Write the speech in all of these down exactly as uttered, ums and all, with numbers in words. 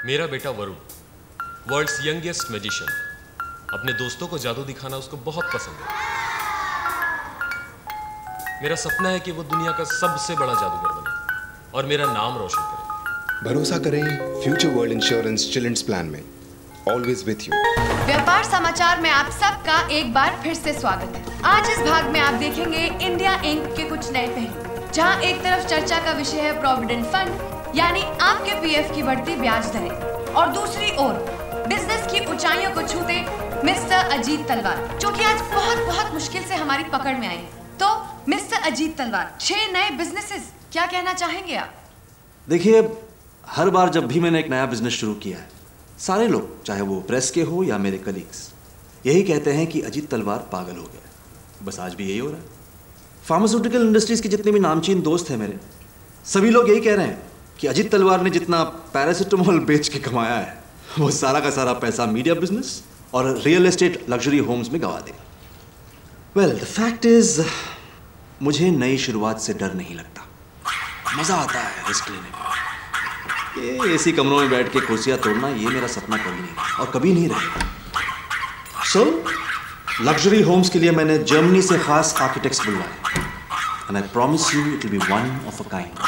मेरा बेटा Varun, world's youngest magician, अपने दोस्तों को जादू दिखाना उसको बहुत पसंद है। मेरा सपना है कि वो दुनिया का सबसे बड़ा जादूगर बने और मेरा नाम रोशन करे। भरोसा करें future world insurance children's plan में, ऑलवेज विथ यू। व्यापार समाचार में आप सबका एक बार फिर से स्वागत है। आज इस भाग में आप देखेंगे इंडिया इंक के कुछ नए पहलू, जहां एक तरफ चर्चा का विषय है प्रोविडेंट फंड यानी आपके पीएफ की बढ़ती ब्याज दरें, और दूसरी ओर बिजनेस की ऊंचाइयों को छूते मिस्टर अजीत तलवार, जो कि आज बहुत बहुत मुश्किल से हमारी पकड़ में आए। तो मिस्टर अजीत तलवार, छह नए बिजनेसेस, क्या कहना चाहेंगे आप? देखिए, हर बार जब भी मैंने एक नया बिजनेस शुरू किया है, सारे लोग, चाहे वो प्रेस के हो या मेरे कलीग्स, यही कहते हैं कि अजीत तलवार पागल हो गया। बस आज भी यही हो रहा है। फार्मास्यूटिकल इंडस्ट्रीज के जितने भी नामचीन दोस्त हैं मेरे, सभी लोग यही कह रहे हैं कि अजीत तलवार ने जितना पैरासिटामोल बेच के कमाया है, वो सारा का सारा पैसा मीडिया बिजनेस और रियल एस्टेट लग्जरी होम्स में गवा देगा। वेल, द फैक्ट इज, मुझे नई शुरुआत से डर नहीं लगता। मजा आता है रिस्क लेने में। ये एसी कमरों में बैठ के कुर्सियां तोड़ना, ये मेरा सपना कभी नहीं और कभी नहीं रहेगा। सो लग्जरी होम्स के लिए मैंने जर्मनी से खास आर्किटेक्ट्स बुलवाए, and I promise you it will be one of a kind.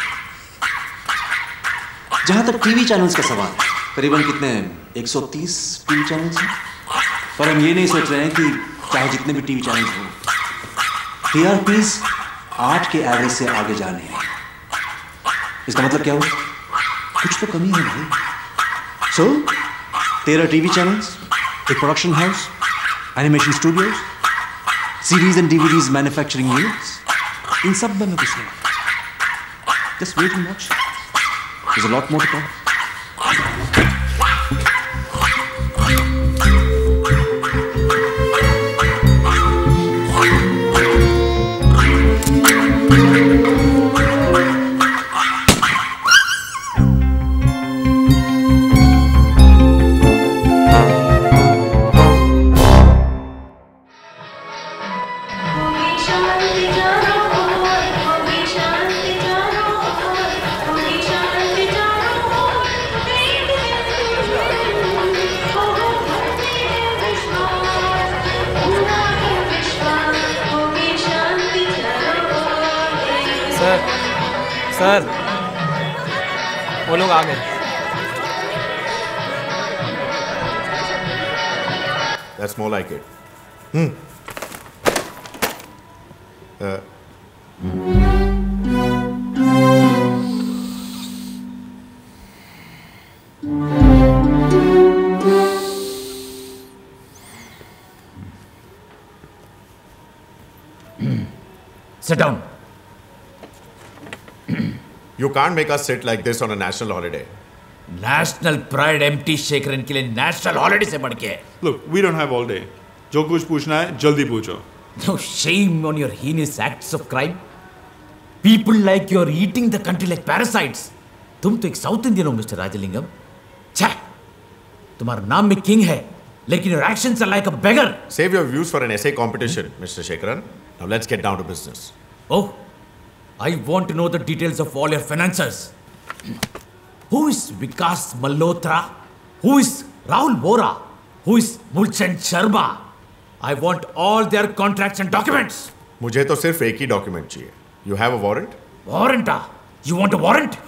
जहां तक टीवी चैनल्स का सवाल है, करीबन कितने एक सौ तीस टीवी चैनल्स हैं, पर हम ये नहीं सोच रहे हैं कि चाहे जितने भी टीवी चैनल्स हों, टीआरपीज आठ के एवरेज से आगे जाने हैं। इसका मतलब क्या हुआ? कुछ तो कमी है भाई। सो तेरह टीवी चैनल्स, एक production house, animation studios, series and DVDs manufacturing units, इन सब में मैं घुस रहा। Just wait and watch, there's a lot more to come. Sir, वो लोग आ गए। That's more like it. Hmm. Uh. Sit down. You can't make us sit like this on a national holiday. National pride empty Shekharan के लिए national holiday से बढ़ के है। Look, we don't have all day. जो कुछ पूछना है जल्दी पूछो। No shame on your heinous acts of crime. People like you are eating the country like parasites. तुम तो एक साउथ इंडियन हो मिस्टर राजलिंगम। छह, तुम्हारा नाम में किंग है, लेकिन your actions are like a beggar. Save your views for an essay competition, Mister Shekharan. Now let's get down to business. Oh, I want to know the details of all your finances. Who is Vikas Malhotra? Who is Rahul Bora? Who is Mulchand Sharma? I want all their contracts and documents. मुझे तो सिर्फ एक ही document चाहिए. You have a warrant? Warrant? You want a warrant?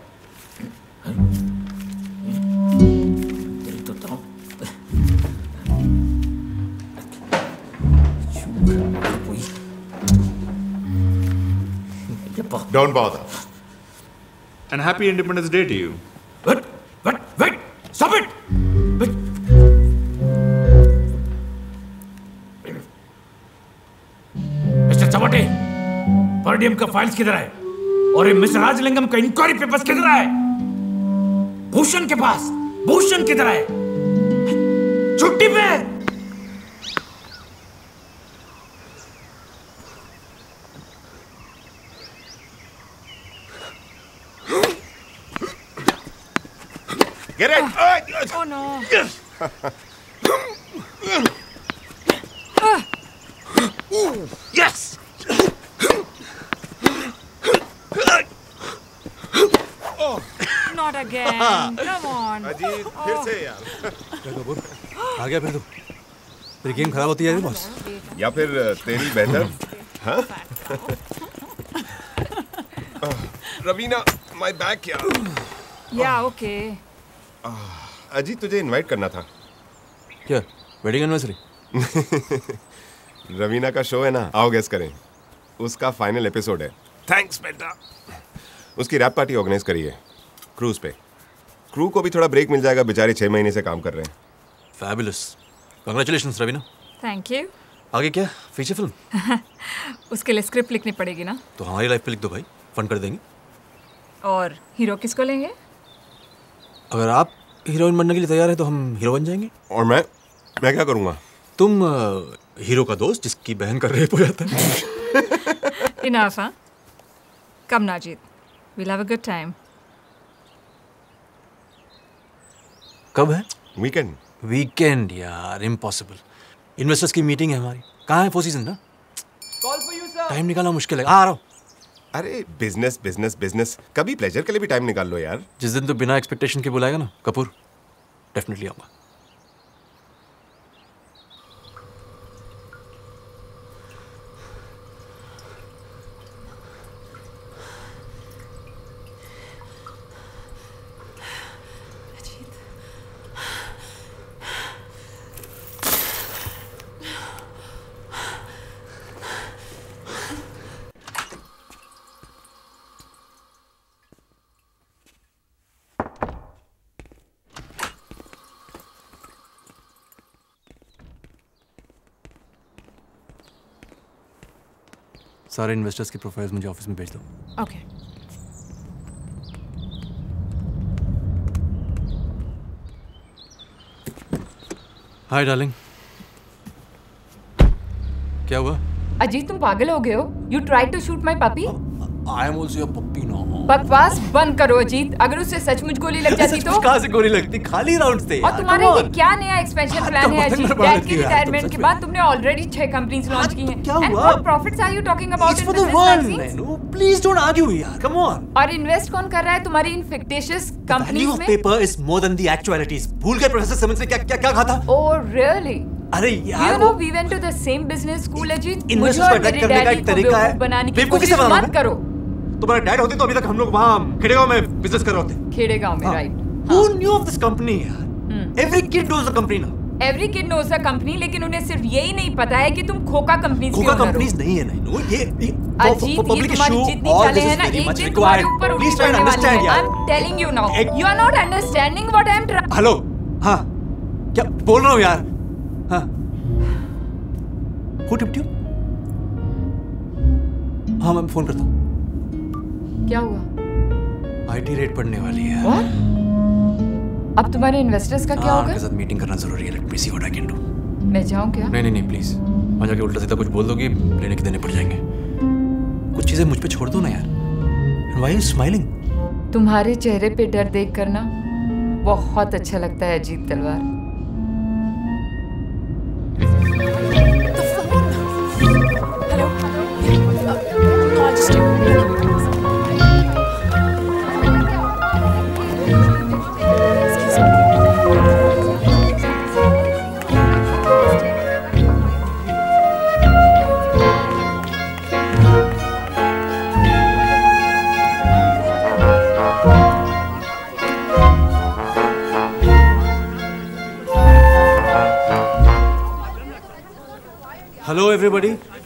Don't bother. And happy Independence Day to you. Wait, wait, wait! Stop it! Wait. Mr Chamte, per diem का files किधर है? और ये मिस्टर राजलिंगम का इंक्वायरी पेपर्स किधर है? भूषण के पास, भूषण किधर है? छुट्टी पे। Get it! Oh no! Yes! Not not again. Come on. Ajit फिर से यार। क्या कपूर आ गया फिर तो तेरी गेम खराब होती है बॉस या फिर तेरी बेहतर हाँ रवीना माय बैक यार। Yeah, okay. अजीत तुझे इनवाइट करना था। क्या वेडिंग एनिवर्सरी? रवीना का शो है ना, आओ गेस करें। उसका फाइनल एपिसोड है। थैंक्स बेटा। उसकी रैप पार्टी ऑर्गेनाइज करी है क्रूज पे। क्रू को भी थोड़ा ब्रेक मिल जाएगा, बेचारे छह महीने से काम कर रहे हैं। Fabulous, congratulations Raveena. Thank you. आगे क्या फीचर फिल्म? उसके लिए स्क्रिप्ट लिखनी पड़ेगी ना। तो हमारी लाइफ पे लिख दो भाई, फंड कर देंगे। और हीरो किसको लेंगे? अगर आप हीरोइन बनने के लिए तैयार हैं तो हम हीरो बन जाएंगे। और मैं मैं क्या करूँगा? तुम हीरो का दोस्त जिसकी बहन का रेप हो जाता है। Enough, huh? Come now, Ajit. We'll have a good time. कब है? वीकेंड। वीकेंड यार, इम्पॉसिबल। इन्वेस्टर्स की मीटिंग है हमारी। कहाँ है फोर सीजन ना? Call for you sir. Time निकालना मुश्किल है। आ रहा हूँ। अरे बिजनेस बिजनेस बिजनेस, कभी प्लेजर के लिए भी टाइम निकाल लो यार। जिस दिन तो बिना एक्सपेक्टेशन के बुलाएगा ना कपूर, डेफिनेटली आऊँगा। सारे इन्वेस्टर्स की प्रोफाइल्स मुझे ऑफिस में भेज दो। ओके। Hi darling. क्या हुआ? अजीत तुम पागल हो गए हो? You tried to shoot my puppy? I am also a puppy now. बकवास बंद करो अजीत। अगर उससे सचमुच गोली लग जाती तो? कहाँ से गोली लगती? खाली राउंड्स थे यार। और तुम्हारा ये क्या नया एक्सपेंशन प्लान है अजीत? डैड के रिटायरमेंट के बाद तुमने ऑलरेडी छह कंपनीज लॉन्च की हैं। क्या हुआ? And what profits are you talking about It's in for the business one. magazines? No, please don't argue यार. Come on. और इन्वेस्ट कौन कर रहा है तुम्हारी इन फिक्टिशियस कंपनीज में? The value of paper is more than the actualities. भूल गए प्रोफेसर सिमंस ने क्या क्या क्या कहा था? Oh really? अरे यार, you know we went to the same business school Ajit. Investors को अटैक करने का एक तरीका है। बनाने की बेवकूफ कोशिश किसे बनाना मत करो। तुम्हारे डैड होते तो अभी तक हम लोग वहाँ खेड़ेगांव में बिजनेस कर रहे होते। खेड़ेगांव में, right? Who knew of this company यार? Every kid knows the company now. Every kid knows the company, लेकिन उन्हें सिर्फ यही नहीं पता है कि तुम खोका कंपनीज खोका कंपनीज नहीं है नहीं। ये ये अजीत, ये तुम्हारी जितनी चालें हैं ना, एक दिन तुम्हारे ऊपर उठी पड़ने वाली है। I'm telling you now. You are not understanding what I am trying. Hello, हाँ, क्या बोल रहा हूँ यार? हाँ, Who tipped you? हाँ मैं फोन करता हूँ। क्या हुआ? आईटी रेट पड़ने वाली है। What? अब तुम्हारे इन्वेस्टर्स का क्या होगा? उनके साथ मीटिंग करना जरूरी है। Let me see what I can do. मैं जाऊँ क्या? नहीं नहीं नहीं प्लीज, वहाँ जाके उल्टा सीधा कुछ बोल दोगी, लेने के देने पड़ जाएंगे। कुछ चीजें मुझ पे छोड़ दो ना यार। And why are you smiling? तुम्हारे चेहरे पे डर देख कर ना बहुत अच्छा लगता है अजीत तलवार। Hello everybody.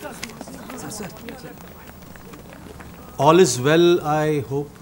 All is well, I hope.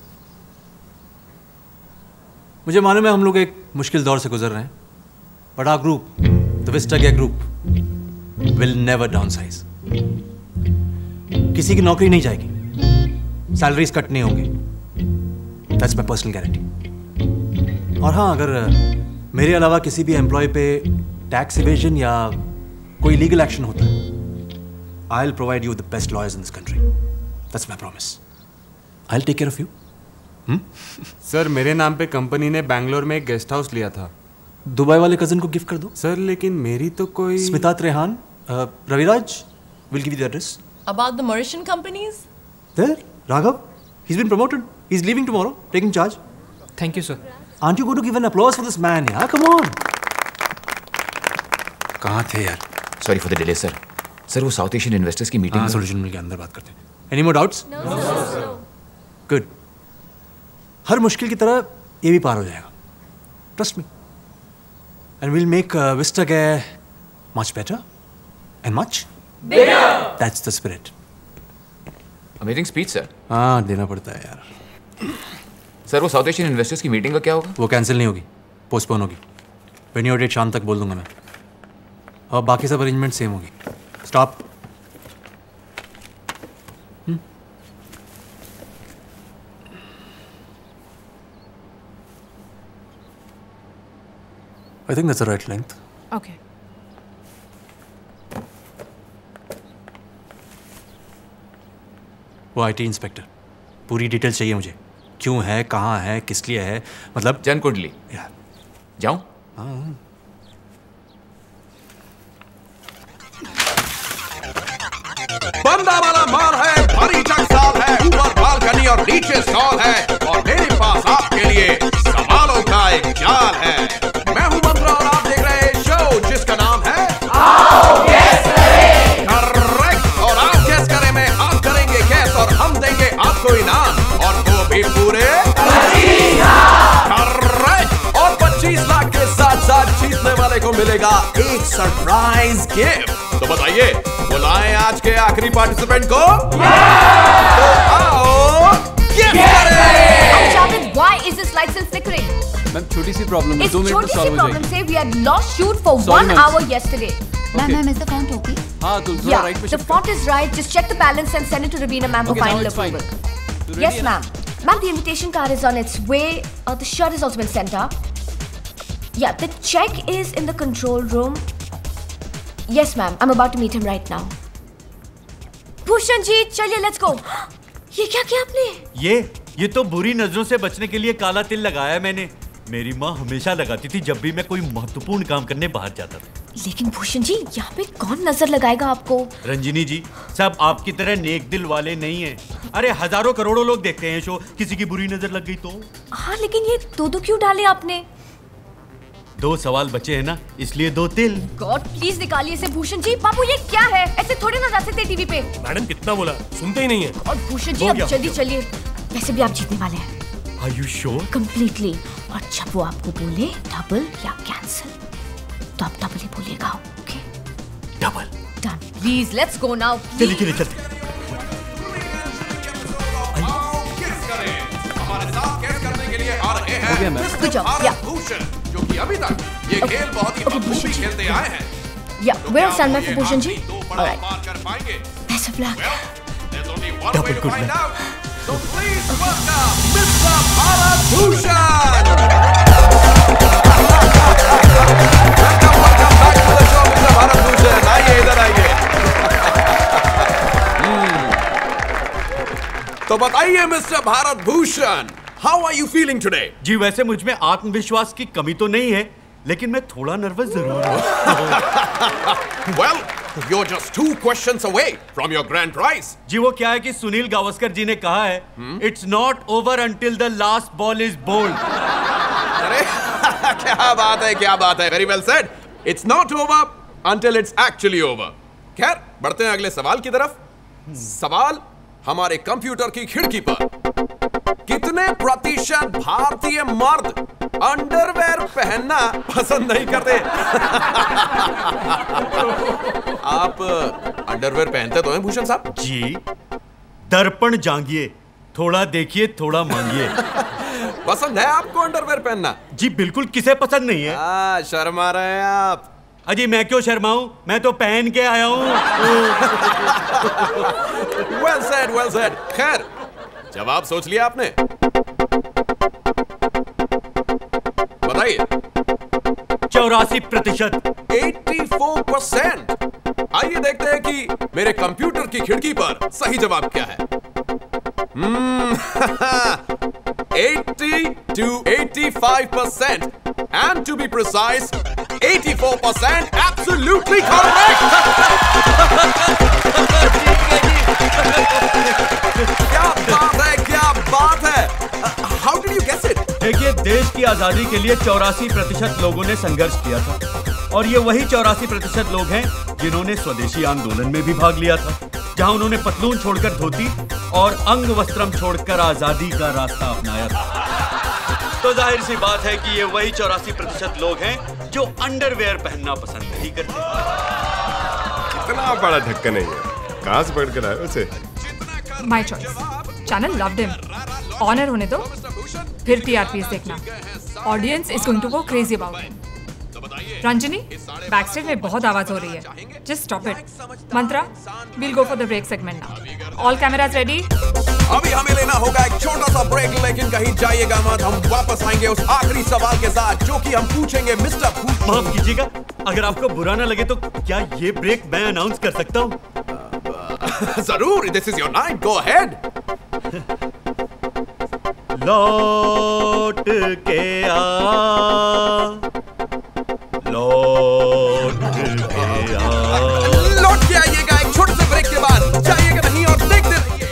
मुझे मालूम है हम लोग एक मुश्किल दौर से गुजर रहे हैं, but our group, the Vista group, will never downsize. किसी की नौकरी नहीं जाएगी, सैलरीज कट नहीं होंगे. That's my personal guarantee. और हाँ, अगर मेरे अलावा किसी भी एम्प्लॉय पे टैक्स इवेजन या कोई लीगल एक्शन होता है, I'll provide you the best lawyers in this country. That's my promise. I'll take care of you. Hmm? Sir मेरे नाम पे कंपनी ने बैंगलोर में एक गेस्ट हाउस लिया था। दुबई वाले कजिन को गिफ्ट कर दो। सर लेकिन मेरी तो कोई Smita Trehan, uh, Raviraj will give you the address. About the Mauritian companies? There, Raghav. He's been promoted. He's leaving tomorrow, taking charge. Thank you sir. Aren't you going to give an applause for this man? यार, come on. कहाँ थे यार? Sorry for the delay, sir. Sir वो south Asian investors की meeting हाँ, solution मिल गया, अंदर बात करते हैं। Any more doubts? No, no. Good. हर मुश्किल की तरह ये भी पार हो जाएगा। Trust me. And we'll make uh, Vista Gay much better and much bigger. That's the spirit. Amazing speech sir. हाँ, देना पड़ता है यार। सर वो साउथ एशियन इन्वेस्टर्स की मीटिंग का क्या होगा? वो कैंसिल नहीं होगी, पोस्टपोन होगी। वेन्यू डेट शाम तक बोल दूंगा मैं, और बाकी सब अरेंजमेंट सेम होगी। Stop. I think that's the right length. Okay. वो आईटी इंस्पेक्टर, पूरी डिटेल चाहिए मुझे। क्यों है, कहाँ है, किस लिए है, मतलब जन कुंडली। यार जाऊं? हाँ। बंदा वाला माल है, भारी टकसाल है, ऊपर बालकनी और नीचे स्टॉल है, और मेरे पास आपके लिए सवालों का एक जाल है। मैं हूं मंत्रा और आप देख रहे हैं शो जिसका नाम है आओ गैस करें। करेक्ट। और आप गैस करें में आप करेंगे गैस और हम देंगे आपको इनाम, और वो भी पूरे पच्चीस लाख। करेक्ट। और पच्चीस लाख के साथ साथ जीतने वाले को मिलेगा एक सरप्राइज गिफ्ट। तो बताइए, बुलाएं आज के आखिरी पार्टिसिपेंट को। तो आओ गैस करें। Why is this light still flickering? Ma'am छोटी सी प्रॉब्लम है, इस दो मिनट में छोटी सी सॉल्व हो प्रॉब्लम जाएगी। से we had lost shoot for Sorry, one ma'am. hour yesterday. Ma'am, ma'am, is the font okay? हाँ, तो थोड़ा Yeah, राइट पे the font is right. Just check the balance and send it to Ravina ma'am for Okay, now final it's fine. approval. तो ready Yes, है ना? ma'am. Ma'am, the invitation card is on its way. Uh, the shirt has also been sent up. Yeah, the check is in the control room. Yes, ma'am. I'm about to meet him right now. Bhushan ji, चलिए, let's go. ये क्या किया आपने? ये ये तो बुरी नजरों से बचने के लिए काला तिल लगाया है मैंने। मेरी माँ हमेशा लगाती थी जब भी मैं कोई महत्वपूर्ण काम करने बाहर जाता था। लेकिन भूषण जी, यहाँ पे कौन नजर लगाएगा आपको? रंजिनी जी, सब आपकी तरह नेक दिल वाले नहीं हैं। अरे हजारों करोड़ों लोग देखते हैं शो, किसी की बुरी नजर लग गई तो? हाँ, लेकिन ये दो दो क्यों डाले आपने? दो सवाल बचे हैं ना, इसलिए दो तिल। गॉड प्लीज निकालिए इसे। भूषण जी, बाबू ये क्या है? ऐसे थोड़े ना जा सकते टीवी पे। मैडम कितना बोला, सुनते ही नहीं है। और भूषण जी, हो अब गया, जल्दी हो गया। चलिए, वैसे भी आप जीतने वाले हैं। Are you sure? कंप्लीटली। और जब वो आपको बोले डबल या कैंसिल, तो आप डबल ही बोलिएगा, okay? Double. Done. Please let's go now. चलिए चलिए चलते। हमारे साथ गैस करने के लिए आ रहे हैं Okay, ma'am. Good job, Bharat yeah. Bhushan, जो कि अभी तक ये खेल बहुत ही okay, बखूबी भूषण जी। खेलते आए हैं। या वेयर स्टैंड बाय ये फॉर भूषण जी। आखिरी दो पड़ाव ऑलराइट, पार कर पाएंगे? Best of luck. Well, there's only one Double way to good find luck. out. So please welcome mister Bharat Bhushan. Welcome, welcome back to the show, mister Bharat Bhushan. आइए, इधर आइए। Hmm. तो बताइए mister Bharat Bhushan, how are you feeling today? जी वैसे मुझ में आत्मविश्वास की कमी तो नहीं है, लेकिन मैं थोड़ा नर्वस जरूर हूँ। Well, you're just two questions away from your grand prize. जी वो क्या है कि सुनील गावस्कर जी ने कहा है, it's not over until the last ball is bowled. अरे क्या बात है, क्या बात है। Very well said. It's not over until it's actually over. खैर, बढ़ते हैं अगले सवाल की तरफ। सवाल हमारे कंप्यूटर की खिड़की पर। कितने प्रतिशत भारतीय मर्द अंडरवेयर पहनना पसंद नहीं करते? आप अंडरवेयर पहनते तो हैं भूषण साहब? जी दर्पण जांगिए, थोड़ा देखिए थोड़ा मांगिए। पसंद है आपको अंडरवेयर पहनना? जी बिल्कुल, किसे पसंद नहीं है? आ, शर्मा रहे हैं आप। अजी मैं क्यों शर्माऊं, मैं तो पहन के आया हूं। well said, well said. खैर, जवाब सोच लिया आपने? बताइए। चौरासी प्रतिशत। चौरासी परसेंट। आइए देखते हैं कि मेरे कंप्यूटर की खिड़की पर सही जवाब क्या है। Hmm. eighty to eighty-five percent, and to be precise, eighty-four percent absolutely correct. क्या बात है, क्या बात है। How did you guess it? देखिए, देश की आजादी के लिए चौरासी प्रतिशत लोगों ने संघर्ष किया था और ये वही चौरासी प्रतिशत लोग हैं जिन्होंने स्वदेशी आंदोलन में भी भाग लिया था, जहां उन्होंने पतलून छोड़कर धोती और अंग वस्त्रम छोड़कर आजादी का रास्ता अपनाया था। तो जाहिर सी बात है कि ये वही चौरासी प्रतिशत लोग हैं जो अंडरवेयर पहनना पसंद नहीं करते। इतना बड़ा ढक्कन नहीं है, कहां से पकड़ कर आए उसे? My choice. Channel loved him. Honour होने दो, फिर टीआरपीएस देखना। Audience is going to go crazy about him. Ranjani, backstage में बहुत आवाज हो रही है, just stop it. Mantra, we'll go for the break segment now. All cameras ready? अभी हमें लेना होगा एक छोटा सा ब्रेक, लेकिन कहीं जाइएगा मत। हम वापस आएंगे उस आखिरी सवाल के साथ जो कि हम पूछेंगे मिस्टर भूषण। माफ कीजिएगा, अगर आपको बुरा ना लगे तो क्या ये ब्रेक मैं अनाउंस कर सकता हूँ? जरूर, this is your night, go ahead. लौट के आ, लौट के आ। लौट के आइएगा एक छोटे से ब्रेक के बाद, जाइएगा नहीं और देखते रहिए।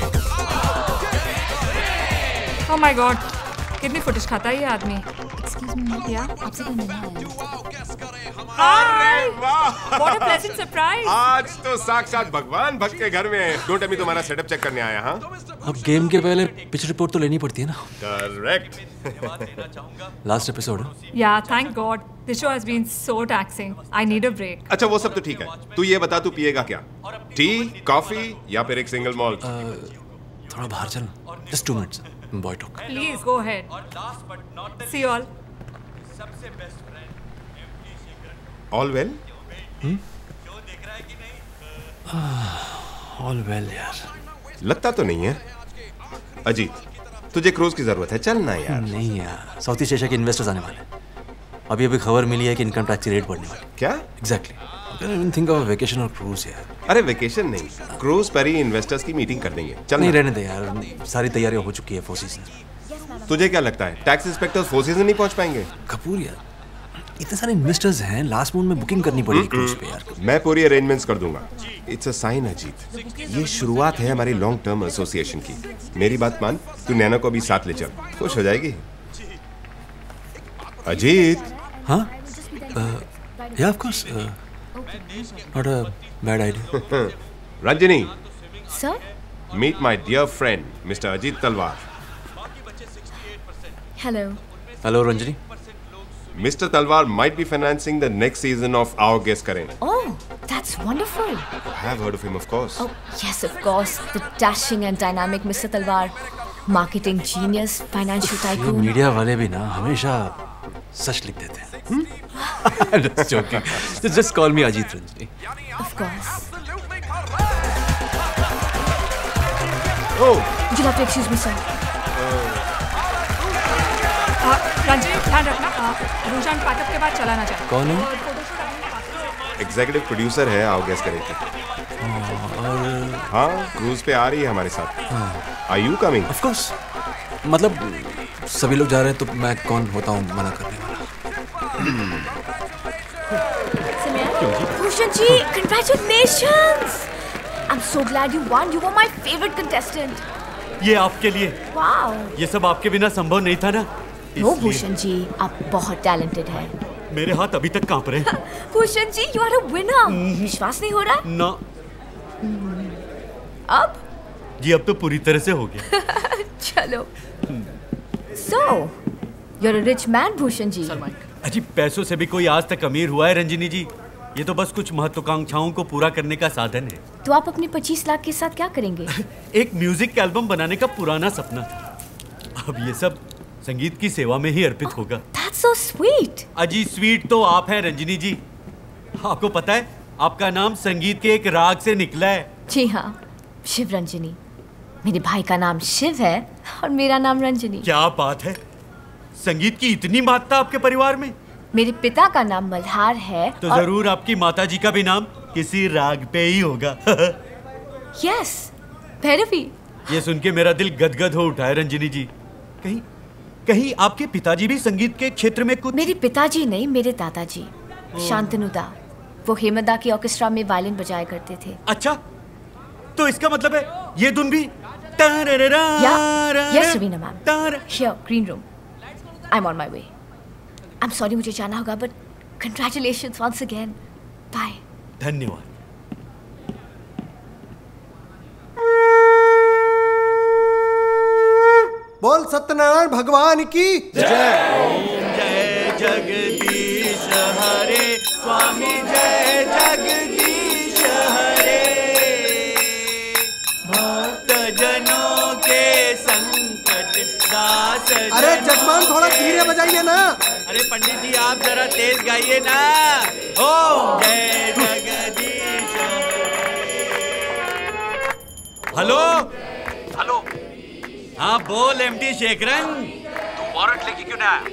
ओह माय गॉड, कितनी फुटेज खाता है ये आदमी। एक्सक्यूज मी, या आपसे कोई मिलना है? अरे वाह, व्हाट अ प्लेजेंट सरप्राइज। आज तो साक्षात भगवान भक्त के घर में है। डोंट मी तुम्हारा सेटअप चेक करने आया। हाँ, अब गेम के पहले पिच रिपोर्ट तो लेनी पड़ती है ना। Correct. Last episode. Yeah thank god, this show has been so taxing. I need a break. अच्छा, वो सब तो ठीक है, तू ये बता, तू पिएगा क्या? टी, कॉफी या फिर एक सिंगल मॉल्ट? थोड़ा बाहर चल, just two minutes, boy talk. Please go ahead. See you all. All well? All well यार। लगता तो नहीं है। अजीत, तुझे क्रूज की जरूरत है, चल ना यार। नहीं यार, साउथ ईस्ट एशिया के इन्वेस्टर्स आने वाले हैं। अभी अभी खबर मिली है कि इनकम टैक्स की रेट बढ़ने वाली। क्या? Exactly. I don't even think of vacation और क्रूज यार। अरे वेकेशन नहीं, क्रूज पर ही इन्वेस्टर्स की मीटिंग कर देंगे। चल नहीं, रहने दे यार, सारी तैयारियां हो चुकी है फोर सीजन। तुझे क्या लगता है टैक्स इंस्पेक्टर्स फोर सीजन नहीं पहुंच पाएंगे? कपूर यार, इतने सारे इन्वेस्टर्स हैं, लास्ट मोमेंट में बुकिंग करनी पड़ेगी क्रूज पे यार। मैं पूरी अरेंजमेंट्स कर दूंगा। इट्स अ साइन अजीत, ये शुरुआत है हमारी लॉन्ग टर्म एसोसिएशन की। मेरी बात मान, तू नैना को भी साथ ले चल, खुश हो जाएगी। अजीत। हाँ, yeah of course, not a bad idea. Ranjani, sir, meet my dear friend mister Ajit Talwar. Hello. Hello Ranjani. Mister Talwar might be financing the next season of Our Guest Kare. Oh, that's wonderful. I have heard of him, of course. Oh, yes, of course. The dashing and dynamic Mister Talwar. Marketing genius, financial tycoon. ये media वाले भी ना हमेशा सच लिख देते हैं। Just joking. Just, just call me Ajit Ranjini. Of course. Oh. Would you like to excuse me, sir? Ranjani, ध्यान रखना, भूषण पैकअप के बाद चला ना जाए। कौन है? एग्जीक्यूटिव प्रोड्यूसर है आओ गेस करें की। और हाँ, क्रूज पे आ रही है हमारे साथ। Are you coming? Of course. मतलब सभी लोग जा रहे हैं तो मैं कौन होता हूँ मना करने वाला। Bhushan ji, congratulations! I'm so glad you won. You were my favorite contestant. ये आपके लिए। Wow. ये सब आपके बिना संभव नहीं था ना। नो भूषण जी, आप बहुत टैलेंटेड हैं। मेरे हाथ अभी तक कांप रहे हैं। Bhushan ji, you are a winner. विश्वास नहीं हो रहा? ना। अब? जी अब तो पूरी तरह से हो गया। चलो। So, you're a rich man, Bhushan ji. अजी, पैसों से भी कोई आज तक अमीर हुआ है रंजिनी जी? ये तो बस कुछ महत्वाकांक्षाओं को पूरा करने का साधन है। तो आप अपने पच्चीस लाख के साथ क्या करेंगे? एक म्यूजिक एल्बम बनाने का पुराना सपना था। अब ये सब संगीत की सेवा में ही अर्पित होगा। That's so sweet. अजी, स्वीट तो आप हैं रंजिनी जी। आपको पता है आपका नाम संगीत के एक राग से निकला है। जी हाँ, शिव रंजनी। मेरे भाई का नाम शिव है और मेरा नाम रंजनी। क्या बात है, संगीत की इतनी महत्ता आपके परिवार में? मेरे पिता का नाम मल्हार है। तो और... जरूर आपकी माता जी का भी नाम किसी राग पे ही होगा। यस, भैरवी। ये सुन के मेरा दिल गदगद हो उठा है रंजिनी जी। कहीं कहीं आपके पिताजी भी संगीत के क्षेत्र में कुछ? मेरे पिताजी नहीं, मेरे दादाजी शांतनु दा। वो हेमदा की ऑर्केस्ट्रा में वायलिन बजाया करते थे। अच्छा, तो इसका मतलब है ये धुन भी? Yeah, yes Raveena ma'am. Here, green room. I'm on my way. I'm sorry मुझे जाना होगा, but congratulations once again. Bye. धन्यवाद। बोल सत्यनारायण भगवान की जय। ओम जय जगदीश हरे, स्वामी जय जगदीश हरे। भक्त जनों के संकट दास। अरे जजमान थोड़ा धीरे बजाइए ना। अरे पंडित जी आप जरा तेज गाइए ना। ओम जय जगदीश। हेलो हेलो, हाँ बोल एमटी शेखरन। तू वारंट लेके क्यों ना आया?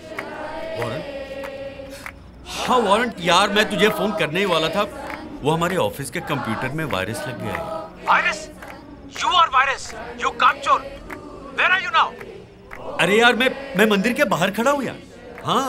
वारंट? हाँ वारंट यार, मैं तुझे फोन करने ही वाला था। वो हमारे ऑफिस के कंप्यूटर में वायरस लग गया है। Virus? You are virus. You कामचोर. Where are you now? अरे यार मैं मैं मंदिर के बाहर खड़ा हूँ यार। हाँ।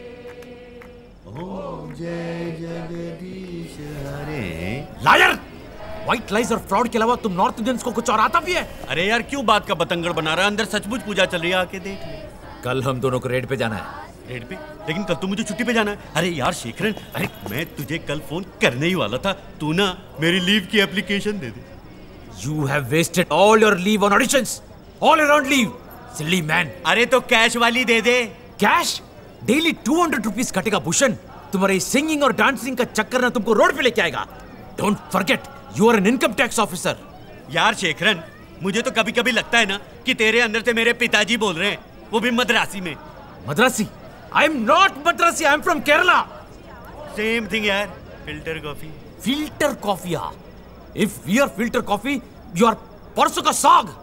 Om Jai Jagdish Hare. Liar! White lies और फ्रॉड के अलावा तुम नॉर्थ इंडियंस को कुछ और आता भी है? अरे यार क्यों बात का बतंगड़ बना रहा है? अंदर सचमुच पूजा चल रही है, आके देख ले। कल हम दोनों को रेड पे जाना है। रेड पे? लेकिन कल तो मुझे छुट्टी पे जाना है। अरे यार शेखरन, अरे मैं तुझे कल फोन करने ही वाला था। तू ना मेरी लीव की एप्लीकेशन दे दे। You have wasted all your leave on auditions. All around leave. Silly man. अरे तो कैश वाली दे दे। Cash? Daily two hundred rupees कटेगा भूषण। तुम्हारे सिंगिंग और डांसिंग का चक्कर ना तुमको रोड पे लेके आएगा। Don't forget, you are an income tax officer. यार शेखरन, मुझे तो कभी कभी लगता है ना कि तेरे अंदर से मेरे पिताजी बोल रहे हैं, वो भी मद्रासी में। Madrasi? I am not Madrasi, I am from Kerala. Same thing यार। Filter coffee. Filter coffee? If we are filter coffee, you are परसों का साग।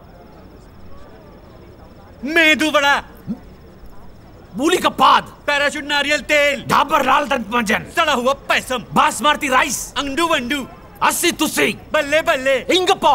मेदू बड़ा। मूली का पाद। पैराशूट नारियल तेल। डाबर लाल दंत मंजन। सड़ा हुआ पैसम। बासमती राइस। अंडू वंडू। अस्सी तुसी। बल्ले बल्ले। इंगपा।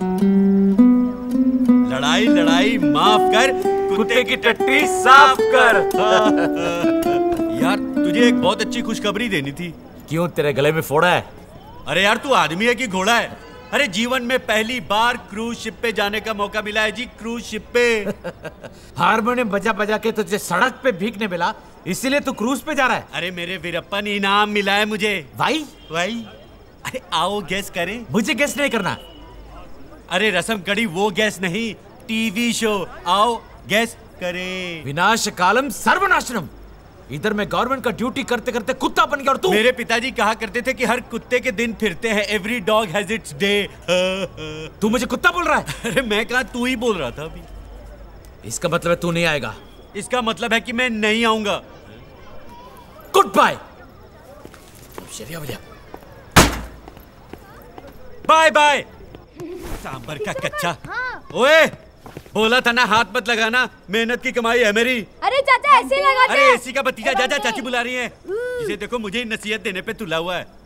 लड़ाई लड़ाई माफ कर, कुत्ते की टट्टी साफ कर। यार तुझे एक बहुत अच्छी खुशखबरी देनी थी। क्यों, तेरे गले में फोड़ा है? अरे यार तू आदमी है कि घोड़ा है? अरे जीवन में पहली बार क्रूज शिप पे जाने का मौका मिला है जी, क्रूज शिप पे। हारमोनियम बजा बजा के तुझे सड़क पे भीखने मिला, इसीलिए तू क्रूज पे जा रहा है। अरे मेरे वीरप्पन, इनाम मिला है मुझे। भाई भाई अरे आओ गैस करें। मुझे गैस नहीं करना। अरे रसम कड़ी वो गैस नहीं, टीवी शो। आओ गैस करें। विनाश कालम सर्वनाशनम। इधर मैं गवर्नमेंट का ड्यूटी करते करते कुत्ता बन गया और तू। मेरे पिताजी कहा करते थे कि हर कुत्ते के दिन फिरते हैं। Every dog has its day. तू मुझे कुत्ता बोल रहा है? अरे मैं कहा, तू ही बोल रहा था अभी। इसका मतलब है तू नहीं आएगा? इसका मतलब है कि मैं नहीं आऊंगा। Good bye. Bye bye. Sambar का कच्चा। ओए बोला था ना हाथ मत लगाना, मेहनत की कमाई है मेरी। अरे चाचा ऐसे लगा। अरे एसी का भतीजा जा जा, चाची बुला रही है। जिसे देखो मुझे ही नसीहत देने पे तुला हुआ है।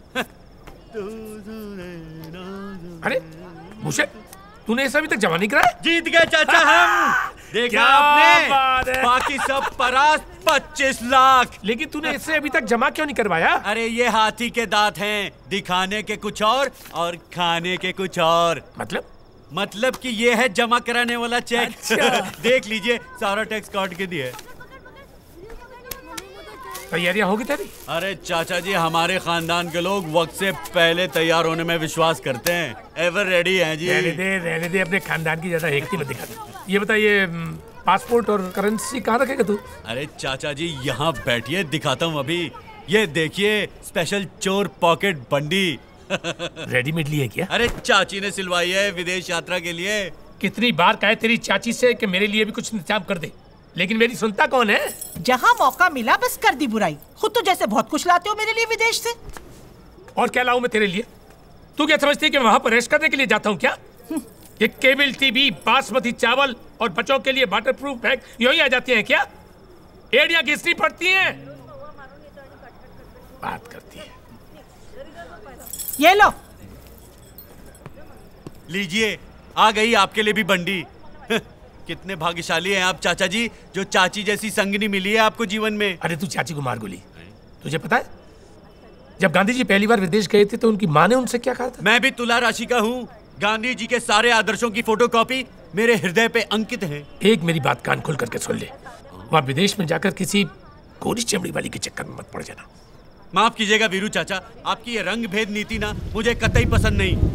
अरे भूषण, तूने इसे अभी तक जमा नहीं कराया? जीत गए चाचा हम। देखा आपने, बाकी सब परास्त पच्चीस लाख। लेकिन तूने इससे अभी तक जमा क्यों नहीं करवाया? अरे ये हाथी के दांत हैं, दिखाने के कुछ और और खाने के कुछ और। मतलब? मतलब कि ये है जमा कराने वाला चेक। अच्छा। देख लीजिए, सारा टैक्स काट के दिया। तैयारियां होगी तेरी? अरे चाचा जी, हमारे खानदान के लोग वक्त से पहले तैयार होने में विश्वास करते हैं। एवर रेडी हैं जी। रहने दे, रहने दे, अपने खानदान की ज्यादा हेकती मत दिखा दे। ये बताइए, पासपोर्ट और करेंसी कहाँ रखेगा तू? अरे चाचा जी यहाँ बैठिए, दिखाता हूँ अभी। ये देखिए, स्पेशल चोर पॉकेट बंडी। रेडीमेड ली है क्या? अरे चाची ने सिलवाई है विदेश यात्रा के लिए। कितनी बार कहे तेरी चाची से कि मेरे लिए भी कुछ इंतजाम कर दे, लेकिन मेरी सुनता कौन है? जहाँ मौका मिला बस कर दी बुराई। खुद तो जैसे बहुत कुछ लाते हो मेरे लिए विदेश से। और क्या लाऊं मैं तेरे लिए? तू क्या समझती है कि मैं वहाँ पर रेस्ट करने के लिए जाता हूँ क्या? ये केबल टीवी, बासमती चावल और बच्चों के लिए वाटर प्रूफ बैग यूं ही आ जाती हैं क्या? एड़ियाँ घिसनी पड़ती हैं। बात करती है। ये लो, लीजिए, आ गई आपके लिए भी बंडी। कितने भाग्यशाली हैं आप चाचा जी, जो चाची जैसी संगनी मिली है आपको जीवन में। अरे तू चाची को मार गोली। तुझे पता है, जब गांधी जी पहली बार विदेश गए थे तो उनकी माँ ने उनसे क्या कहा था? मैं भी तुला राशि का हूँ। गांधी जी के सारे आदर्शों की फोटोकॉपी मेरे हृदय पे अंकित है। एक मेरी बात कान खोल करके सुन ले। वहाँ विदेश में जाकर किसी गोरी चमड़ी वाली के चक्कर में मत पड़ जाना। माफ कीजिएगा वीरू चाचा, आपकी ये रंग भेद नीति ना मुझे कतई पसंद नहीं।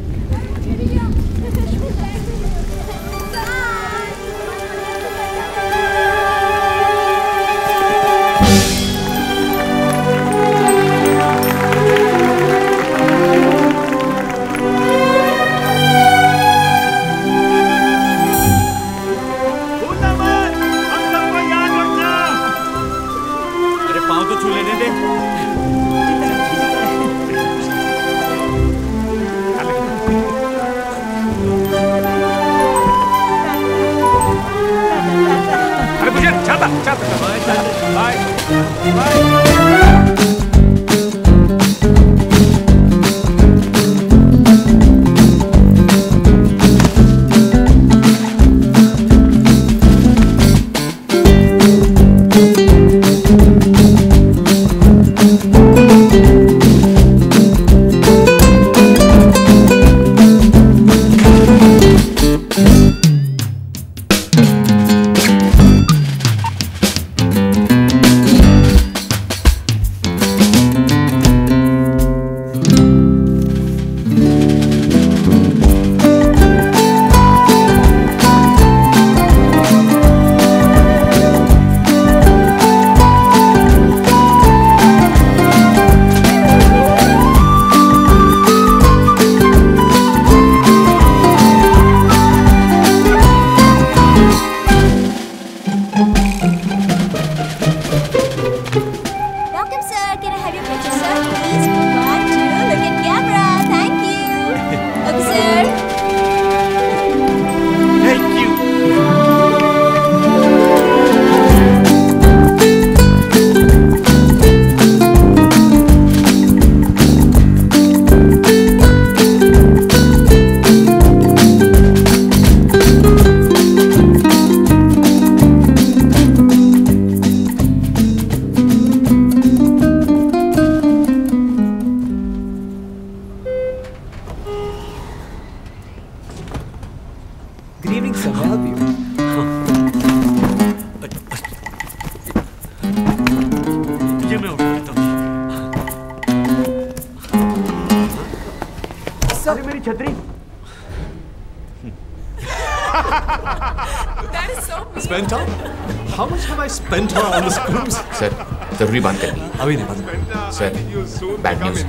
जरूरी बात करनी अभी नहीं पता सर। Bad news.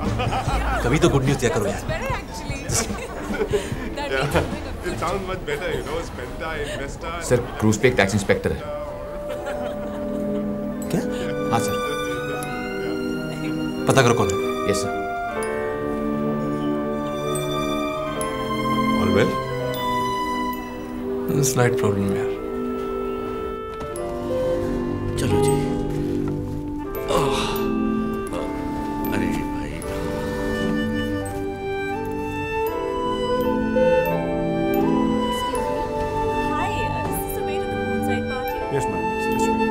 कभी तो गुड न्यूज़ दिया करो यार। सर क्रूज पे एक टैक्स इंस्पेक्टर है। क्या? हाँ सर, पता करो कौन है। Yes sir. All well? Slight problem यार। चलो जी। अरे भाई Yes, ma'am. It's this way.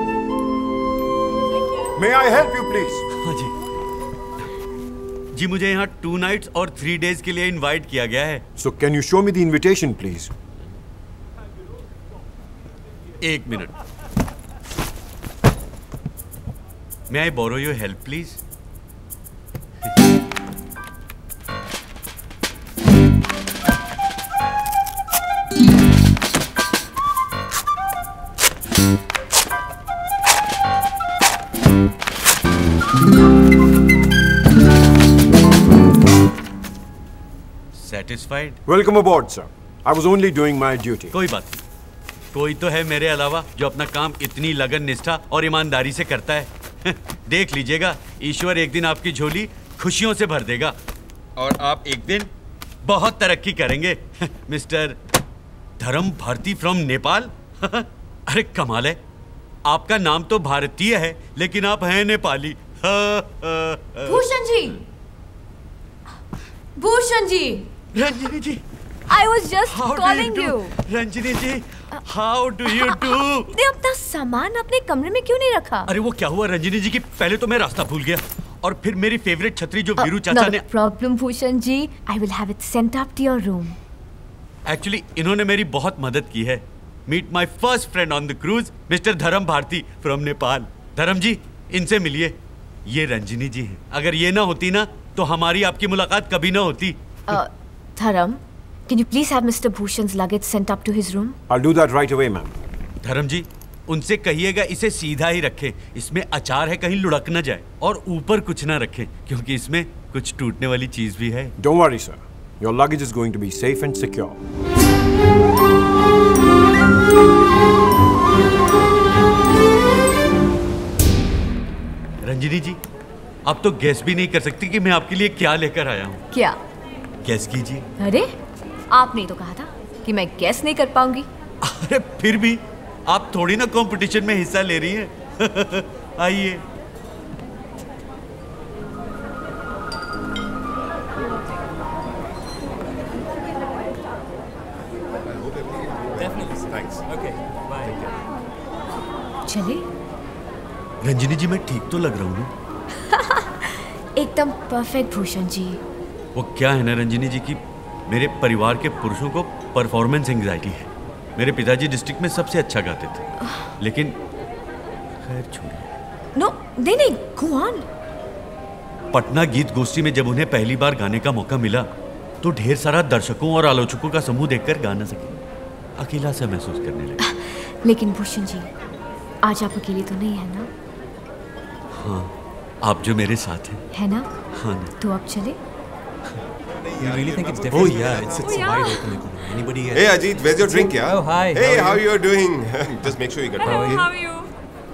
May I help you, please? हाँ जी। जी मुझे यहाँ टू नाइट्स और थ्री डेज के लिए इनवाइट किया गया है। So can you show me the invitation, please? एक minute. May I borrow your help, please? Satisfied? Welcome aboard, sir. I was only doing my duty. कोई बात नहीं। कोई तो है मेरे अलावा जो अपना काम इतनी लगन निष्ठा और ईमानदारी से करता है। देख लीजिएगा, ईश्वर एक दिन आपकी झोली खुशियों से भर देगा और आप एक दिन बहुत तरक्की करेंगे। Mister Dharam Bharti from Nepal. अरे कमाल है, आपका नाम तो भारतीय है लेकिन आप हैं नेपाली। भूषण जी, भूषण जी। रंजिनी जी। I was just How calling do you. you. do? रंजिनी ji, how do you do? आपने अपना सामान अपने कमरे में क्यों नहीं रखा? अरे वो क्या हुआ रंजिनी जी की पहले तो मैं रास्ता भूल गया और फिर मेरी फेवरेट छतरी जो वीरू चाचा ने। Problem Bhushan ji, I will have it sent up to your room. Actually इन्होंने मेरी बहुत मदद की है। Meet my first friend on the cruise, mister Dharam Bharti from Nepal. धर्म जी, इनसे मिलिए। ये रंजिनी जी हैं। अगर ये ना होती ना तो हमारी आपकी मुलाकात कभी ना होती। Uh, Dharam, can you please have Mister Bhushan's luggage sent up to his room? I'll do that right away, ma'am. धर्म जी, उनसे कहिएगा इसे सीधा ही रखें। इसमें अचार है, कहीं लुढ़क ना जाए, और ऊपर कुछ ना रखें क्योंकि इसमें कुछ टूटने वाली चीज भी है। Don't worry, sir. Your luggage is going to be safe and secure. रंजिनी ji, आप तो गैस भी नहीं कर सकती कि मैं आपके लिए क्या लेकर आया हूँ। क्या? गैस कीजिए। अरे, आपने तो कहा था कि मैं गैस नहीं कर पाऊंगी। अरे फिर भी आप थोड़ी ना कंपटीशन में हिस्सा ले रही हैं। आइए। चले? रंजिनी जी, मैं ठीक तो लग रहा हूँ ना? एकदम परफेक्ट भूषण जी। वो क्या है ना रंजिनी जी की मेरे परिवार के पुरुषों को परफॉर्मेंस एंजाइटी है। मेरे पिताजी डिस्ट्रिक्ट में सबसे अच्छा गाते थे, लेकिन खैर छोड़िए। नो, नहीं नहीं, गो ऑन। पटना गीत गोष्ठी में जब उन्हें पहली बार गाने का मौका मिला तो ढेर सारा दर्शकों और आलोचकों का समूह देखकर गा न सके, अकेला सा महसूस करने लगे। लेकिन भूषण जी, आज आप अकेले तो नहीं है ना? हाँ, आप जो मेरे साथ हैं। है ना? हाँ ना। तो अब चले? You really think it's Oh different? yeah, it's, it's Oh, yeah. wide open. Like, anybody else? Hey Ajit, where's your drink, yeah? Oh hi. Hey, how how are you are doing? Just make sure you get How are one. you? How are you?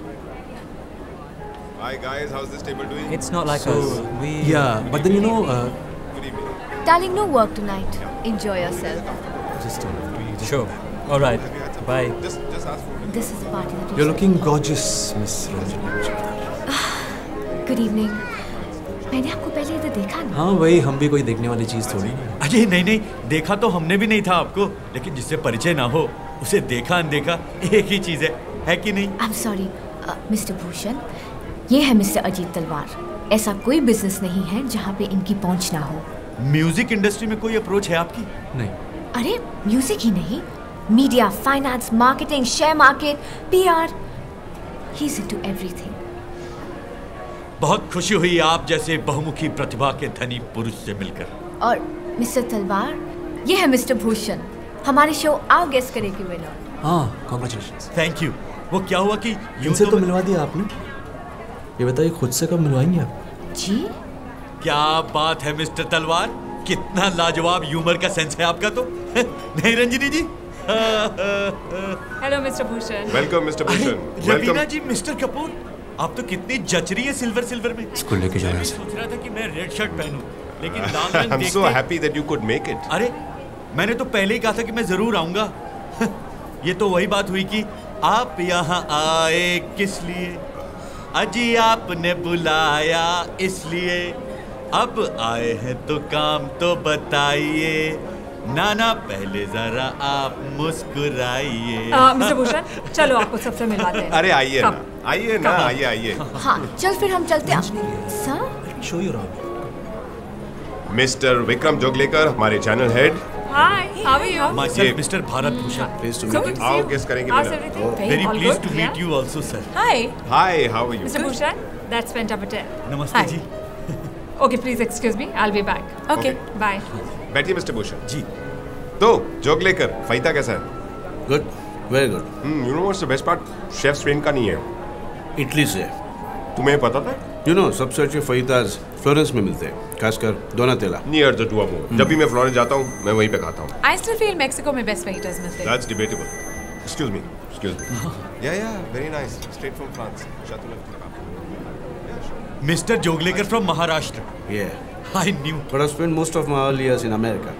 Hi guys, how's this table doing? It's not like So, us. We. Yeah, but then you know. Uh, Good evening. Darling, no work tonight. Enjoy yourself. Just. Uh, sure. All right. Bye. Just, just ask for it. This is the party that you're looking gorgeous, Miss Ranjini. Good evening. मैंने आपको पहले इधर देखा ना? हाँ, वही, हम भी कोई देखने वाली चीज थोड़ी। अजय नहीं नहीं, देखा तो हमने भी नहीं था आपको, लेकिन जिससे परिचय ना हो उसे देखा अनदेखा एक ही चीज है, है कि नहीं? I'm sorry, मिस्टर भूषण, ये है मिस्टर अजीत तलवार। ऐसा कोई बिजनेस नहीं है जहाँ पे इनकी पहुँच ना हो। म्यूजिक इंडस्ट्री में कोई अप्रोच है आपकी? नहीं। अरे म्यूजिक ही नहीं, media, finance, marketing, share market, PR, he is into everything. बहुत खुशी हुई आप जैसे बहुमुखी प्रतिभा के धनी पुरुष से मिलकर। और मिस्टर तलवार, ये है मिस्टर भूषण, हमारे शो आओ गेस करें की विनर। हाँ, कांग्रेचुलेशंस। Thank you. वो क्या हुआ कि इनसे तो, तो मिलवा दिया आपने, ये बताइए खुद से कब मिलवाएंगे आप? जी? क्या बात है मिस्टर तलवार, कितना लाजवाब ह्यूमर का सेंस है आपका तो। नहीं Ranjini ji? Hello mister Bhushan. Welcome mister Bhushan. Raveena ji, mister Kapoor, आप तो कितनी जच रही है सिल्वर सिल्वर में। इसको लेके जाना है। सोच रहा था कि मैं रेड शर्ट पहनूं, लेकिन लाल रंग I'm देखते। so happy that you could make it. अरे मैंने तो पहले ही कहा था कि मैं जरूर आऊंगा। ये तो वही बात हुई कि आप यहाँ आए किस लिए, अजी आपने बुलाया इसलिए, अब आए हैं तो काम तो बताइए, नाना पहले जरा आप मुस्कुराइए। मिस्टर भूषण, चलो आपको सबसे मिलवाते हैं। अरे आइए ना, आइए ना, आइए आइए। हाँ, चल फिर हम चलते हैं। Sir? Show you around. Mister Vikram Joglekar, हमारे channel head. Hi, how are you? Myself, mister Bharat Bhushan. Pleased to meet you. आओ गेस करेंगे How's बिना। everything? Very All pleased good? to meet Yeah? you also, sir. Hi. Hi, how are you? Mister Bhushan, that's Penta Patel. नमस्ते Hi. जी। Okay, please excuse me. I'll be back. Okay, bye. बैठिए mister Bhushan ji. तो जोगलेकर, फईता कैसा है? Good, very good. You know what's the best part, chef Spain का नहीं है, इटली से। तुम्हें पता था? यू नो सबसे अच्छे फईताज फ्लोरेंस में मिलते हैं, खासकर डोनातेला। Near the Duomo. जब भी मैं फ्लोरेंस जाता हूँ मैं वहीं पे खाता हूँ। I still feel Mexico में best fajitas मिलते हैं। That's debatable. Excuse me, excuse me. Yeah, yeah, very nice. Straight from France. Mister Joglekar from Maharashtra. Yeah. I knew. But I spent most of my early years in America.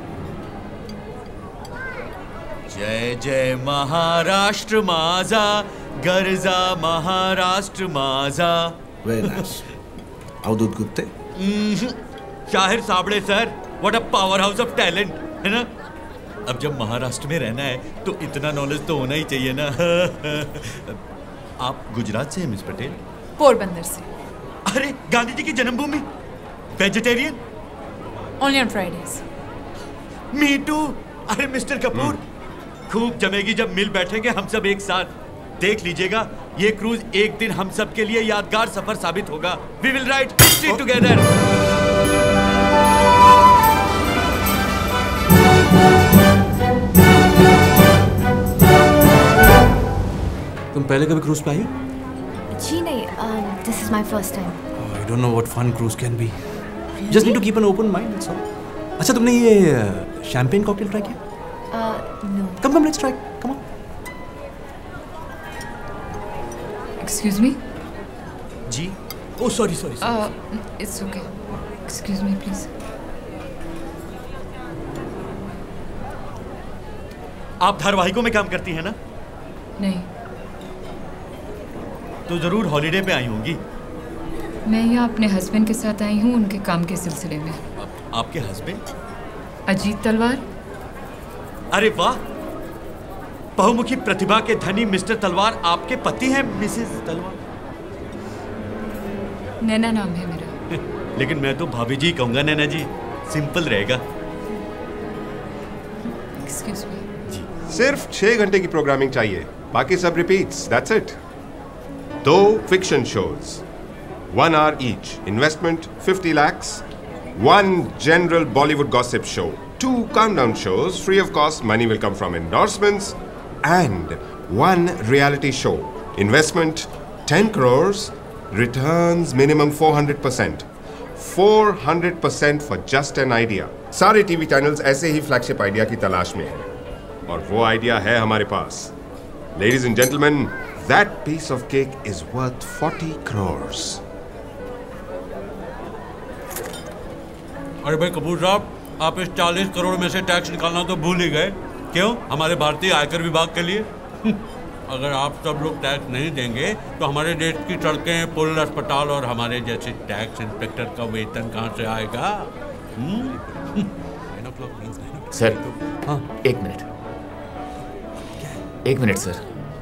जय जय महाराष्ट्र माझा, गरजा महाराष्ट्र माझा। Very nice. Avadhoot Gupte. Shahir Sabade sir, what a power house of talent, है ना? अब जब महाराष्ट्र में रहना है तो इतना नॉलेज तो होना ही चाहिए ना। आप गुजरात से हैं मिस पटेल? पोरबंदर से। अरे गांधी जी की जन्मभूमि, vegetarian? Only on Fridays. Me too. अरे मिस्टर कपूर, खूब जमेगी जब मिल बैठेंगे हम सब एक साथ। देख लीजिएगा, ये क्रूज एक दिन हम सब के लिए यादगार सफर साबित होगा। We will write history together. तुम पहले कभी क्रूज पे आई हो? जी नहीं, this is my first time. I don't know what fun cruise can be. Just need to keep an open mind, that's all. अच्छा, तुमने ये शैंपेन कॉकटेल ट्राई किया? No. Come come let's try, come on. Excuse me. जी। Oh sorry sorry. It's okay. Excuse me please. आप धारावाहिकों में काम करती हैं ना? नहीं। तो जरूर हॉलीडे पे आई होंगी। मैं यहाँ अपने हस्बैंड के साथ आई हूँ, उनके काम के सिलसिले में। आपके हस्बैंड? अजीत तलवार। अरे वाह, बहुमुखी प्रतिभा के धनी मिस्टर तलवार आपके पति हैं मिसेस तलवार? नैना नाम है मेरा। लेकिन मैं तो भाभी जी कहूंगा नैना जी, सिंपल रहेगा। Excuse me. सिर्फ छह घंटे की प्रोग्रामिंग चाहिए, बाकी सब रिपीट्स, दैट्स इट। दो fiction shows, one hour each, investment fifty lakhs, one general Bollywood gossip show, two countdown shows, free of cost, money will come from endorsements, and one reality show, investment ten crores, returns minimum four hundred percent. four hundred percent for just an idea. सारे TV channels ऐसे ही flagship idea की तलाश में हैं, और वो idea है हमारे पास। Ladies and gentlemen, that piece of cake is worth forty crores. अरे भाई कपूर साहब, आप इस चालीस करोड़ में से टैक्स निकालना तो भूल ही गए। क्यों? हमारे भारतीय आयकर विभाग के लिए। अगर आप सब लोग टैक्स नहीं देंगे तो हमारे देश की सड़कें, पुल, अस्पताल और हमारे जैसे टैक्स इंस्पेक्टर का वेतन कहाँ से आएगा? सर, हाँ एक मिनट, एक मिनट सर।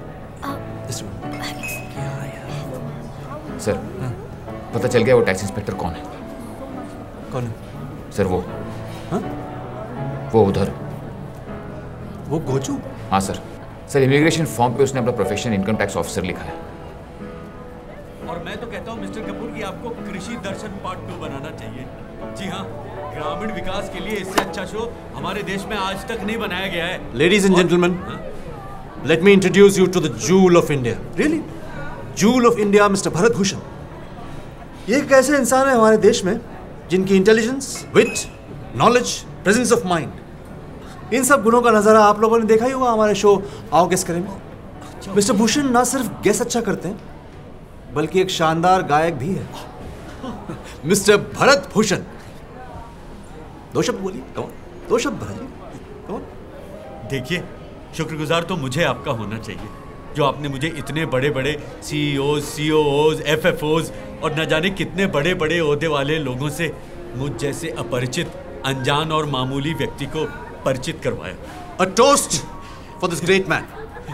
सर, पता चल गया वो टैक्स इंस्पेक्टर कौन है? कौन है? सर वो हाँ? वो उधर, वो गोचू? हाँ सर। सर, इमिग्रेशन फॉर्म पे उसने अपना प्रोफेशन इनकम टैक्स ऑफिसर लिखा है। और मैं तो कहता हूँ मिस्टर कपूर कि आपको कृषि दर्शन पार्ट टू बनाना चाहिए। जी हाँ, ग्रामीण विकास के लिए इससे अच्छा शो हमारे देश में आज तक नहीं बनाया गया है। Ladies and gentlemen, let me introduce you to the jewel of India. Really? Jewel of India, mister Bharat Bhushan. ये एक ऐसे इंसान है हमारे देश में जिनकी intelligence, wit, knowledge, presence of mind, इन सब गुणों का नजारा आप लोगों ने देखा ही होगा हमारे शो आओ गेस करें में। मिस्टर भूषण ना सिर्फ गेस अच्छा करते हैं बल्कि एक शानदार गायक भी है। मिस्टर भरत भूषण, दो शब्द बोलिए, कौन? दो शब्द भरत जी, कौन? देखिए, शुक्रगुजार तो मुझे आपका होना चाहिए जो आपने मुझे इतने बड़े बड़े सीईओ, सीओओज, एफएफओज और न जाने कितने बड़े बड़े ओहदे वाले लोगों से मुझ जैसे अपरिचित, अनजान और मामूली व्यक्ति को परिचित करवाया। A toast for this great man.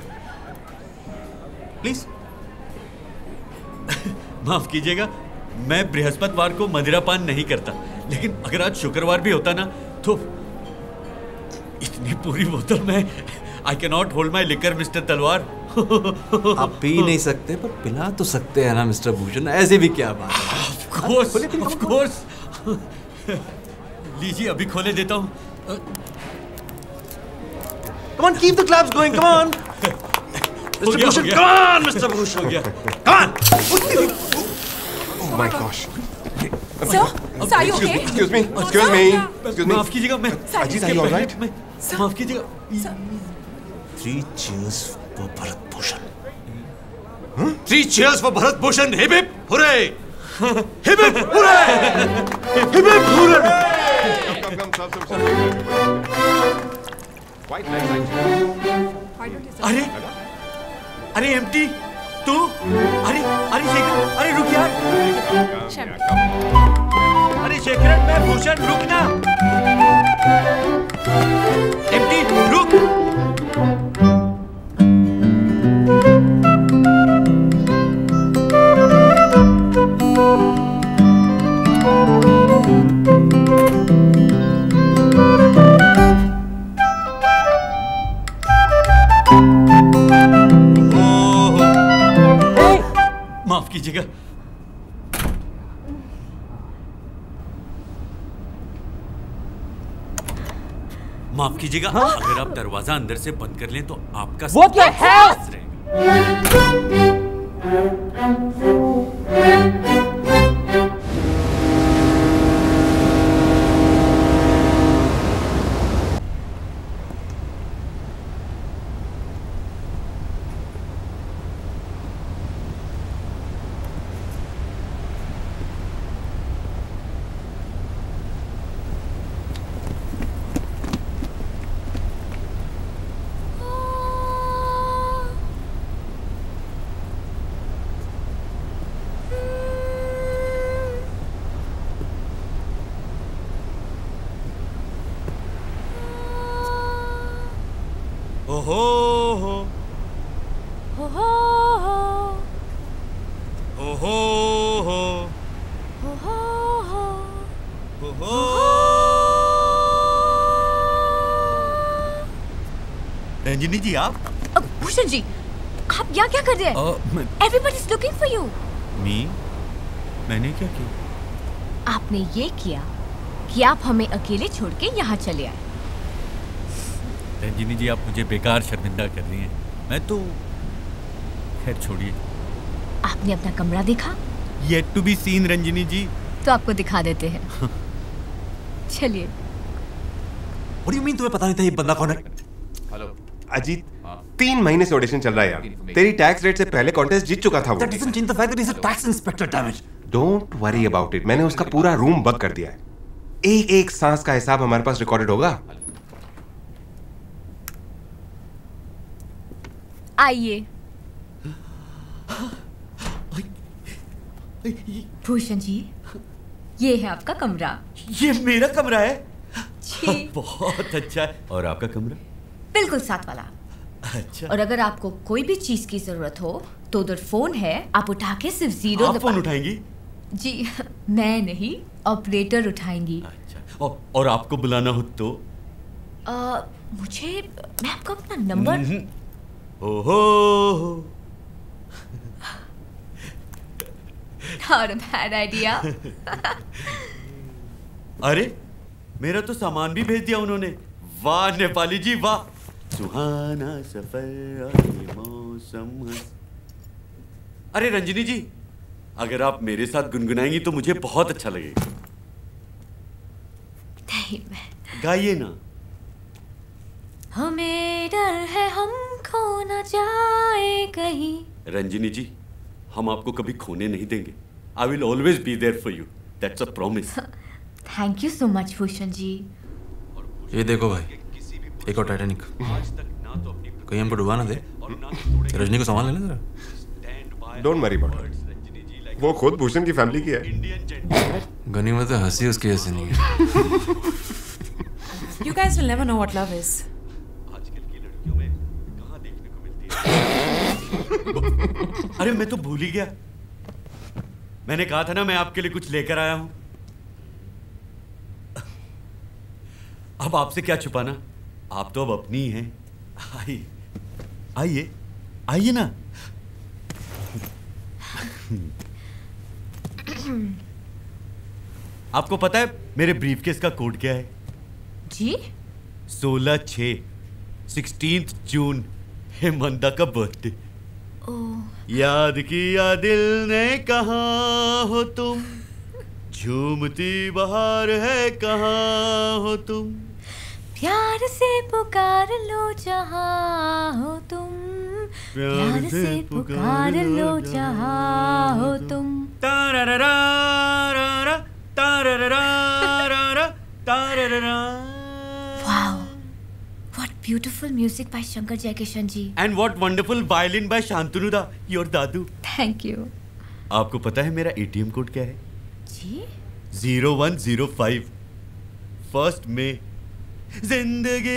Please. माफ कीजिएगा, मैं बृहस्पतिवार को मदिरापान नहीं करता, लेकिन अगर आज शुक्रवार भी होता ना तो इतनी पूरी बोतल में I cannot hold my liquor, mister Talwar. आप पी नहीं सकते पर पिला तो सकते हैं ना मिस्टर भूषण, ऐसे भी क्या बात है? Of course, of course. लीजिए, अभी खोले देता हूँ। Come on, keep the claps going. Come on, Mister Bhushan. Come on, Mister Bhushan. Come on. Oh my gosh. Sir, sir, are you okay? Excuse me. Excuse me. Excuse me. माफ कीजिएगा, मैं Ajit, are you all right? माफ कीजिएगा। Three cheers for Bharat Bhushan. Huh? Three cheers for Bharat Bhushan. Hip hip hooray! Hip hip hooray! Hip hip hooray! Come, come, come, come, come. Quite nice, actually. अरे, अरे MT, तू? अरे, अरे शेखर, अरे रुक यार। अरे शेखर, मैं भूषण, रुक ना। एमटी, रुक। माफ कीजिएगा, अगर आप दरवाजा अंदर से बंद कर लें तो आपका What the hell? ओहो हो हो हो हो ओहो हो हो हो हो ओहो। रंजिनी जी आप? भूषण जी, आप यहाँ क्या कर रहे हैं? Everybody is looking for you. मी? मैंने क्या किया? आपने ये किया कि आप हमें अकेले छोड़ के यहाँ चले आए। रंजिनी जी, आप मुझे बेकार शर्मिंदा कर रही हैं। मैं तो खैर छोड़िए। आपने अपना कमरा देखा? Yet to be seen, रंजिनी जी। तो आपको दिखा देते हैं। चलिए। What do you mean तुम्हें पता नहीं था ये बंदा कौन है? हेलो अजीत, तीन महीने से ऑडिशन चल रहा है यार। तेरी टैक्स रेट से पहले कॉन्टेस्ट जीत चुका था वो। That doesn't change the fact that he's a tax inspector, damn it. Don't worry about it. मैंने उसका पूरा रूम बग कर दिया है। एक एक सांस का हिसाब हमारे पास रिकॉर्डेड होगा। आइए। भूषण जी, ये है आपका कमरा। ये मेरा कमरा है? जी। बहुत अच्छा है। और आपका कमरा? बिल्कुल साथ वाला। अच्छा। और अगर आपको कोई भी चीज की जरूरत हो तो उधर फोन है, आप उठा के सिर्फ जीरो आप फोन उठाएंगी? जी मैं नहीं, ऑपरेटर उठाएंगी। अच्छा। और, और आपको बुलाना हो तो? आ, मुझे मैं आपको अपना नंबर। ओहो। Not a bad idea. अरे मेरा तो सामान भी भेज दिया उन्होंने। वाह नेपाली जी वाह। सुहाना सफर और ये मौसम। अरे रंजिनी जी, अगर आप मेरे साथ गुनगुनाएंगी तो मुझे बहुत अच्छा लगेगा। नहीं मैं। गाइए ना। हमें डर है हम खो न जाए कहीं। रंजिनी जी, हम आपको कभी खोने नहीं देंगे। I will always be there for you. That's a promise. Thank you so much Bhushan ji. ये देखो भाई, एक और टाइटैनिक। कहीं हमको डुबा ना दे। रजनी को सामान लेना जरा। Don't worry about it. वो खुद भूषण की फैमिली की है। गनीमत है, हंसी उसकी हंसी नहीं है। You guys will never know what love is. अरे मैं तो भूल ही गया। मैंने कहा था ना मैं आपके लिए कुछ लेकर आया हूं। अब आपसे क्या छुपाना, आप तो अब अपनी ही हैं। आइए आइए आइए ना। आपको पता है मेरे ब्रीफकेस का कोड क्या है? जी? सोलह छः सिक्सटीन्थ जून हेमंता का बर्थडे। याद किया दिल ने कहाँ हो तुम, झूमती बहार है कहाँ हो तुम, प्यार से पुकार लो जहाँ हो तुम, प्यार से पुकार लो जहाँ हो तुम। तारारारा तारारारा तारारारा। Wow, what beautiful music by Shankar Jaikishan ji. And what wonderful violin by Shantanu da, your Dadu. Thank you. आपको पता है मेरा एटीएम कोड क्या है? जी? Zero one zero five. First में जिंदगी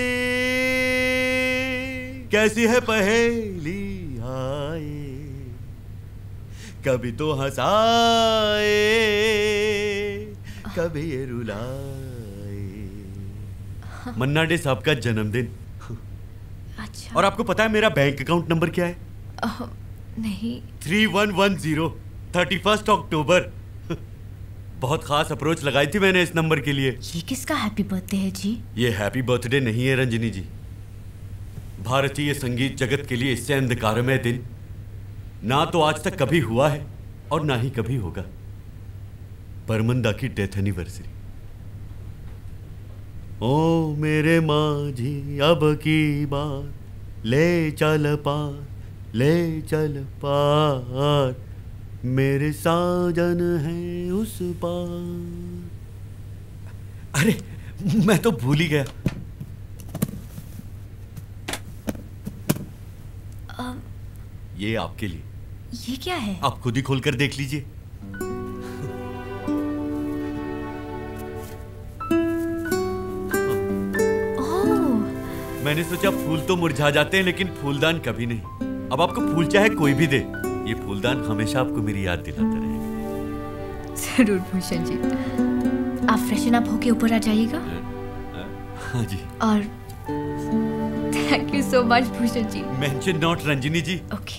कैसी है पहेली आए, कभी तो हंसाए कभी ये रुलाए। मन्ना डे साहब का जन्मदिन। अच्छा। और आपको पता है मेरा बैंक अकाउंट नंबर क्या है? uh, नहीं। Three one one zero thirty first October. बहुत खास अप्रोच लगाई थी मैंने इस नंबर के लिए। ये किसका हैप्पी बर्थडे है जी? ये हैप्पी बर्थडे नहीं है रंजनी जी। भारतीय संगीत जगत के लिए इससे अंधकारमय दिन ना तो आज तक कभी हुआ है और ना ही कभी होगा। परमंदा की डेथ एनिवर्सरी। ओ मेरे माझी अब की बात ले चल पार ले चल पार मेरे साजन है उस पार। अरे मैं तो भूल ही गया। आ, ये आपके लिए। ये क्या है? आप खुद ही खोलकर देख लीजिए। मैंने सोचा फूल तो मुरझा जाते हैं लेकिन फूलदान कभी नहीं। अब आपको फूल चाहे कोई भी दे, ये फूलदान हमेशा आपको मेरी याद दिलाता रहेगा। जरूर भूषण जी। आप फ्रेशन अप होके ऊपर आ जाइएगा। हाँ जी। और thank you so much Bhushan ji. Mention not Ranjini ji. Okay.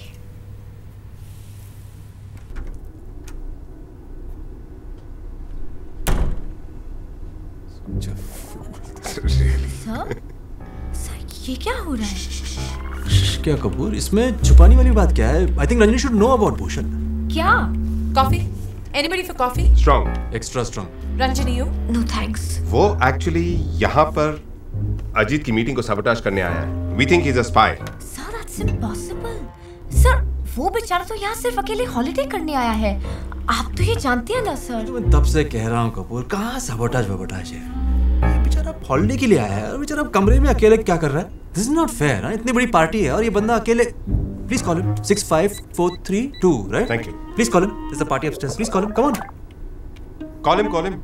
Sir, sir ये क्या हो रहा है? क्या कपूर, इसमें छुपाने वाली बात क्या है? I think Ranjani should know about Bhushan. क्या? Coffee? Anybody for coffee? Strong, extra strong. Ranjani you? No thanks. वो एक्चुअली यहाँ पर अजीत की मीटिंग को सबोटाज करने आया है। We think he is a spy. Sir that's impossible. Sir वो बेचारा तो यहाँ सिर्फ अकेले हॉलिडे करने आया है। आप तो ये जानते हैं ना सर। मैं तब से कह रहा हूँ कपूर, कहाँ सबोटाज वबोटाज है। बेचारा हॉलिडे के लिए आया है और बेचारा कमरे में अकेले क्या कर रहा है? This is not fair. इतनी बड़ी पार्टी है और ये बंदा अकेले। Please call him. Six five four three two right? Thank you. Please call him. This is the party upstairs. Please call him. Come on. Call him call him.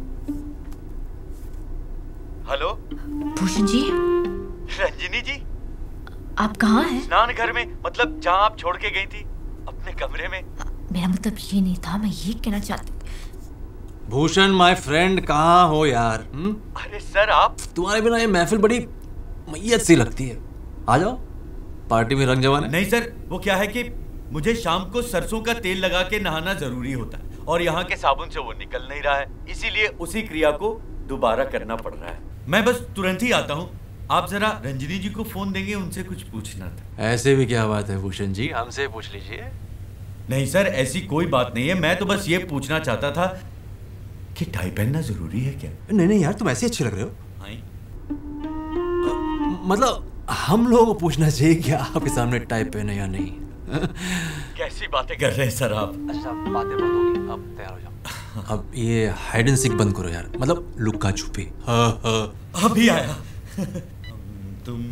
Hello Bhushan ji. Ranjini ji. आप कहाँ हैं? स्नान घर में, मतलब जहाँ आप छोड़ के गई थी, अपने कमरे में। मेरा मतलब ये नहीं था, मैं ये कहना चाहती। भूषण माय फ्रेंड, कहाँ हो यार? हुँ? अरे सर आप। तुम्हारे बिना ये महफिल बड़ी मैयत सी लगती है। आ जाओ, पार्टी में रंग जमाने। नहीं सर, वो क्या है कि मुझे शाम को सरसों का तेल लगा के नहाना जरूरी होता है और यहाँ के साबुन से वो निकल नहीं रहा है, इसीलिए उसी क्रिया को दोबारा करना पड़ रहा है। मैं बस तुरंत ही आता हूँ। आप जरा रंजनी जी को फोन देंगे, उनसे कुछ पूछना था। ऐसे भी क्या बात है भूषण जी, हमसे पूछ लीजिए। नहीं सर, ऐसी कोई बात नहीं है। मैं तो बस ये पूछना चाहता था कि टाई पहनना जरूरी है क्या? नहीं नहीं यार, तुम ऐसे अच्छे लग रहे हो। मतलब हम लोगों को पूछना चाहिए कि आपके सामने टाई पहने या नहीं। कैसी बातें कर रहे हैं सर आप? अच्छा बातें बहुत होगी, अब तैयार हो जाओ। अब ये हाइड एंड सीक बंद करो यार, मतलब लुक्का छुपी। हाँ हाँ अभी आया। तुम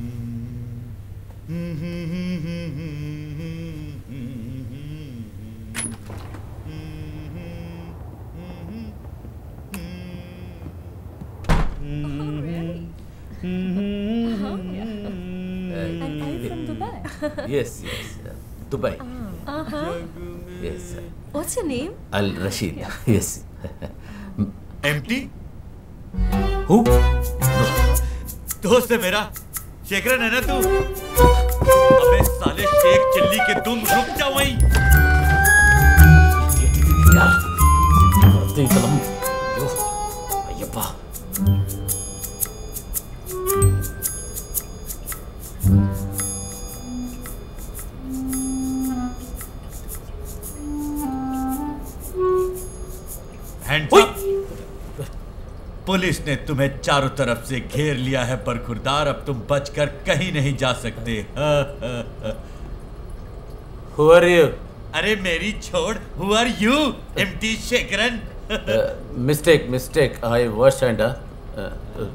Yes, yes. Dubai. Uh-huh. Yes. What's your name? Al Rashid. Yes. Empty? Who? दोस्त है मेरा, शेखरन है ना तू? अबे साले शेख चिल्ली के तुम रुक जाओ वहीं। यार, तेरी कलम, यो, अय्यप्पा। पुलिस ने तुम्हें चारों तरफ से घेर लिया है बरखुरदार, अब तुम बचकर कहीं नहीं जा सकते। Who are you? अरे मेरी छोड़, Who are you? MT Shekharan. Mistake, mistake. I was and uh, uh,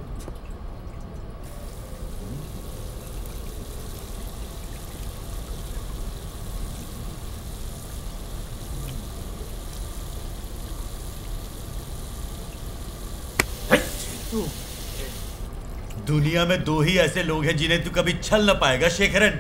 दुनिया में दो ही ऐसे लोग हैं जिन्हें तू कभी छल न पाएगा शेखरन।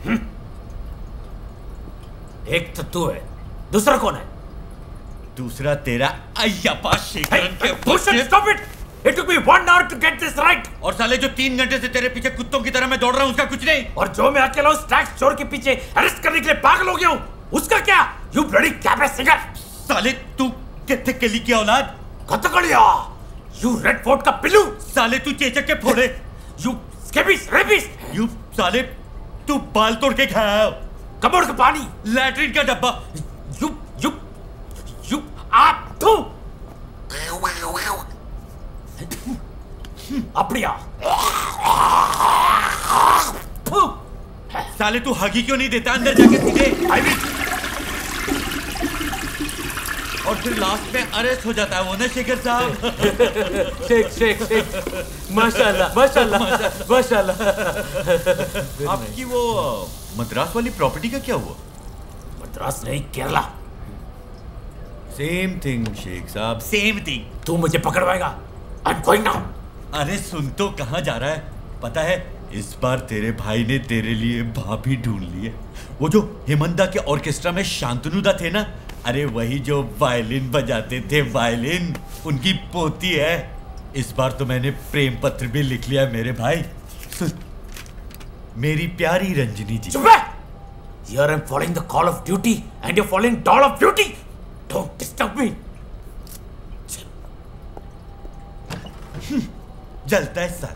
एक तो तू है, दूसरा कौन है? दूसरा तेरा अय्यप्पा शेखरन के Bhushan, stop it! It took me one hour to get this right. और साले जो तीन घंटे से तेरे पीछे कुत्तों की तरह मैं दौड़ रहा हूँ उसका कुछ नहीं। और जो मैं अकेला उस टैक्स चोर के पीछे अरेस्ट करने के लिए पागल हो गया हूँ, उसका क्या? You bloody cabaret singer! साले तू कथकली की औलाद, कथकलिया, यू रेड फोर्ट का पिल्लू, साले तू चेचक के फोड़े, यू स्केबिस रेबिस, यू साले तू बाल तोड़ के खाया, कमोड का पानी, लैट्रिन का डब्बा, यू यू यू आप तू अपड़िया, साले तू हगी क्यों नहीं देता अंदर जाके सीधे? I will. और फिर लास्ट में अरेस्ट हो जाता है वो ना शेखर साहब। शेख शेख शेख माशाल्लाह माशाल्लाह माशाल्लाह। आपकी वो मद्रास वाली प्रॉपर्टी का क्या हुआ? मद्रास नहीं, केरला। सेम थिंग शेख साहब, सेम थिंग। तू मुझे पकड़वाएगा? I am going now. अरे सुन तो कहाँ जा रहा है? पता है इस बार तेरे भाई ने तेरे लिए भाभी ढूंढ ली है। वो जो हेमंदा के ऑर्केस्ट्रा में शांतनुदा थे ना, अरे वही जो वायलिन बजाते थे, वायलिन उनकी पोती है। इस बार तो मैंने प्रेम पत्र भी लिख लिया मेरे भाई। सुन, मेरी प्यारी रंजनी जी। चुप रह! Here I am following the call of duty and you're following doll of beauty. Don't disturb me. जलता है साला।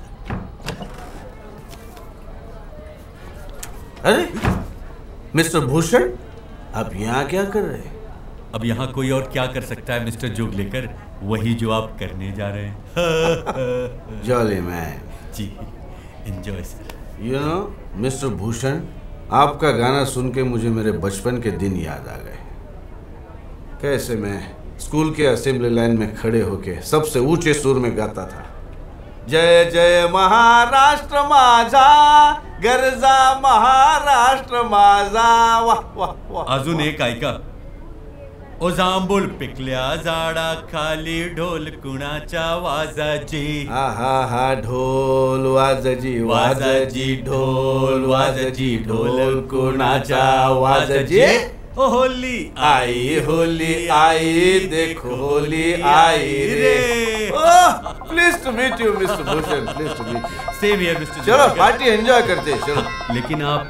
अरे मिस्टर भूषण, आप यहाँ क्या कर रहे हैं? अब यहाँ कोई और क्या कर सकता है मिस्टर जोगलेकर, वही जो आप करने जा रहे हैं। Jolly man ji, enjoy sir. You know mister Bhushan, आपका गाना सुन के मुझे मेरे बचपन के दिन याद आ गए। कैसे मैं स्कूल के असेंबली लाइन में खड़े होके सबसे ऊंचे सुर में गाता था, जय जय महाराष्ट्र माझा, गरजा महाराष्ट्र माझा। वाह वाह वाह। अजून एक ऐका, ओ जांभूळ पिकल्या झाडा खाली ढोल कुणाच्या वाजाजी। हा हा हा ढोल वाजाजी वाजाजी, ढोल वाजाजी, ढोल कुणाच्या वाजाजी। ओ होली आई होली आई, देखो होली आई रे। Please to meet you mister Bhushan, please to meet you. Same here mister. चलो पार्टी एंजॉय करते हैं, चलो। लेकिन आप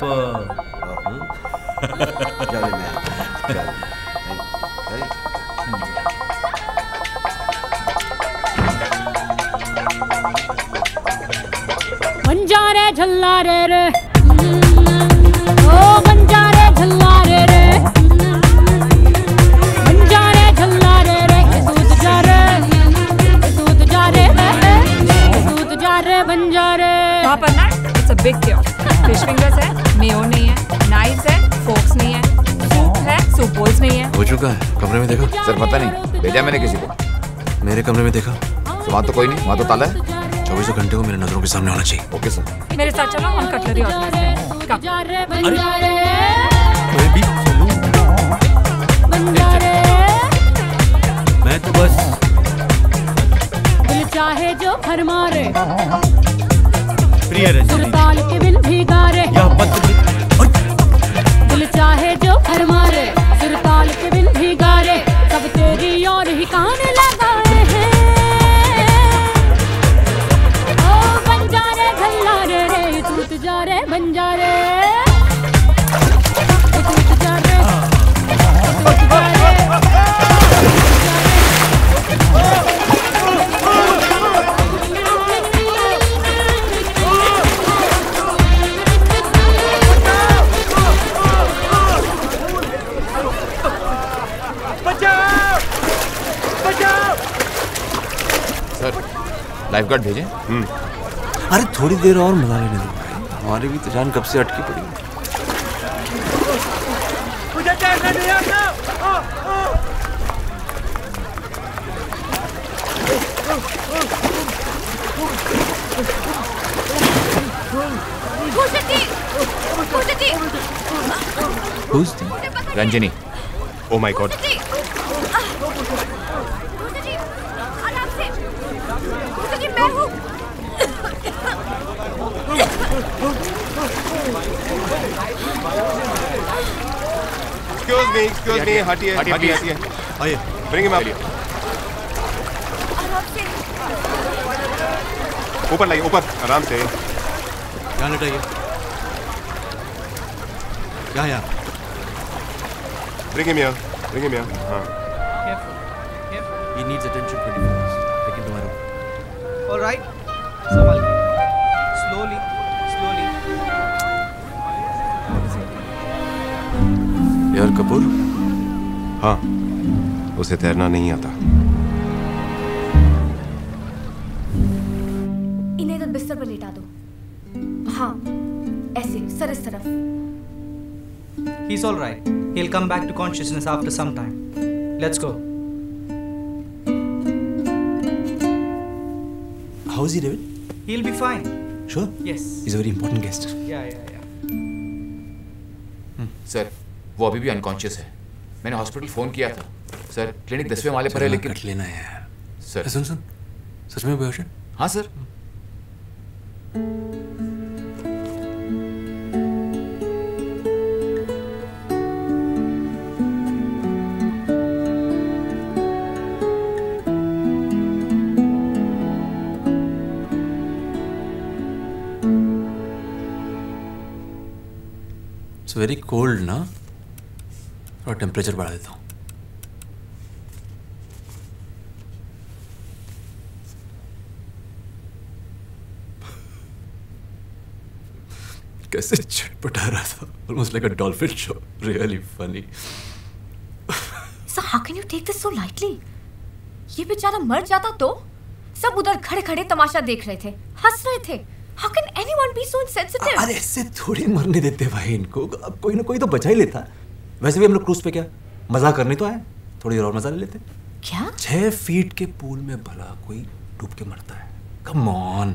चलो मैं बंजारे झल्लारे रे, ओ बंजारे झल्लारे रे, बंजारे झल्लारे रे, दूध जा रे, दूध जा रे, दूध जा रे बंजारे। वहाँ पर ना it's a big cure. Fish fingers है, मेयो नहीं है, नाइफ्स है, फोक्स नहीं है, सूप है, सूप बोल्स नहीं है। हो चुका है। कमरे में देखा? सर पता नहीं, भेजा मैंने किसी को। मेरे कमरे में देखा? तो वहाँ तो कोई नहीं, वहाँ तो ताला है। चौबीसों घंटे को मेरे नजरों के सामने होना चाहिए। Okay sir. मेरे साथ चलो, हम कटलरी ऑर्गेनाइज करें। कब? मैं भी चलूं? मैं तो बस दिल चाहे जो घर मारे, प्रिय रंजनी सुरताल के बिन भीगारे। दिल चाहे जो घर मारे, सुरताल के बिन भीगारे, सब तेरी और ही कान लगाए हैं। ओ बंजारे झल्लारे रे, टूट जा रे बंजारे, टूट जा रे, टूट जा रे। लाइफ गार्ड भेजें? अरे थोड़ी देर और मजा लेने दो भाई, हमारी भी तो जान कब से अटकी पड़ी है। मुझे तैरना नहीं आता। Ranjani. Oh my god. Excuse me, excuse me, हटिए, हटिए, हटिए, आइए, bring him up. ऊपर लाइए, ऊपर, आराम से। यहाँ लटाइए, यहाँ यहाँ। Bring him here, bring him here. हाँ। He needs attention twenty-four hours. Take him to my room. All right. संभाल के. Slowly, slowly. यार कपूर? हाँ, उसे तैरना नहीं आता. इन्हें तो बिस्तर पर लेटा दो. हाँ, ऐसे सर इस तरफ. He's all right. He'll come back to consciousness after some time. Let's go. How is he, David? He'll be fine. Sure? Yes. He's a very important guest. Yeah, yeah, yeah. Sir, वो अभी भी unconscious है. मैंने hospital phone किया था. Sir, clinic दसवें माले पर है लेकिन कट लेना है यार. सर, सुन सुन. सच में बेहोश है? हाँ सर. It's very cold ना? और टेम्परेचर बढ़ा देता हूँ. कैसे चटपटा रहा था. Almost like a dolphin show. Really funny. So how can you take this so lightly? ये बेचारा मर जाता तो? सब उधर खड़े खड़े तमाशा देख रहे थे, हंस रहे थे. How can anyone be so insensitive? अरे ऐसे थोड़ी मरने देते भाई इनको. अब कोई ना कोई तो बचा ही लेता. वैसे भी हम लोग क्रूज पे क्या मजा करने तो आए. थोड़ी देर और मजा ले लेते. क्या? छह फीट के पूल में भला कोई डूब के मरता है? Come on.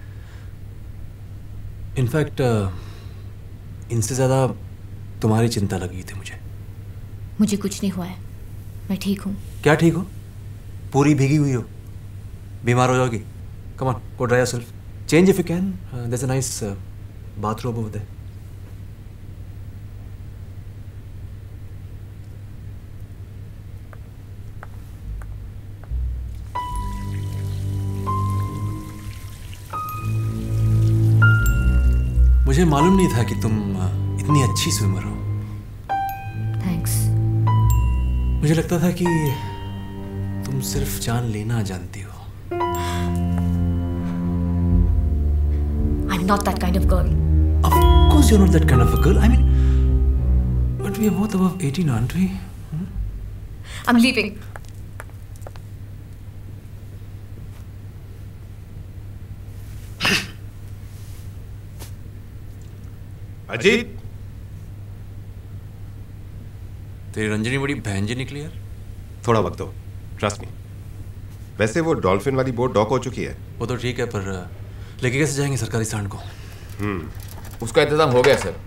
इनफैक्ट इनसे ज्यादा तुम्हारी चिंता लगी थी मुझे. मुझे कुछ नहीं हुआ है. मैं ठीक हूँ. क्या ठीक हो? पूरी भीगी हुई हो. बीमार हो जाओगी. Come on, go dry yourself. Change if you can. Uh, there's a nice uh, bathrobe over there. मुझे मालूम नहीं था कि तुम uh, इतनी अच्छी स्विमर हो. Thanks. मुझे लगता था कि तुम सिर्फ जान लेना जानती हो. I'm not that kind of girl. Of course you're not that kind of a girl. I mean, but we are both above eighteen, aren't we? Hmm? I'm leaving. Ajit, तेरी रंजनी बड़ी बहन जी निकली यार. थोड़ा वक्त दो. Trust me. वैसे वो डॉल्फिन वाली बोट डॉक हो चुकी है. वो तो ठीक है पर लेके कैसे जाएंगे सरकारी सांड को? हम्म. उसका इंतजाम हो गया सर.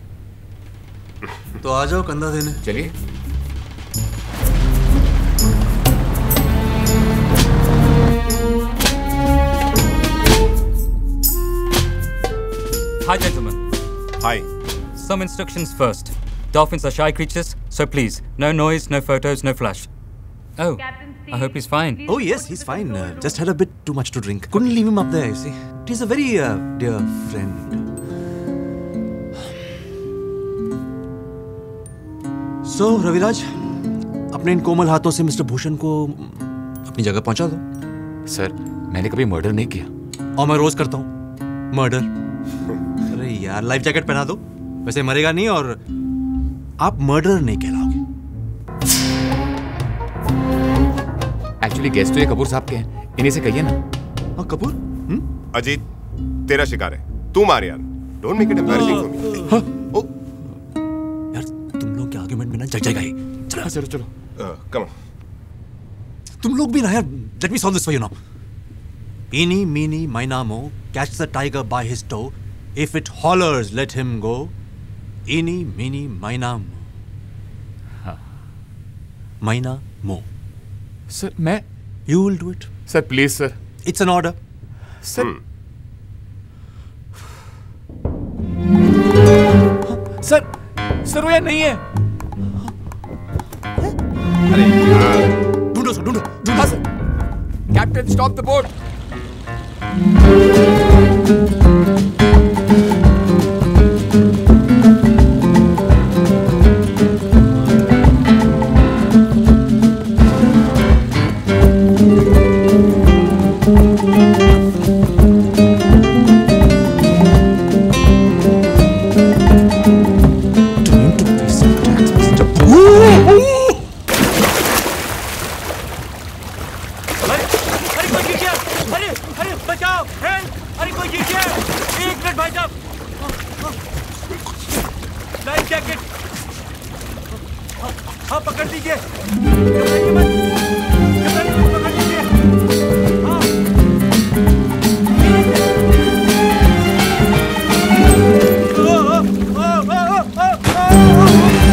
तो आ जाओ कंधा देने. चलिए. Hi gentlemen. Hi. Some instructions first. Dolphins are shy creatures, so please, no noise, no photos, no flash. Oh, I hope he's fine. Oh yes, he's fine. Uh, just had a bit too much to drink. Couldn't leave him up there, you see. He's a very uh, dear friend. So, Raviraj, अपने इन कोमल हाथों से mister Bhushan को अपनी जगह पहुंचा दो. Sir, मैंने कभी मर्डर नहीं किया. और मैं रोज करता हूँ मर्डर. अरे यार, लाइफ जैकेट पहना दो. वैसे मरेगा नहीं और आप मर्डर नहीं कहलाओगे. एक्चुअली गेस्ट तो ये कपूर साहब के हैं. इन्हीं से कहिए ना. हाँ कपूर. अजीत, तेरा शिकार है. तू मार यार. Don't make it embarrassing for me. यार तुम लोग के आर्गुमेंट में ना जग जाएगा ही. चलो चलो चलो. Come on. तुम लोग भी ना यार. Let me solve this for you now. Eeny, meeny, miny, mo, catch the tiger by his toe. If it hollers, let him go. Eeny, meeny, miny, mo. Miny, mo. Sir मैं. You will do it. Sir please sir. It's an order. Sir. Sir sir वो यार नहीं है. अरे यार. ढूंढो sir ढूंढो. हाँ sir. Captain stop the boat. बचाओ, हेल्प! अरे कोई कीजिए! एक मिनट भाई साहब! Life jacket! हाँ पकड़ लीजिए! घबराइए मत! घबराइए मत, पकड़ लीजिए! हाँ! ओ, ओ, ओ, ओ, ओ, ओ,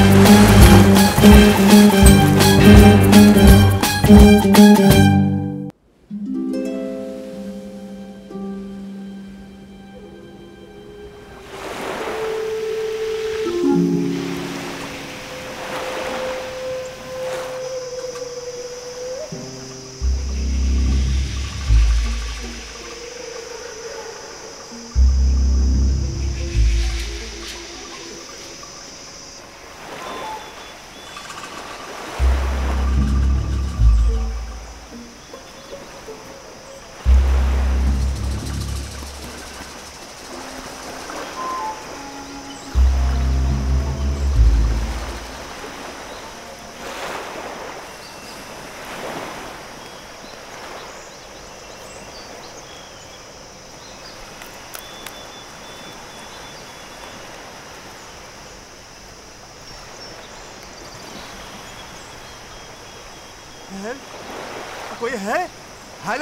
कोई है? हेलो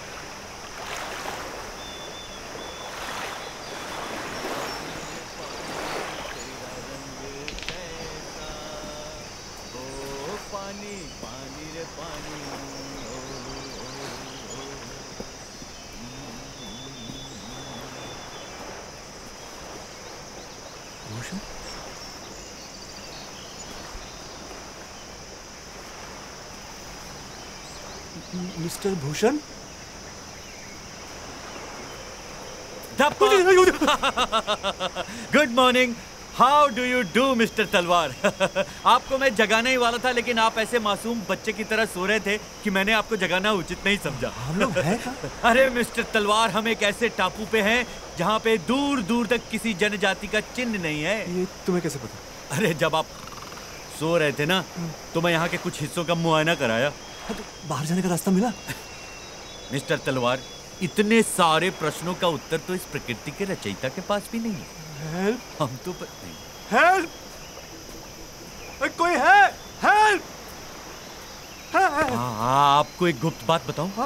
पानी पानी रे पानी Bhushan mister Bhushan good morning how do you do mister Talwar आपको मैं जगाने ही वाला था लेकिन आप ऐसे मासूम बच्चे की तरह सो रहे थे कि मैंने आपको जगाना उचित नहीं समझा। हम लोग हैं कहाँ? अरे मिस्टर तलवार हम एक ऐसे टापू पे हैं जहाँ पे दूर दूर तक किसी जनजाति का चिन्ह नहीं है। ये तुम्हें कैसे पता? अरे जब आप सो रहे थे ना तो मैं यहाँ के कुछ हिस्सों का मुआयना कराया। तो बाहर जाने का रास्ता मिला? मिस्टर तलवार इतने सारे प्रश्नों का उत्तर तो इस प्रकृति के रचयिता के पास भी नहीं है। हेल्प! हम तो पर... नहीं। हेल्प! कोई है? हेल्प! हाँ, हाँ, आपको एक गुप्त बात बताऊं? हाँ।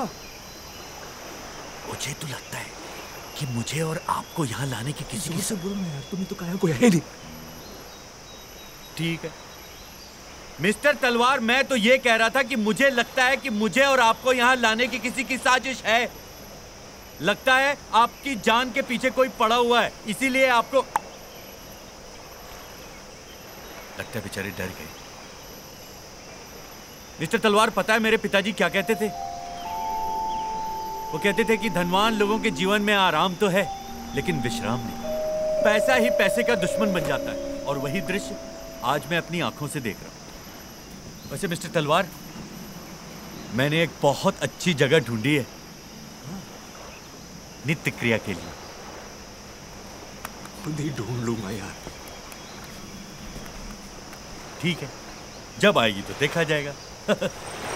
मुझे तो लगता है कि मुझे और आपको यहाँ लाने की किसी की से बोलो ना यार, तुम्हें तो कहा कोई है नहीं। ठीक है मिस्टर तलवार मैं तो ये कह रहा था कि मुझे लगता है कि मुझे और आपको यहाँ लाने की किसी की साजिश है। लगता है आपकी जान के पीछे कोई पड़ा हुआ है इसीलिए आपको लगता है बेचारे डर गए। मिस्टर तलवार पता है मेरे पिताजी क्या कहते थे? वो कहते थे कि धनवान लोगों के जीवन में आराम तो है लेकिन विश्राम नहीं। पैसा ही पैसे का दुश्मन बन जाता है और वही दृश्य आज मैं अपनी आंखों से देख रहा हूं। वैसे मिस्टर तलवार मैंने एक बहुत अच्छी जगह ढूंढी है नित्य क्रिया के लिए। खुद ही ढूंढ लूंगा यार। ठीक है जब आएगी तो देखा जाएगा। मिस्टर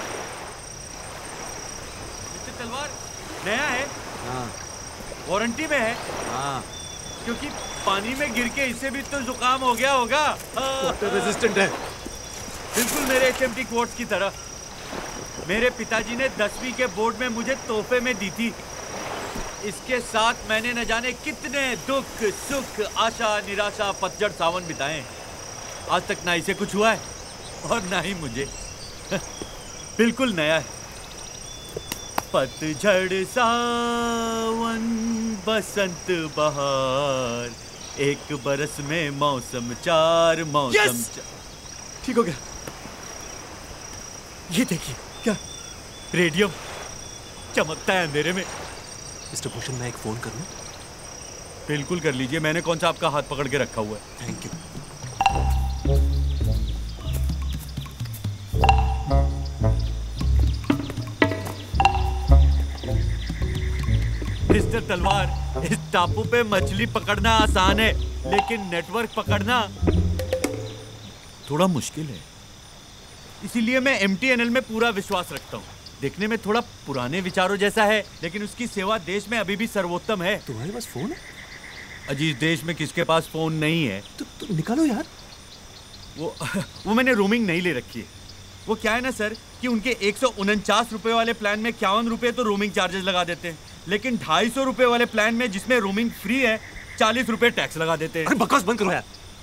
तलवार नया है? हाँ। वारंटी में है? हाँ। क्योंकि पानी में गिर के इससे भी तो जुकाम हो गया होगा। वाटर रेजिस्टेंट है। बिल्कुल मेरे एचएमटी क्वार्ट्स की तरह। मेरे पिताजी ने दसवीं के बोर्ड में मुझे तोहफे में दी थी। इसके साथ मैंने न जाने कितने दुख सुख आशा निराशा पतझड़ सावन बिताए। आज तक ना इसे कुछ हुआ है और ना ही मुझे। बिल्कुल नया है। पतझड़ सावन बसंत बहार एक बरस में मौसम चार मौसम yes! चार। ठीक हो गया। ये देखिए क्या रेडियम चमकता है अंधेरे में। मिस्टर भूषण मैं एक फोन करूं? बिल्कुल कर लीजिए। मैंने कौन सा आपका हाथ पकड़ के रखा हुआ है। Thank you. मिस्टर तलवार इस टापू पे मछली पकड़ना आसान है लेकिन नेटवर्क पकड़ना थोड़ा मुश्किल है। इसीलिए मैं एम टी एन एल में पूरा विश्वास रखता हूँ। देखने में थोड़ा पुराने विचारों जैसा है, लेकिन उसकी सेवा देश में अभी भी सर्वोत्तम है। तुम्हारे पास फोन है? अजी, देश में किसके पास फोन नहीं है? तो, तो निकालो यार। वो वो मैंने रोमिंग नहीं ले रखी है। वो क्या है ना सर कि उनके एक सौ उनचास रुपए वाले प्लान में इक्यावन रुपए तो रोमिंग चार्जेस लगा देते हैं, लेकिन ढाई सौ रुपए वाले प्लान में जिसमें रोमिंग फ्री है चालीस रुपए टैक्स लगा देते हैं। अरे बकवास बंद करो यार।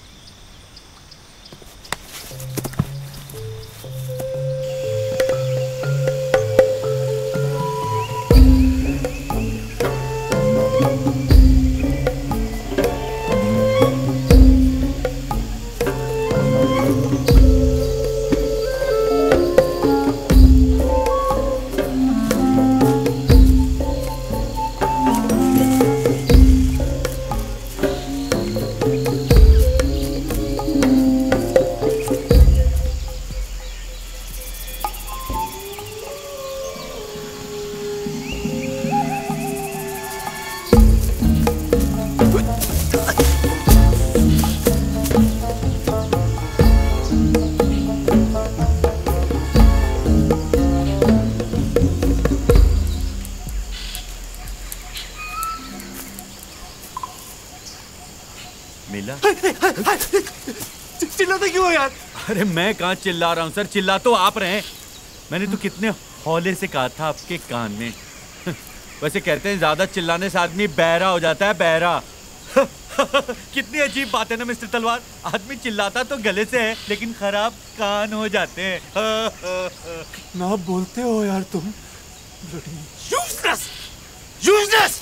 चिल्लाते क्यों हो यार? अरे मैं कहाँ चिल्ला रहा हूँ सर, चिल्ला तो आप रहे हैं। मैंने तो कितने हौले से कहा था आपके कान में। वैसे कहते हैं ज्यादा चिल्लाने से आदमी बहरा हो जाता है, बहरा। कितनी अजीब बात है ना मिस्टर तलवार, आदमी चिल्लाता तो गले से है लेकिन खराब कान हो जाते हैं। ना बोलते हो यार तुम। Useless! Useless!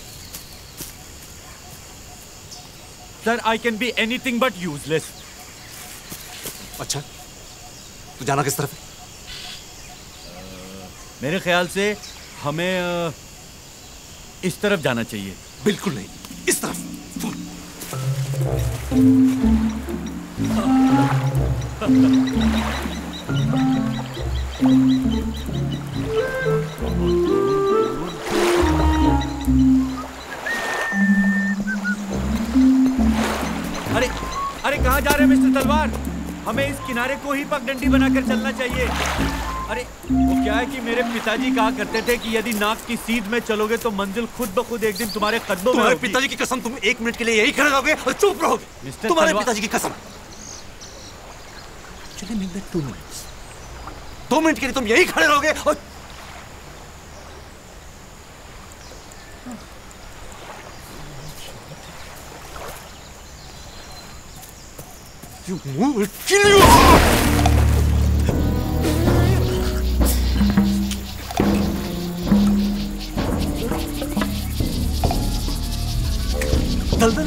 Sir, I can be anything but useless. अच्छा, तो जाना किस तरफ है? मेरे ख्याल से हमें इस तरफ जाना चाहिए। बिल्कुल नहीं, इस तरफ। अरे अरे कहाँ जा रहे हैं मिस्टर तलवार? हमें इस किनारे को ही पगडंडी बनाकर चलना चाहिए। अरे वो क्या है कि मेरे पिताजी कहा करते थे कि यदि नाक की सीध में चलोगे तो मंजिल खुद ब खुद एक दिन तुम्हारे कदमों में होगी। तुम्हारे पिताजी की कसम, तुम एक मिनट के लिए यही खड़े रहोगे और चुप रहोगे। तुम्हारे पिताजी की कसम। चलिए मिल टू मिनट्स दो मिनट के लिए तुम यही खड़े रहोगे और You will kill you! दलदल,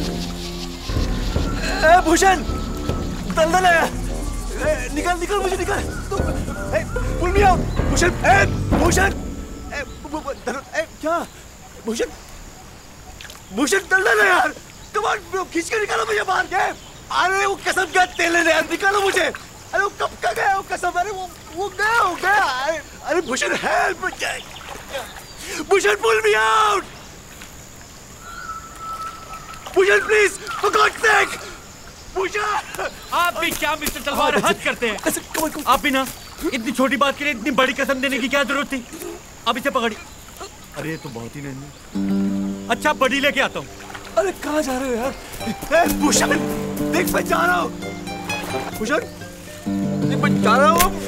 ए भूषण, दलदल है। ए, निकल निकल मुझे निकल। तुम, ए, pull me out, भूषण, ए, भूषण, ए, दलदल, ए, क्या? भूषण, भूषण दलदल है यार। Come on, खींच के निकालो मुझे बाहर के। अरे वो कसम क्या तेल ले यार, निकालो मुझे। अरे वो कब का गया वो कसम? अरे वो वो गया हो गया। अरे अरे Bhushan help, Bhushan pull me out, Bhushan please for god's sake. Bhushan, आप भी क्या मिस्टर तलवार हद करते हैं? आप भी ना इतनी छोटी बात के लिए इतनी बड़ी कसम देने की क्या जरूरत थी? अब इसे पकड़ी। अरे ये तो बहुत ही नहीं। अच्छा बड़ी लेके आता हूँ। अरे कहाँ जा रहे हो यार? ए भूषण, देख मैं जा रहा हूँ। भूषण, देख मैं जा रहा हूँ।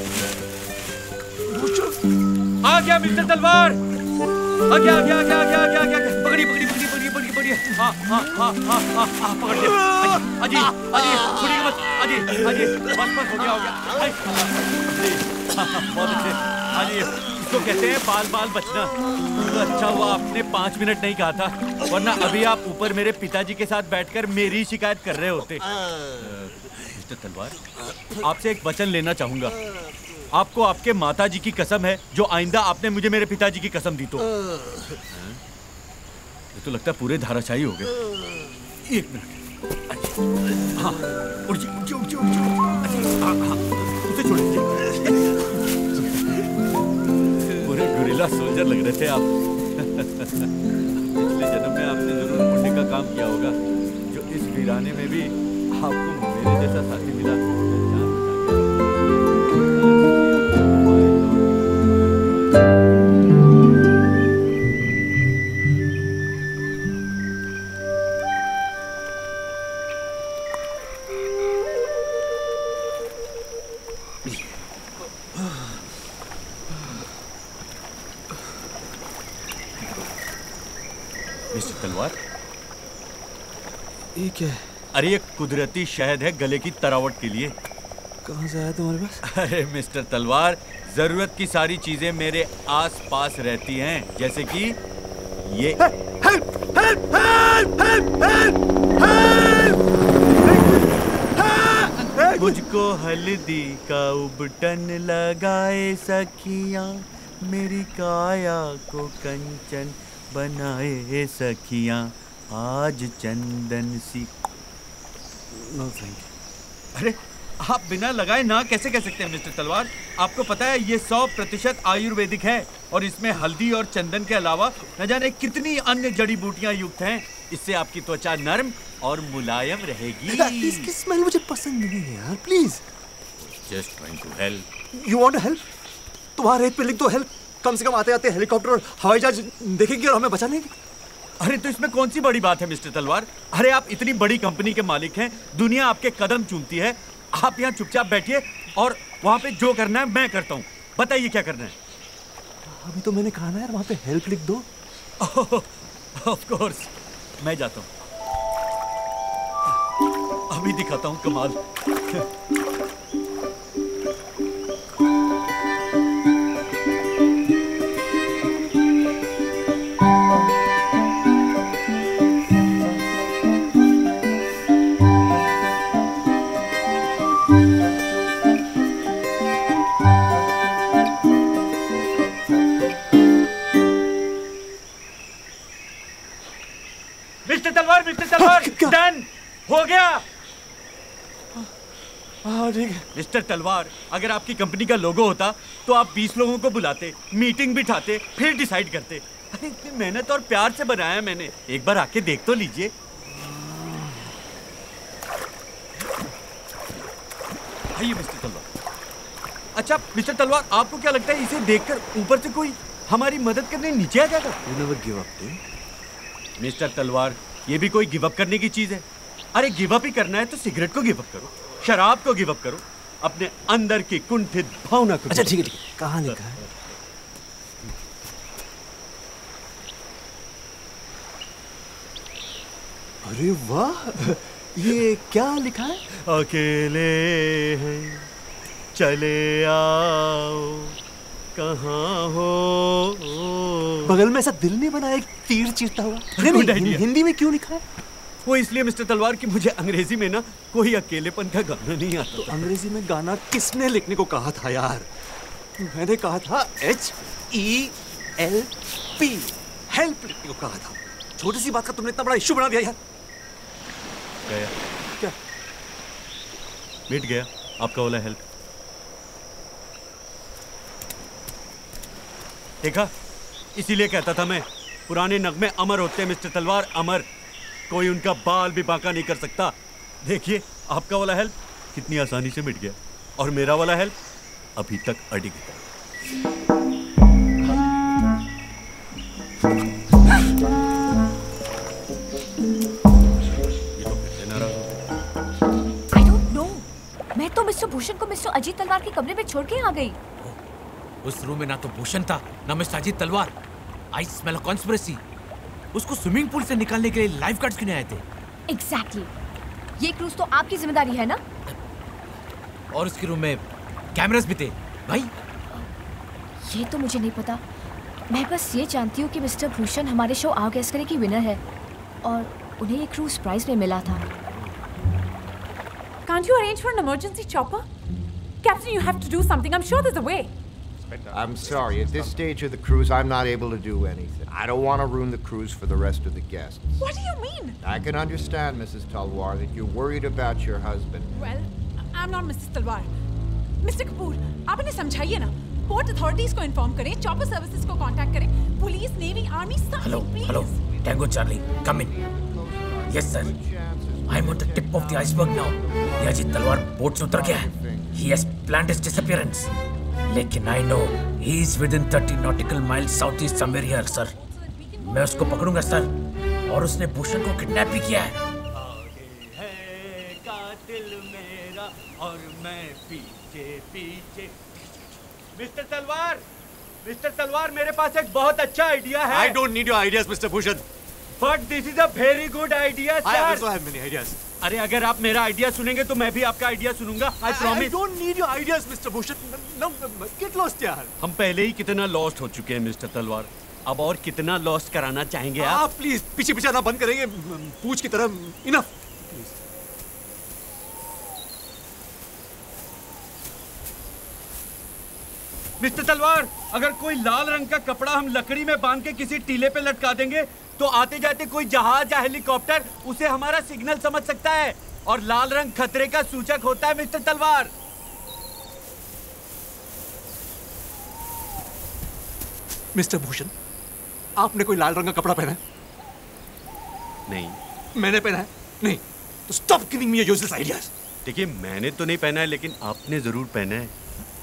भूषण, आ गया मिस्टर तलवार, आ गया आ गया आ गया आ गया आ गया आ गया। पकड़ी पकड़ी पकड़ी पकड़ी पकड़ी पकड़ी। हाँ हाँ हाँ हाँ हाँ हाँ पकड़ लिया। अजी अजी छुड़िएगा मत। अजी अजी बस बस हो गया हो गया। बहुत अच्छे। अजी इसको कहते हैं बाल बाल बचना। तो अच्छा हुआ आपने पाँच मिनट नहीं कहा था, वरना अभी आप ऊपर मेरे पिताजी के साथ बैठकर मेरी शिकायत कर रहे होते। मिस्टर तलवार, आपसे एक वचन लेना चाहूंगा। आपको आपके माताजी की कसम है जो आइंदा आपने मुझे मेरे पिताजी की कसम दी तो। ये तो लगता है पूरे धाराशाही हो गए। एक मिनट। हाँ उठ जी उठ जी उठ जी उठ जी। हाँ हाँ उसे छोड़ दीजिए। पूरे गुरिल्ला सोल्जर लग रहे थे आप। पिछले जन्म में आपने जरूर पुण्य का काम किया होगा जो इस वीराने में भी आपको मेरे जैसा साथी मिला। तलवार। ये क्या है? अरे ये कुदरती शहद है गले की तरावट के लिए। कहाँ से आया तुम्हारे पास? अरे मिस्टर तलवार, जरूरत की सारी चीजें मेरे आस पास रहती हैं, जैसे कि ये। Help! Help! Help! Help! Help! मुझको हल्दी का उबटन लगाए सखियां, मेरी काया को कंचन बनाए सखियां, आज चंदन सी। No thank you. अरे आप बिना लगाए ना कैसे कह सकते हैं मिस्टर तलवार? आपको पता है ये सौ प्रतिशत आयुर्वेदिक है और इसमें हल्दी और चंदन के अलावा न जाने कितनी अन्य जड़ी बूटियां युक्त हैं। इससे आपकी त्वचा नर्म और मुलायम रहेगी। इसकी स्मेल मुझे पसंद नहीं है यार, please. Just trying to help. You want to help? तुम्हारे रेत पे लिख दो हेल्प। कम से कम आते आते हेलीकॉप्टर और हवाई जहाज देखेंगे और हमें बचा लेंगे। अरे तो इसमें कौन सी बड़ी बात है मिस्टर तलवार? अरे आप इतनी बड़ी कंपनी के मालिक हैं, दुनिया आपके कदम चूमती है। आप यहाँ चुपचाप बैठिए और वहाँ पे जो करना है मैं करता हूँ। बताइए क्या करना है? अभी तो मैंने कहा ना यार, वहाँ पे हेल्प लिख दो। ऑफ कोर्स, मैं जाता हूँ। अभी दिखाता हूँ कमाल। मिस्टर तलवार, मिस्टर तलवार, डन हो गया। हाँ ठीक है। मिस्टर तलवार, अगर आपकी कंपनी का लोगो होता तो आप बीस लोगों को बुलाते, मीटिंग बिठाते, फिर डिसाइड करते। अरे इतनी मेहनत और प्यार से बनाया मैंने, एक बार आके देख तो लीजिए। आइए मिस्टर तलवार। अच्छा मिस्टर तलवार, आपको क्या लगता है इसे देखकर ऊपर से कोई हमारी मदद करने नीचे आ जाएगा? You never give up, dude. Mister Talwar, ये भी कोई गिव अप करने की चीज है? अरे गिव अप ही करना है तो सिगरेट को गिव अप करो, शराब को गिव अप करो, अपने अंदर की कुंठित भावना को। अच्छा ठीक है ठीक है। कहाँ लिखा है? अरे वाह, ये क्या लिखा है? अकेले हैं चले आओ, कहाँ हो। बगल में ऐसा दिल नहीं बना, एक तीर चीरता हुआ। नहीं, नहीं, हिंदी में क्यों लिखा है? वो इसलिए मिस्टर तलवार कि मुझे अंग्रेजी में ना कोई अकेलेपन का गाना नहीं आता। तो अंग्रेजी में गाना किसने लिखने को कहा था यार? मैंने कहा था H E L P, help लिखने को कहा था। छोटी सी बात का तुमने इतना बड़ा इश्यू बना दिया यार। गया क्या? मिट गया आपका वाला हेल्प। देखा, इसीलिए कहता था मैं, पुराने नगमे अमर होते हैं मिस्टर तलवार, अमर। कोई उनका बाल भी बांका नहीं कर सकता। देखिए आपका वाला हेल्प कितनी आसानी से मिट गया और मेरा वाला हेल्प अभी तक अड़िग है। I don't know. मैं तो मिस्टर भूषण को मिस्टर अजीत तलवार के कमरे में छोड़ के आ गई। उस रूम में ना तो भूषण था ना mister Ajit Talwar. I smell a conspiracy. उसको स्विमिंग पूल से निकालने के लिए लाइफ गार्ड्स क्यों नहीं आए थे? Exactly exactly. ये क्रूज तो आपकी जिम्मेदारी है ना? और उसके रूम में कैमरास भी थे भाई। ये तो मुझे नहीं पता। मैं बस ये जानती हूँ कि मिस्टर भूषण हमारे शो आओ गेस करे की विनर है और उन्हें ये क्रूज प्राइज में मिला था। Can't you arrange for an emergency chopper? Captain, you have to do something. I'm sure there's a way. I'm sorry. At this stage of the cruise, I'm not able to do anything. I don't want to ruin the cruise for the rest of the guests. What do you mean? I can understand, Missus Talwar, that you're worried about your husband. Well, I'm not Missus Talwar. Mister Kapoor, आप इन्हें समझाइए ना। Port authorities को inform करें, chopper services को contact करें, police, navy, army, something, Hello, please. hello. Tango Charlie, come in. Yes, sir. I'm on the tip of the iceberg now. ये अजीत तलवार बोट से उतर गया है. He has planned his disappearance. लेकिन I know he is within thirty nautical miles southeast somewhere here, sir. मैं उसको पकड़ूंगा, sir. और उसने भूषण को किडनैप भी किया है. है कातिल मेरा और मैं पीछे पीछे। मिस्टर तलवार, मिस्टर तलवार, मेरे पास एक बहुत अच्छा आइडिया है। I don't need your ideas, mister Bhushan. But this is a very good idea, sir. I also have many ideas. अरे अगर आप मेरा आइडिया सुनेंगे तो मैं भी आपका आइडिया सुनूंगा. I promise. I don't need your ideas, Mister Bhushan. No, get lost यार. हम पहले ही कितना लॉस्ट हो चुके हैं मिस्टर तलवार. अब और कितना लॉस्ट कराना चाहेंगे आप? आप प्लीज पीछे पीछे ना बंद करेंगे. पूछ की तरह. इनफ. मिस्टर तलवार, अगर कोई लाल रंग का कपड़ा हम लकड़ी में बांध के किसी टीले पे लटका देंगे तो आते जाते कोई जहाज या हेलीकॉप्टर उसे हमारा सिग्नल समझ सकता है. और लाल रंग खतरे का सूचक होता है मिस्टर तलवार. मिस्टर भूषण, आपने कोई लाल रंग का कपड़ा पहना है? नहीं. मैंने पहना है? नहीं. तो stop giving me your useless ideas. देखिए, मैंने तो नहीं पहना है, लेकिन आपने जरूर पहना है.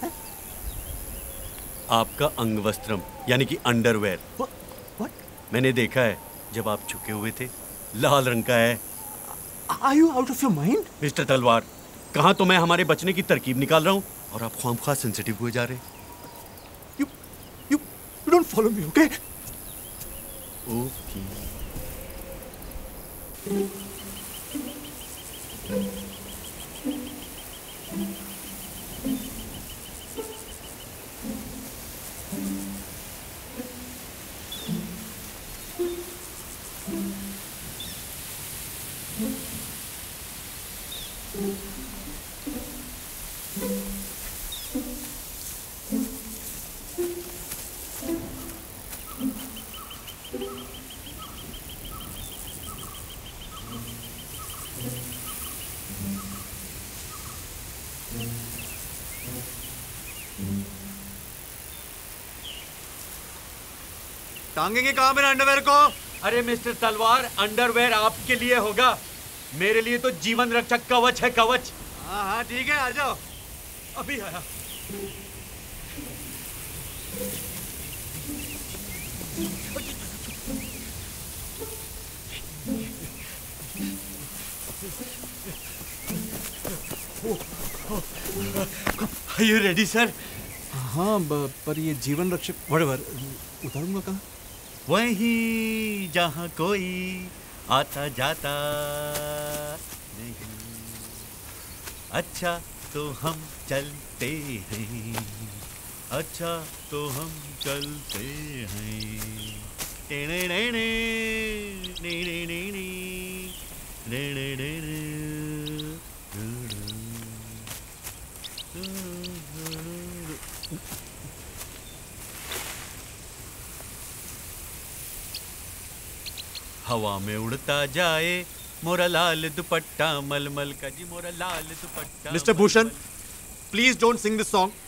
आपका अंगवस्त्रम यानी कि अंडरवेयर. What? मैंने देखा है जब आप झुके हुए थे. लाल रंग का है. Are you out of your mind? Mister Talwar, कहाँ तो मैं हमारे बचने की तरकीब निकाल रहा हूँ और आप ख्वामख्वाह सेंसिटिव हुए जा रहे हैं. You, you, you don't follow me, okay? Okay. टांगेंगे कहाँ मेरे अंडरवेयर को? अरे मिस्टर तलवार, अंडरवेयर आपके लिए होगा. मेरे लिए तो जीवन रक्षक कवच है, कवच. हाँ हाँ ठीक है, आ जाओ. अभी आया. Are you ready, sir? हाँ, पर ये जीवन रक्षक व्हाटएवर उतारूंगा कहाँ? वहीं जहाँ कोई आता जाता नहीं. अच्छा तो हम चलते हैं. अच्छा तो हम चलते हैं. टेने टेने टेने टेने टेने हवा में उड़ता जाए मोरा लाल दुपट्टा मलमल का जी, मोरा लाल दुपट्टा. Mister Bhushan, please don't sing this song.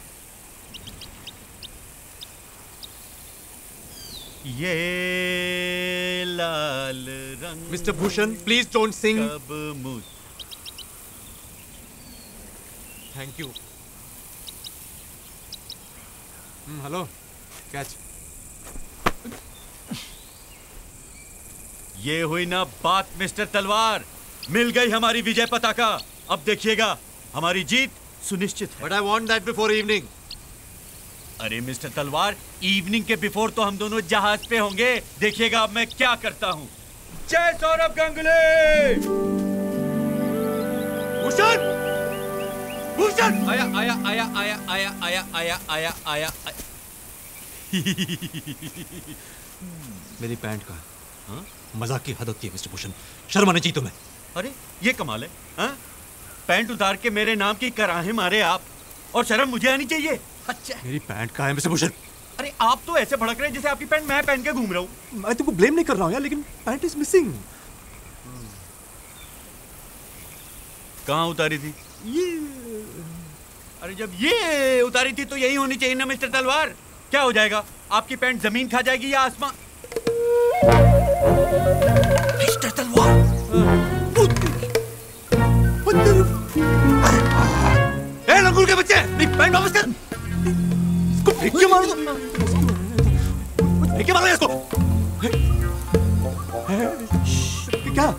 ये लाल रंग. Mister Bhushan, please don't sing. कब मुझ. Thank you. Hello, catch. ये हुई ना बात मिस्टर तलवार. मिल गई हमारी विजय पताका. अब देखिएगा हमारी जीत सुनिश्चित है. But I want that before evening. अरे मिस्टर तलवार, इवनिंग के बिफोर तो हम दोनों जहाज पे होंगे. देखिएगा अब मैं क्या करता हूँ. जय सौरभ गांगुली. भूषण, भूषण. आया आया आया आया आया आया आया आया आया. मेरी पैंट का. हाँ? मजाक की हद होती है मिस्टर भूषण. शर्म आनी चाहिए तुम्हें. अरे ये कमाल है. हाँ? पैंट उतार के मेरे नाम की कराहे मारे आप, और शर्म मुझे आनी चाहिए. अच्छा, मेरी पैंट कहाँ है मिस्टर भूषण? अरे आप तो ऐसे भड़क रहे हैं जैसे आपकी पैंट मैं पहन के घूम रहा हूँ. मैं तुमको ब्लेम नहीं कर रहा हूँ यार, लेकिन पैंट इज मिसिंग. कहाँ उतारी थी? ये. अरे जब ये उतारी थी तो यही होनी चाहिए ना मिस्टर तलवार. क्या हो जाएगा? आपकी पैंट जमीन खा जाएगी या आसमान? मिस्टर तलवार, ए लंगूर के बच्चे, मेरी पैंट वापस कर. इसको फेंक के मारो. फेंक के मारो इसको. क्या?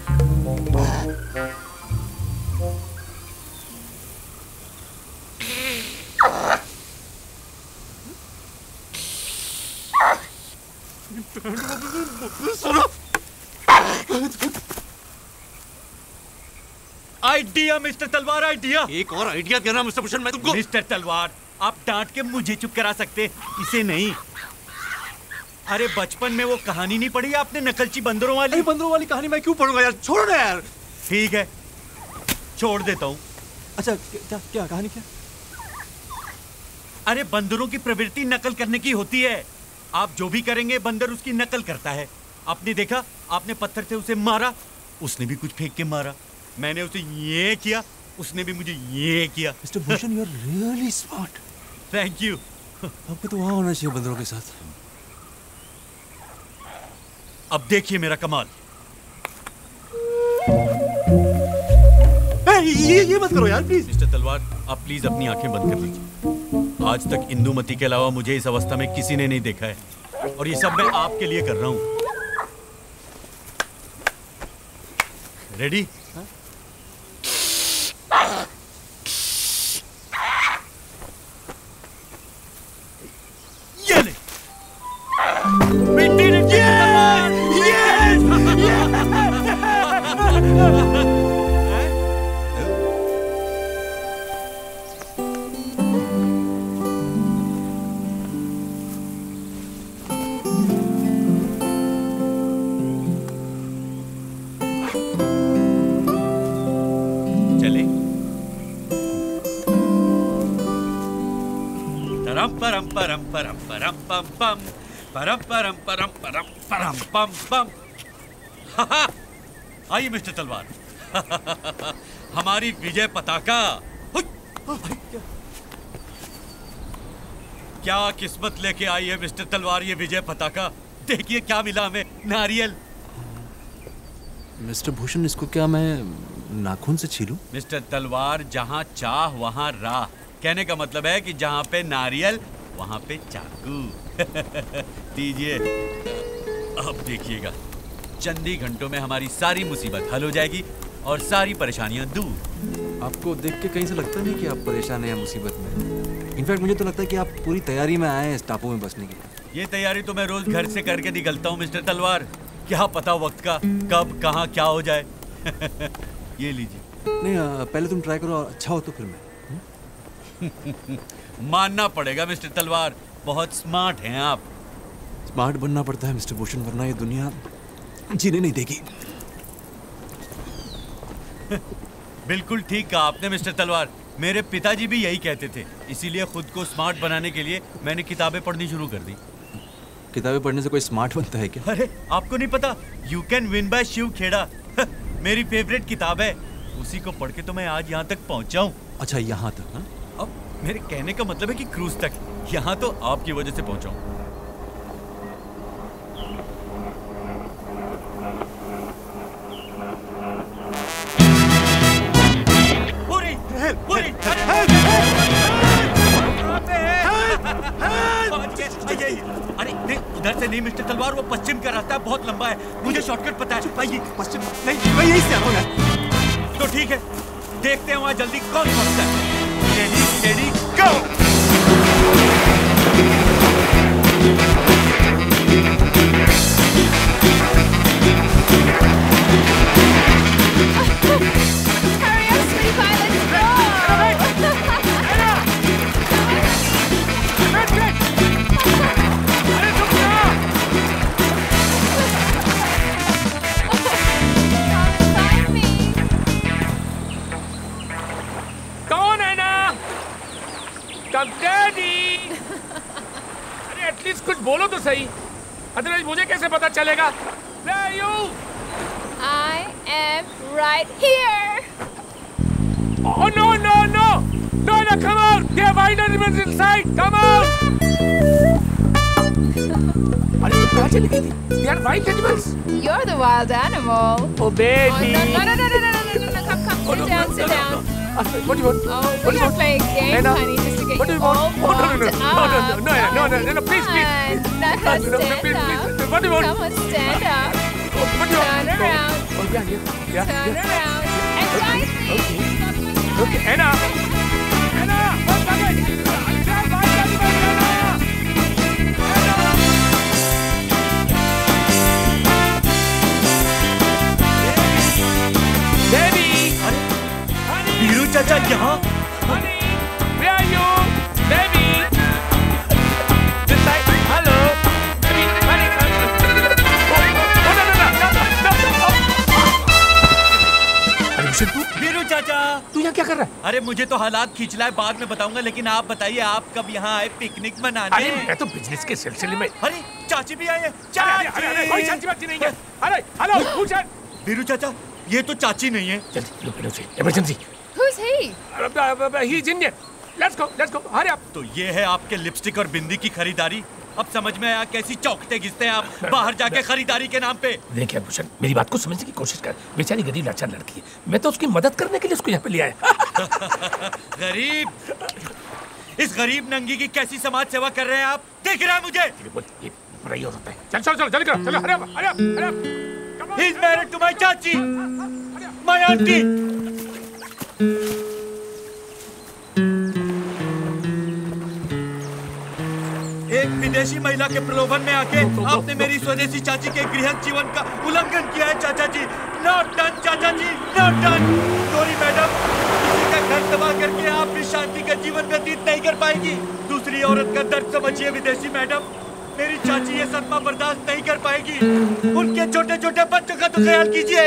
सुनो. Idea mister Talwar, idea. एक और आइडिया देना मिस्टर भूषण, मैं तुमको। मिस्टर तलवार, आप डांट के मुझे चुप करा सकते, इसे नहीं। अरे बचपन में वो कहानी नहीं पढ़ी आपने, नकलची बंदरों वाली? बंदरों वाली कहानी मैं क्यों पढ़ूंगा यार, छोड़ो ना यार। ठीक है, छोड़ देता हूँ। अच्छा क्या क्या कहानी क्या? अरे बंदरों की प्रवृत्ति नकल करने की होती है। आप जो भी करेंगे बंदर उसकी नकल करता है। आपने देखा, आपने पत्थर से उसे मारा, उसने भी कुछ फेंक के मारा। मैंने उसे ये किया, उसने भी मुझे ये किया। Mister Bhushan, you are really smart. Thank you. आपको तो वहां होना चाहिए बंदरों के साथ। अब देखिए मेरा कमाल। ये ये मत करो यार प्लीज। मिस्टर तलवार, आप प्लीज अपनी आंखें बंद कर लीजिए। आज तक इंदुमती के अलावा मुझे इस अवस्था में किसी ने नहीं देखा है, और ये सब मैं आपके लिए कर रहा हूँ। रेडी? ये ले। We did it! Yes! Yes! चले। तरम परम परम परम परम पम पम परम परम परम परम परम पम पम। आइए मिस्टर तलवार, हमारी विजय पताका। क्या किस्मत लेके आई है मिस्टर तलवार ये विजय पताका। देखिए क्या मिला हमें, नारियल। मिस्टर भूषण, इसको क्या मैं नाखून से छीलूं? मिस्टर तलवार, जहाँ चाह वहाँ राह। कहने का मतलब है कि जहाँ पे नारियल वहाँ पे चाकू। दीजिए, अब देखिएगा, चंद ही घंटों में हमारी सारी मुसीबत हल हो जाएगी और सारी परेशानियां दूर। आपको देख के कहीं से लगता नहीं कि आप परेशान हैं या मुसीबत में। इनफैक्ट मुझे तो लगता है कि आप पूरी तैयारी में आए हैं इस टापू में बसने के लिए। ये तैयारी तो मैं रोज घर से करके निकलता हूँ मिस्टर तलवार। क्या पता वक्त का कब कहाँ क्या हो जाए। ये लीजिए। नहीं, पहले तुम ट्राई करो, अच्छा हो तो फिर मैं। मानना पड़ेगा मिस्टर तलवार, बहुत स्मार्ट हैं आप। स्मार्ट बनना पड़ता है मिस्टर भूषण, वरना ये दुनिया जीने नहीं देगी। बिल्कुल ठीक कहा आपने मिस्टर तलवार। मेरे पिताजी भी यही कहते थे, इसीलिए खुद को स्मार्ट बनाने के लिए मैंने किताबें पढ़नी शुरू कर दी। किताबें पढ़ने से कोई स्मार्ट बनता है क्या? अरे आपको नहीं पता, you can win by Shiv Khera मेरी फेवरेट किताब है। उसी को पढ़ के तो मैं आज यहाँ तक पहुँचा हूँ। अच्छा, यहाँ तक? हा? अब मेरे कहने का मतलब है कि क्रूज तक। यहाँ तो आपकी वजह से पहुँचा हूँ। अरे नहीं, उधर से नहीं मिस्टर तलवार, वो पश्चिम का रास्ता है, बहुत लंबा है। मुझे शॉर्टकट पता है। आइए। पश्चिम नहीं, मैं यहीं से आता हूँ यार। तो ठीक है, देखते हैं वहाँ जल्दी कौन पहुँचता है। Ready ready go. अरे एटलीस्ट कुछ बोलो तो सही, अदरवाइज मुझे कैसे पता चलेगा? Where are you? I am right here. Oh no no no! No no, come out! There are wild animals inside. Come out! अरे तुम कहाँ चली गई थी? They are wild animals. You're the wild animal. Oh baby. Oh, no no no no no no no no no! Come come, Oh, sit no, down, no, sit no, down. no, no. What do you want? Oh, What we're do you gonna want? play a game, Anna? honey, just to get What do you you want? all Oh, no, no, no, warmed no, no, no, up. no, no, no, no, no, please, please. Come on, No, no, no, stand please, please. up. What do you want? Come on, stand up. Oh, what do you want? Turn around. Oh, yeah, yeah, yeah. Turn yeah. around. And guide me. Okay. Okay, Anna. Anna, one second. Grab my animals, Anna. Anna. चाचा यहाँ? Where are you, baby? This side. Hello, baby. Honey, honey. Oh, no, no, no, no, no, no. अरे भूषण तू? वीरू चाचा, तू यहाँ क्या कर रहा है? अरे मुझे तो हालात खींचना है, बाद में बताऊंगा, लेकिन आप बताइए आप कब यहाँ आए पिकनिक मनाने? अरे मैं तो बिजनेस के सिलसिले में। अरे चाची भी आई है। चाची। अरे, अरे, कोई चाची बाची नहीं है। अरे हेलो भूषण। वीरू चाचा, ये तो चाची नहीं है। जल्दी लो पहले से, emergency. Who is he? He is Indian. Let's go, let's go. Hurry up. तो ये है आपके लिपस्टिक और बिंदी की खरीदारी। अब समझ में आया कैसी चौकटे घिसते हैं आप बाहर जाके खरीदारी के नाम पे। देख यार भूषण, मेरी बात को समझने की कोशिश कर। बेचारी गरीब लाचार लड़की है, मैं तो उसकी मदद करने के लिए उसको यहाँ पे ले आया। गरीब, इस गरीब नंगी की कैसी समाज सेवा कर रहे हैं आप? दिख रहा है मुझे। ये बुरा ही हो सकता है। चल चलो चलो जल्दी करो, चलो Hari Hari Hari. He is married to my चाची, my auntie. एक विदेशी महिला के प्रलोभन में आके आपने मेरी स्वदेशी चाची के गृहस्थ जीवन का उल्लंघन किया है चाचा जी। नॉट डन चाचा जी, नॉट डन। सॉरी मैडम, किसी का घर तबाह करके आप भी शांति का जीवन व्यतीत नहीं कर पाएगी। दूसरी औरत का दर्द समझिए विदेशी मैडम, मेरी चाची ये सदमा बर्दाश्त नहीं कर पाएगी। उनके छोटे छोटे बच्चों का तो ख्याल कीजिए।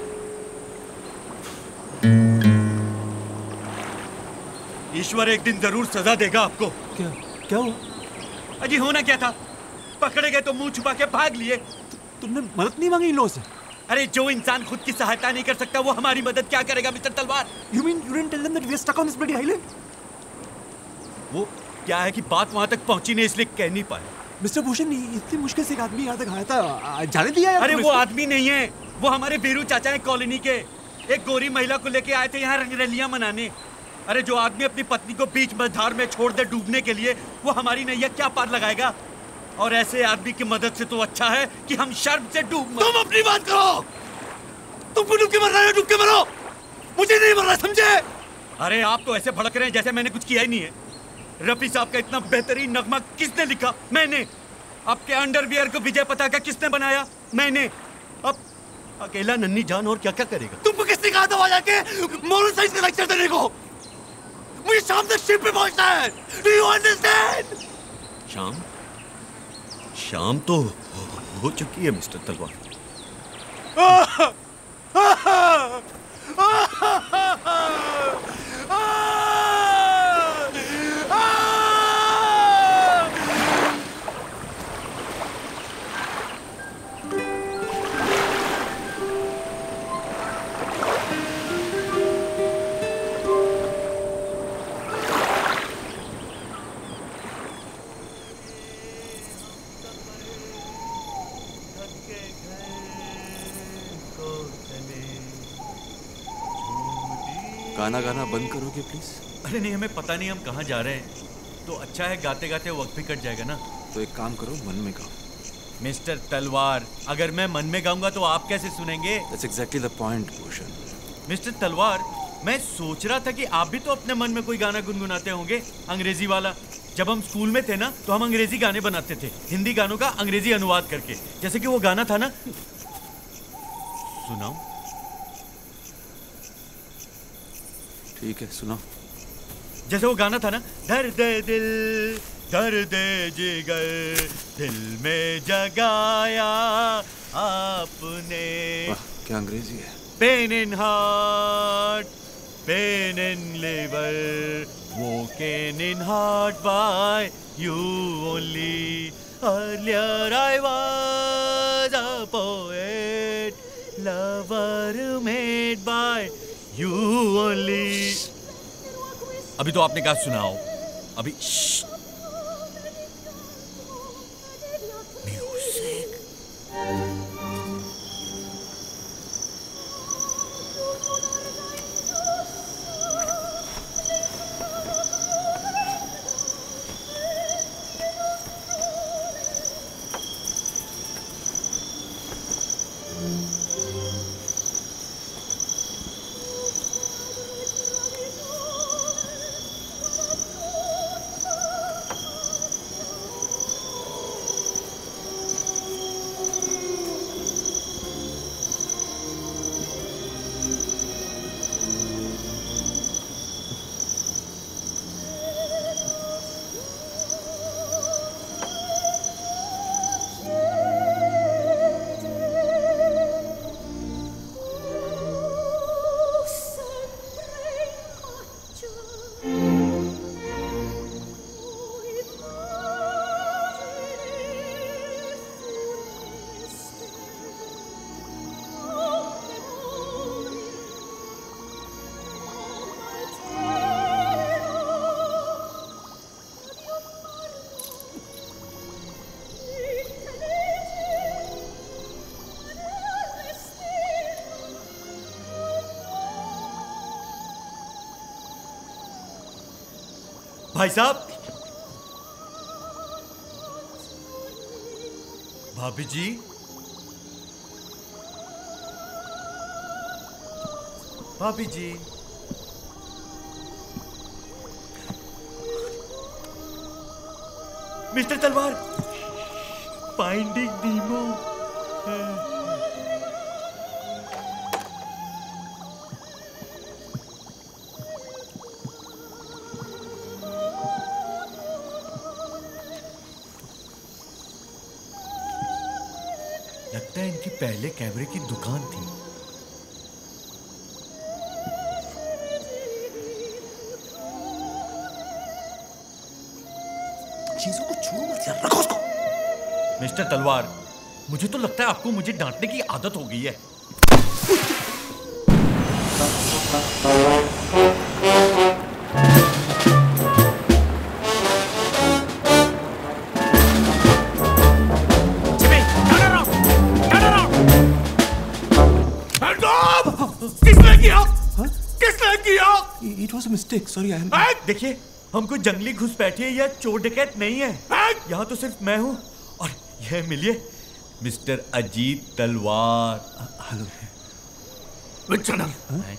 ईश्वर एक दिन जरूर सजा देगा आपको। क्या क्या हुआ? अजी होना क्या था, पकड़े गए तो मुंह छुपा के भाग लिए। तु, तुमने मदद नहीं मांगी इन लोगों से? अरे जो इंसान खुद की सहायता नहीं कर सकता वो हमारी मदद क्या करेगा मिस्टर तलवार? You mean you didn't tell them that we are stuck on this bloody island? वो क्या है कि बात वहां तक पहुंची नहीं इसलिए कह नहीं पाए। मिस्टर भूषण, इतनी मुश्किल से एक आदमी यहाँ तक आया था, जाने दिया यार? अरे वो आदमी नहीं है, वो हमारे वीरू चाचा है कॉलोनी के। एक गोरी महिला को लेके आए थे यहाँ रंगरलियां मनाने। अरे जो आदमी अपनी पत्नी को बीच मझधार में छोड़ दे डूबने के लिए, वो हमारी नैया क्या पार लगाएगा? और ऐसे आदमी की मदद से तो अच्छा है कि हम शर्म से डूब। तुम अपनी बात करो। तुम डूब के मर रहे हो, डूब के मरो, मुझे नहीं मरना, समझे? अरे आप तो ऐसे भड़क रहे हैं जैसे मैंने कुछ किया ही नहीं है। रफी साहब का इतना बेहतरीन नगमा किसने लिखा? मैंने। आपके अंडरवियर को विजय पताका किसने बनाया? मैंने। अब अकेला नन्ही जान और क्या क्या करेगा? तुमको किसने कहा था वहां जाके मॉरल साइंस का लेक्चर देने को? मुझे शाम तक शिप पे पहुंचना है। Do you understand? शाम शाम तो हो चुकी है मिस्टर तलवार। गाना गाना बंद करोगे प्लीज? अरे नहीं, हमें पता नहीं हम कहाँ जा रहे हैं, तो अच्छा है गाते गाते वक्त भी कट जाएगा ना। तो एक काम करो, मन में गाओ। मिस्टर तलवार, अगर मैं मन में गाऊंगा तो आप कैसे सुनेंगे? That's exactly the point, Bhushan. Mister Talwar, मैं सोच रहा था कि आप भी तो अपने मन में कोई गाना गुनगुनाते होंगे, अंग्रेजी वाला। जब हम स्कूल में थे ना तो हम अंग्रेजी गाने बनाते थे, हिंदी गानों का अंग्रेजी अनुवाद करके। जैसे कि वो गाना था ना, सुनाओ। ठीक है, सुनाओ। जैसे वो गाना था ना, दर्द दिल दर्द जिगर दिल में जगाया आपने। वाह, क्या अंग्रेजी है। Pain in heart pain in liver woken in heart by you only. Earlier I was a poet lover made by you only. अभी तो आपने कहा सुनाओ, अभी म्यूजिक। भाई साहब, भाभी जी, भाभी जी, मिस्टर तलवार, फाइंडिंग नीमो। लगता है इनकी पहले कैमरे की दुकान थी। चीजों को छू मत यार, रखो उसको। मिस्टर तलवार, मुझे तो लगता है आपको मुझे डांटने की आदत हो गई है। किसने किया? किसने किया? It was a mistake. Sorry, I am. देखिए, हम कोई जंगली घुसपैठिए या चोर डकैत नहीं है। यहाँ तो सिर्फ मैं हूँ और यह मिलिए mister Ajit Talwar. Hello. Which channel?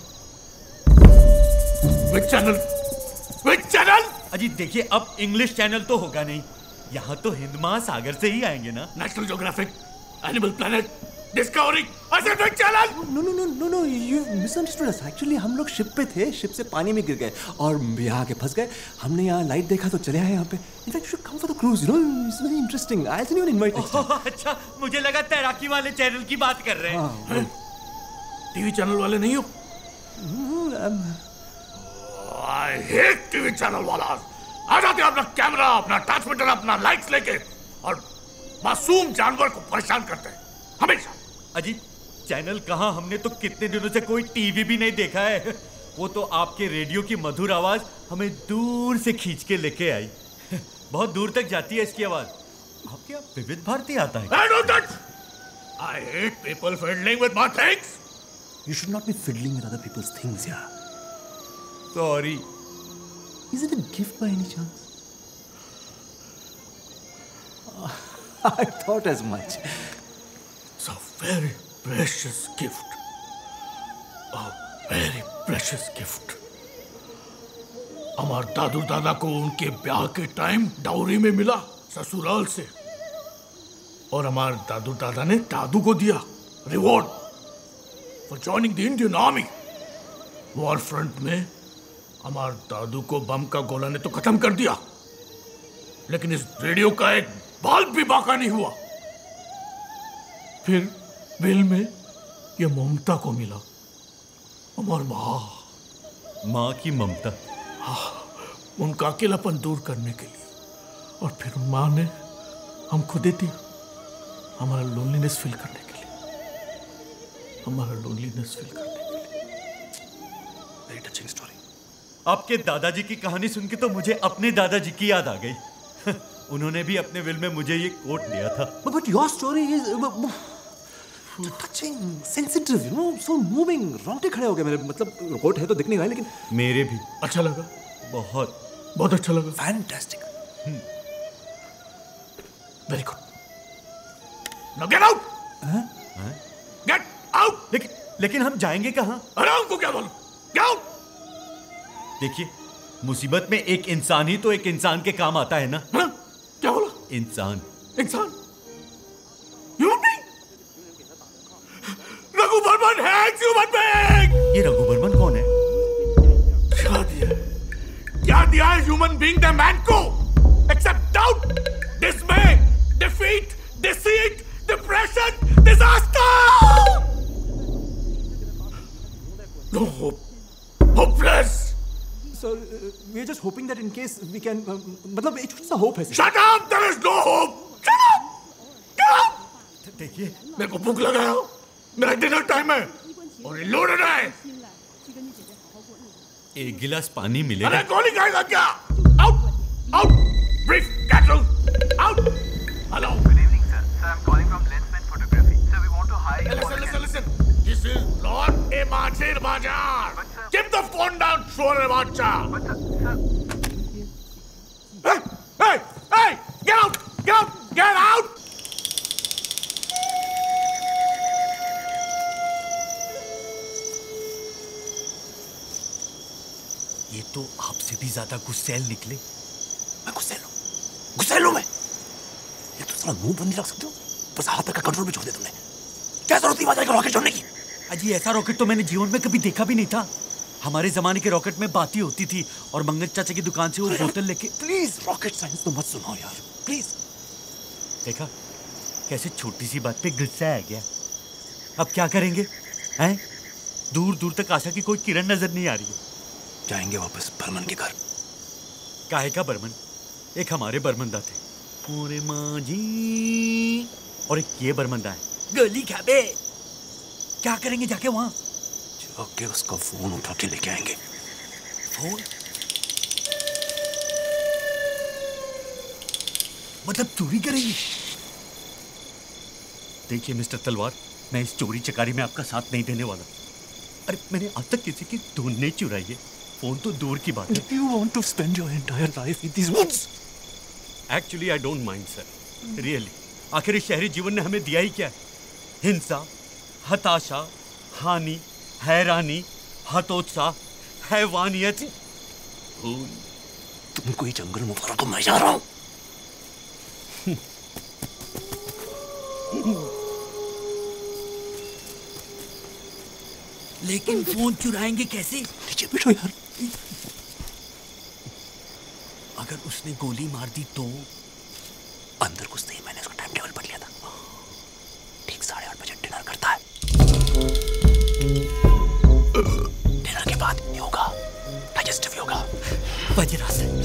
Which channel? Which channel? Ajit देखिए, अब इंग्लिश चैनल तो होगा नहीं, यहाँ तो हिंद महासागर से ही आएंगे ना। National Geographic, Animal Planet, Discovery, ऐसे big channel. No, no, no, no, no. You misunderstood us. Actually, हम लोग शिप पे थे, शिप से पानी में गिर गए और यहाँ आके फंस गए। हमने यहाँ लाइट देखा तो चले आए यहाँ पे। In fact, you should come for the cruise. You know, it's very interesting. I'll send you an invite next time. अच्छा, मुझे लगा तैराकी वाले चैनल की बात कर रहे हैं। टीवी चैनल वाले नहीं हो? I hate टीवी चैनल वाला। आ जाते हैं अपना कैमरा, अपना ट्रांसमीटर, अपना लाइट्स लेके और मासूम जानवर को परेशान करते हैं हमेशा। अजीत, चैनल कहाँ, हमने तो कितने दिनों से कोई टीवी भी नहीं देखा है। वो तो आपके रेडियो की मधुर आवाज हमें दूर से खींच के लेके आई। बहुत दूर तक जाती है इसकी आवाज। आपके यहाँ विविध भारती आता है? I know that. I hate people fiddling with my things. You should not be fiddling with other people's things, yeah. Sorry. Is it a gift by any chance? I thought as much. It's a very precious gift. A very precious gift. हमारे दादू दादा को उनके ब्याह के time dowry में मिला ससुराल से, और हमारे दादू दादा ने दादू को दिया reward for joining the Indian army. War front में हमारे दादू को बम का गोला ने तो खत्म कर दिया, लेकिन इस रेडियो का एक बल्ब भी बाका नहीं हुआ। फिर बिल में ये ममता को मिला, हमारी माँ माँ की ममता, हाँ, उनका अकेलापन दूर करने के लिए। और फिर माँ ने हमको दे दिया हमारा लोनलीनेस फील करने के लिए, हमारा लोनलीनेस फील करने के लिए। Very touching story. आपके दादाजी की कहानी सुन के तो मुझे अपने दादाजी की याद आ गई। उन्होंने भी अपने विल में मुझे ये कोट दिया था। But your story is touching, sensitive, you know, so moving. रोंगटे खड़े हो गए मेरे, मतलब कोट है तो दिखने का, लेकिन मेरे भी अच्छा लगा, बहुत बहुत अच्छा लगा। Fantastic. Very good. Now get out. Get out. लेकिन लेकिन हम जाएंगे कहाँ? अरे हमको क्या बोलो? Get out. देखिए, मुसीबत में एक इंसान ही तो एक इंसान के काम आता है ना। हा? क्या बोला? इंसान। इंसान? Human being? रघु बर्मन है human being. ये रघु बर्मन कौन है? क्या दिया? क्या दिया है human being the man को? Except doubt, dismay, defeat, deceit, depression, disaster. No hope. Hopeless. So uh, we're just hoping that in case we can, uh, मतलब एक छोटा सा hope है। Shut up! There is no hope. Shut up! Get up! देखिए, मेरे को भूख लगा है, मेरा डिनर टाइम है और ये लोडेड है। एक गिलास पानी मिलेगा? अरे गोली खाएगा क्या? Out! Out! Brief! Cattle! Out! Hello. Good evening, sir. Sir, I'm calling from Lensman Photography. Sir, we want to hire you. Listen, listen, listen. This is not a Machir Bazaar. Keep the phone down, sure, Bacha. But sir, sir. Hey! Hey! Hey! Get out! Get out! Get out! ये तो आपसे भी ज्यादा गुस्सैल निकले। मैं गुस्सैल हूँ, गुस्सैल हूँ मैं। ये तो साला मुंह बंद नहीं रख सकते हो, बस हाथ का कंट्रोल भी छोड़ दिया तुमने। क्या जरूरत थी वहां रॉकेट छोड़ने की? अजी ऐसा रॉकेट तो मैंने जीवन में कभी देखा भी नहीं था। हमारे जमाने के रॉकेट में बात ही होती थी और मंगल चाचा की दुकान से वो बोतल लेके। प्लीज रॉकेट साइंस तो मत सुनाओ यार, प्लीज। देखा कैसे छोटी सी बात पे गुस्सा आ गया। अब क्या करेंगे हैं? दूर दूर तक आशा की कोई किरण नजर नहीं आ रही है। जाएंगे वापस बर्मन के घर। काहे का बर्मन? एक हमारे बर्मंदा थे, पूरे मांझी, और एक ये बर्मंदा है गली खाबे। क्या करेंगे जाके वहां? जाके उसका फोन उठा के लेके आएंगे। फोन मतलब चोरी करेंगे? देखिए मिस्टर तलवार, मैं इस चोरी चकारी में आपका साथ नहीं देने वाला। अरे मैंने आज तक किसी की धुन नहीं चुराई है, फोन तो दूर की बात है। Do you want to spend your entire life in these woods? Actually, I don't mind, sir. Really. आखिर इस शहरी जीवन ने हमें दिया ही क्या है? हिंसा, हताशा, हानि, हैरानी, हतोत्साह, हैवानियत। तुमको ये जंगल मुबारक को मैं जा रहा हूं। लेकिन फोन चुराएंगे कैसे? नीचे बैठो यार। अगर उसने गोली मार दी तो? अंदर कुछ नहीं, मैंने उसका टाइम टेबल पढ़ लिया था। ठीक साढ़े आठ बजे डिनर करता है। डिनर के बाद योगा, डाइजेस्टिव योगा, वज्रासन।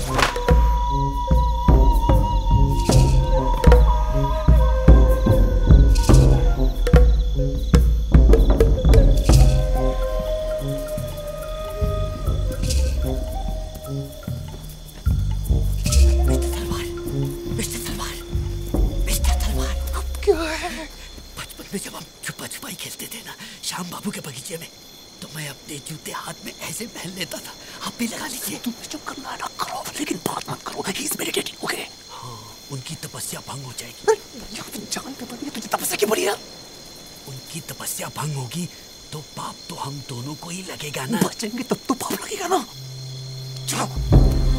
जब हम छुपा छुपाई खेलते थे ना श्याम बाबू के बगीचे में, तो मैं अपने जूते हाथ में ऐसे पहन लेता था। आप भी लगा लीजिए। तुम चुप करना ना करो, लेकिन बात मत करो। He is meditating, okay? हाँ, उनकी तपस्या भंग हो जाएगी। जान पे पड़ी है तुझे तपस्या की बड़ी है। उनकी तपस्या भंग होगी तो पाप तो हम दोनों को ही लगेगा ना। बचेंगे तब तो पाप लगेगा ना। चलो।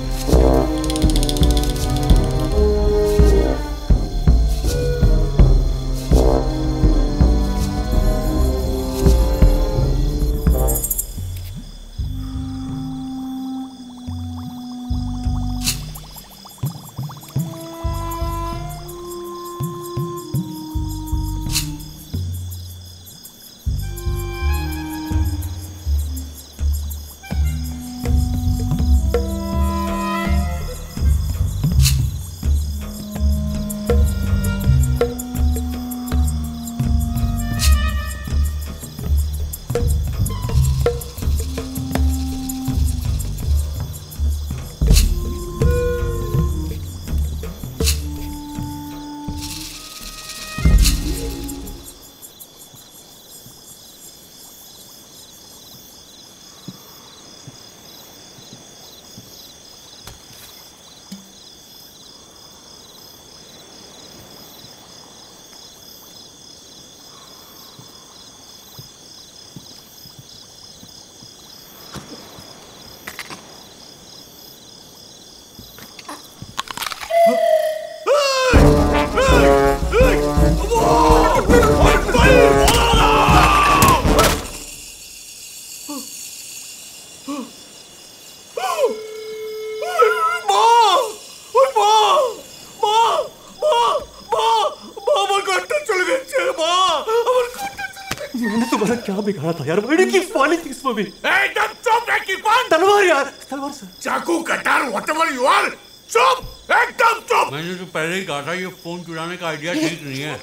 क्या बिगाड़ा था यार? Why do you keep spoiling things for me? एकदम चुप है कीपन। तलवार यार, तलवार सर। चाकू, कटार, whatever you are, चुप, एकदम चुप। मैंने तो पहले ही कहा था ये फोन चुराने का आइडिया ठीक नहीं है।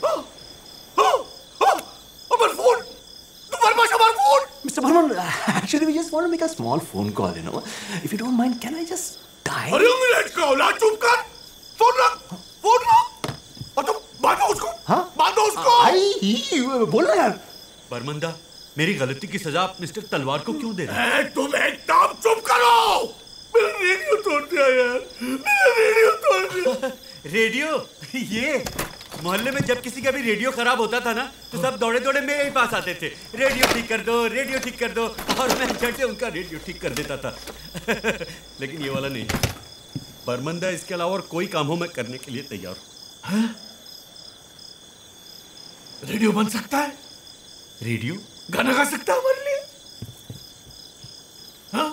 अमर फोन, तुम्हारे पास हमारा phone. Mister Burman, actually we just want to make a small phone call, you know. If you don't mind, can I just die? अरे अंग्रेज का औलाद, चुप कर। फोन रख, फोन रख। और तुम बांधो उसको। हाँ? बांधो उसको। आई, बोल ना यार। बर्मंदा, मेरी गलती की सजा आप मिस्टर तलवार को क्यों दे रहे हैं? तुम एकदम चुप करो। मेरा रेडियो तोड़ दिया यार, मेरा रेडियो तोड़ दिया। रेडियो? ये मोहल्ले में जब किसी का भी रेडियो खराब होता था ना तो सब दौड़े दौड़े मेरे पास आते थे, रेडियो ठीक कर दो, रेडियो ठीक कर दो, और मैं झट से उनका रेडियो ठीक कर देता था। लेकिन ये वाला नहीं, बर्मंदा इसके अलावा और कोई काम हो मैं करने के लिए तैयार हूँ। रेडियो बन सकता है? रेडियो गाना गा सकता है हमारे लिए? हाँ?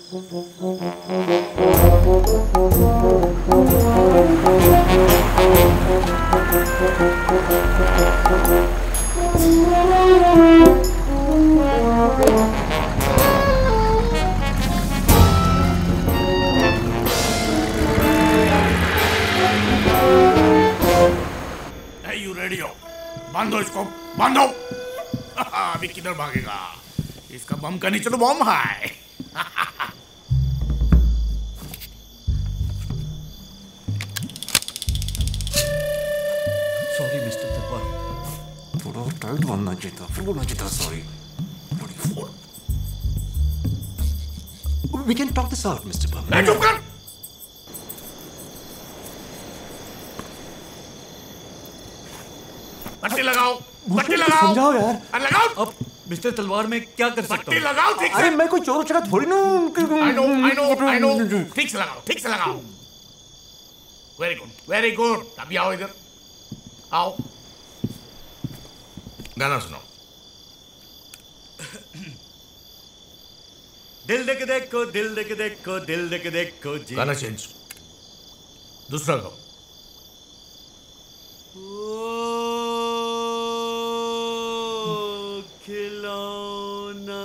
Hey, you radio, बांधो इसको, बांधो। अभी किधर भागेगा? इसका बम का नीचे तो बम है। सॉरी मिस्टर तलवार। थोड़ा टाइट बनना चाहिए था, फिर बोलना चाहिए था sorry. We can talk this out, Mister Bharat. चुप कर। पट्टी लगाओ, पट्टी लगाओ। समझाओ यार। अरे लगाओ। अब मिस्टर तलवार में क्या कर सकता हूँ? पट्टी लगाओ ठीक से। अरे मैं कोई चोर चका थोड़ी ना। I know, I know, I know। ठीक से लगाओ, ठीक से लगाओ। Very good, very good. अभी आओ इधर, आओ। गाना सुनाओ। दिल देख देखो, दिल देख देखो, दिल देख देखो जी। गाना चेंज, दूसरा गाओ। ओ खिलौना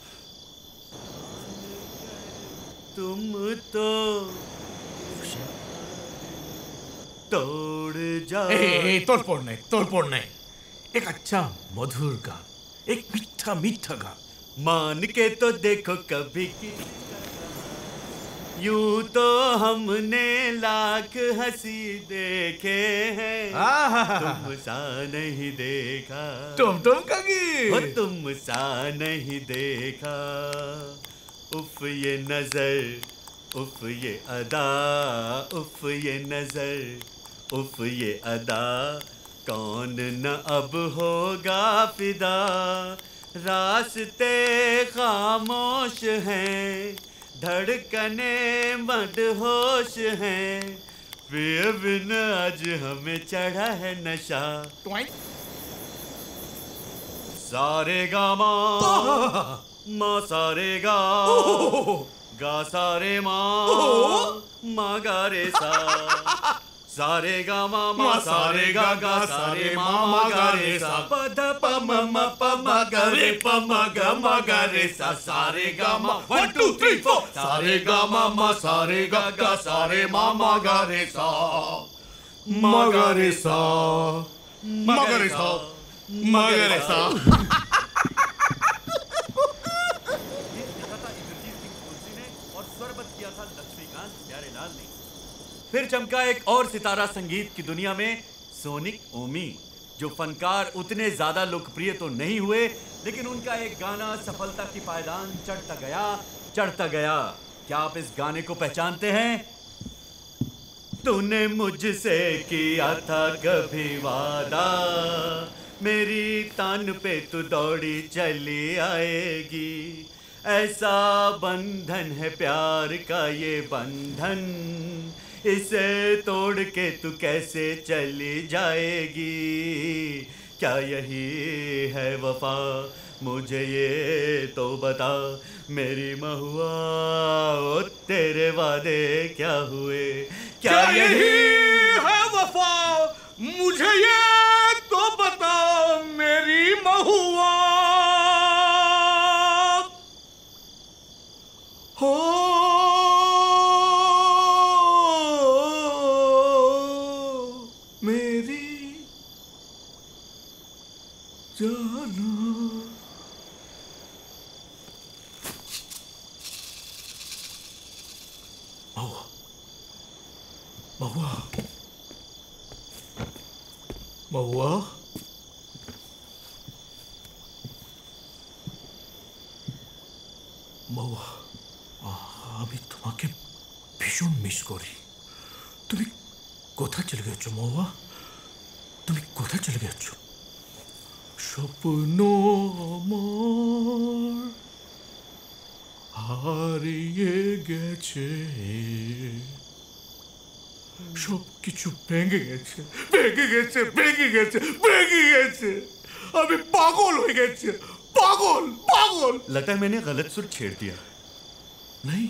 तुम तो तोड़ जाओ। ए, ए, तोड़ फोड़ नहीं, तोड़ फोड़ नहीं। एक अच्छा मधुर गान, एक मीठा मीठा गान। मान के तो देखो कभी की, यूं तो हमने लाख हंसी देखे हैं, तुम सा नहीं देखा। तुम तुम कगी हो तुम सा नहीं देखा। उफ ये नजर, उफ ये अदा, उफ ये नजर, उफ ये अदा, कौन न अब होगा फिदा। रास्ते खामोश हैं, धड़कने मदहोश हैं, पिए बिन आज हमें चढ़ा है नशा। सारे गा माँ, माँ सारे गा, गा सारे माँ, माँ गा रे सा। सारे गा मा मा सारे गा गा सारे मा मा गा रे सा। पद प म म प म ग रे प म ग म ग रे सा। सारे गा मा वन टू थ्री फोर। सारे गा मा मा सारे गा गा सारे मा मा गा रे सा। मा गा रे सा, मा गा रे सा, मा गा रे सा। और स्वरबद्ध किया था लक्ष्मीकांत प्यारेलाल ने। फिर चमका एक और सितारा संगीत की दुनिया में, सोनिक ओमी, जो फनकार उतने ज्यादा लोकप्रिय तो नहीं हुए, लेकिन उनका एक गाना सफलता की पायदान चढ़ता गया, चढ़ता गया। क्या आप इस गाने को पहचानते हैं? तूने मुझसे किया था कभी वादा, मेरी तान पे तू दौड़ी चली आएगी। ऐसा बंधन है प्यार का ये बंधन, इसे तोड़ के तू कैसे चली जाएगी। क्या यही है वफा, मुझे ये तो बता मेरी महुआ, ओ तेरे वादे क्या हुए। क्या यही है वफा, मुझे ये तो बता मेरी महुआ। हो महुआ, महुआ, महुआ, अभी तुम आके ভীষণ মিস করি। তুমি কোথায় চলে গেছো মহুয়া? তুমি কোথায় চলে গেছো? স্বপ্ন আমার হারিয়ে গেছে, সব কিছু ভেঙে গেছে, ভেঙে গেছে, ভেঙে গেছে, ভেঙে গেছে। আমি পাগল হয়ে গেছে, पागल पागल। लगता है मैंने गलत सुर छेड़ दिया। नहीं,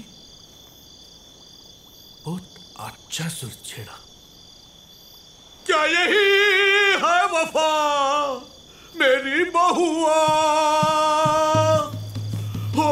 बहुत अच्छा सुर छेड़ा। क्या यही है वफा मेरी बहुआ? हो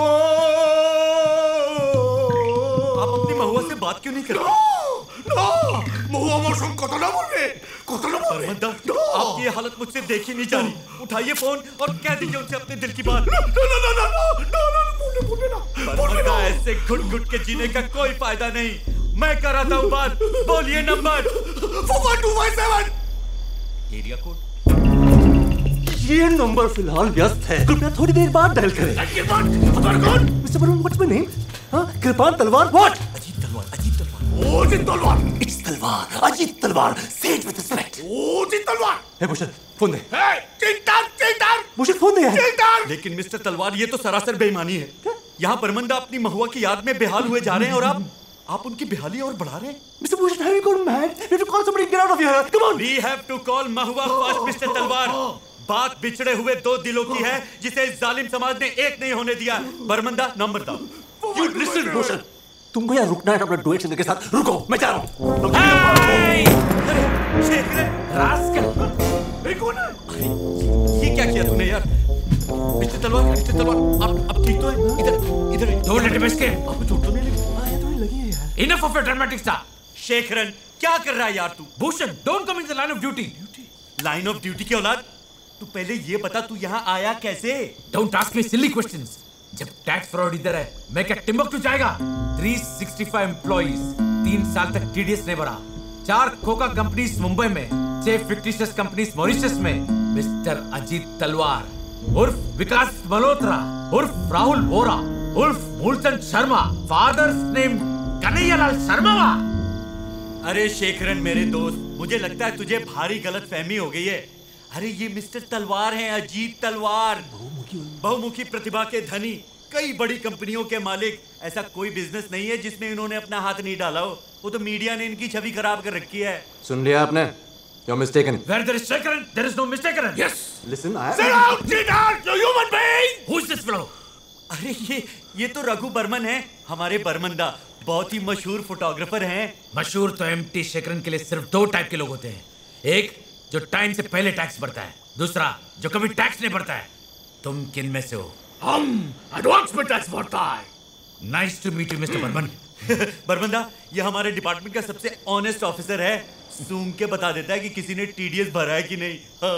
आप अपनी महुआ से बात क्यों नहीं करते? ना, महुआ मौसम कतो ना बोले, कतो ना बोले। आपकी ये हालत मुझसे देखी नहीं जा रही। उठाइए फोन और कह दीजिए उनसे अपने दिल की बात। ना ना ना ना ना ना बोले बोले ना बोले ना। ऐसे घुट घुट के जीने का कोई फायदा नहीं। मैं कराता हूँ बात। बोलिए number. Four two five seven. Area code. ये नंबर फिलहाल व्यस्त है, कृपया थोड़ी देर बाद डायल करें। Mister Barun, what's my name? हाँ, कृपाल तलवार। व्हाट? अजीत तलवार, अजीत तलवार। ओ अजीत तलवार। इट्स तलवार, Ajit Talwar. Say it with respect. ओ अजीत तलवार। हे भूषण, फोन दे। हे, चिंतार, चिंतार। भूषण, फोन दे। चिंतार। लेकिन मिस्टर तलवार, ये तो सरासर बेईमानी है। यहाँ बरमंदा अपनी महुआ की याद में बेहाल हुए जा रहे हैं और आप आप उनकी बेहाली और बढ़ा रहे हैं। Mister Bhushan, have you gone mad? We have to call somebody. Get out of here. Come on. We have to call Mahua first, mister Talwar. बात बिछड़े हुए दो दिलों की है जिसे इस जालिम समाज ने एक नहीं होने दिया। बरमंदा, नंबर दो। You listen, भूषण। तुमको यहाँ रुकना है अपना डुएट सिंगर के साथ। रुको, मैं जा रहा हूँ। ये कौन है? ये क्या किया तूने यार? मिस्टर तलवार, मिस्टर तलवार, आप आप ठीक तो हैं? इधर इधर। Don't let him escape. आपको चोट तो नहीं लगी? हाँ, ये थोड़ी लगी है यार। Enough of your dramatic stuff. Shekharan, क्या कर रहा है यार तू? Bhushan, don't come in the line of duty. Line of duty की औलाद, तू पहले ये बता तू यहाँ आया कैसे? Don't ask me silly questions. जब टैक्स फ्रॉड इधर है, मैं क्या टिम्बकटू जाएगा? तीन सौ पैंसठ एम्प्लॉइज, तीन साल तक टीडीएस नहीं भरा, चार खोका कंपनीज मुंबई में, छह फिक्टिशियस कंपनीज मॉरिशस में। मिस्टर अजीत तलवार उर्फ विकास मल्होत्रा उर्फ राहुल वोरा उर्फ मूलचंद शर्मा, फादर्स नेम कन्हैयालाल शर्मा। अरे शेखरन मेरे दोस्त, मुझे लगता है तुझे भारी गलत फहमी हो गई है। अरे ये मिस्टर तलवार हैं, अजीत तलवार। बहुमुखी प्रतिभा के धनी, कई बड़ी कंपनियों के मालिक। ऐसा कोई बिजनेस नहीं है जिसमें इन्होंने अपना हाथ नहीं डाला हो। वो तो मीडिया ने इनकी छवि खराब कर रखी है। सुन लिया आपने? You're mistaken. Where there is Shekaran, there is no mistaken. Yes. Listen, I. Sit down, sit down, you human being. Who is this fellow? अरे ये ये तो रघु बर्मन है, हमारे बरमंदा, बहुत ही मशहूर फोटोग्राफर हैं। मशहूर तो एमटी शेखरन के लिए सिर्फ दो टाइप के लोग होते हैं। एक जो टाइम से पहले टैक्स भरता है, दूसरा जो कभी टैक्स नहीं भरता है। तुम किन में से हो? हम एडवांस में टैक्स भरता है। Nice to meet you mister Burman. बरमंदा, ये हमारे डिपार्टमेंट का सबसे ऑनेस्ट ऑफिसर है। सूंघ के बता देता है कि किसी ने टीडीएस भरा है कि नहीं।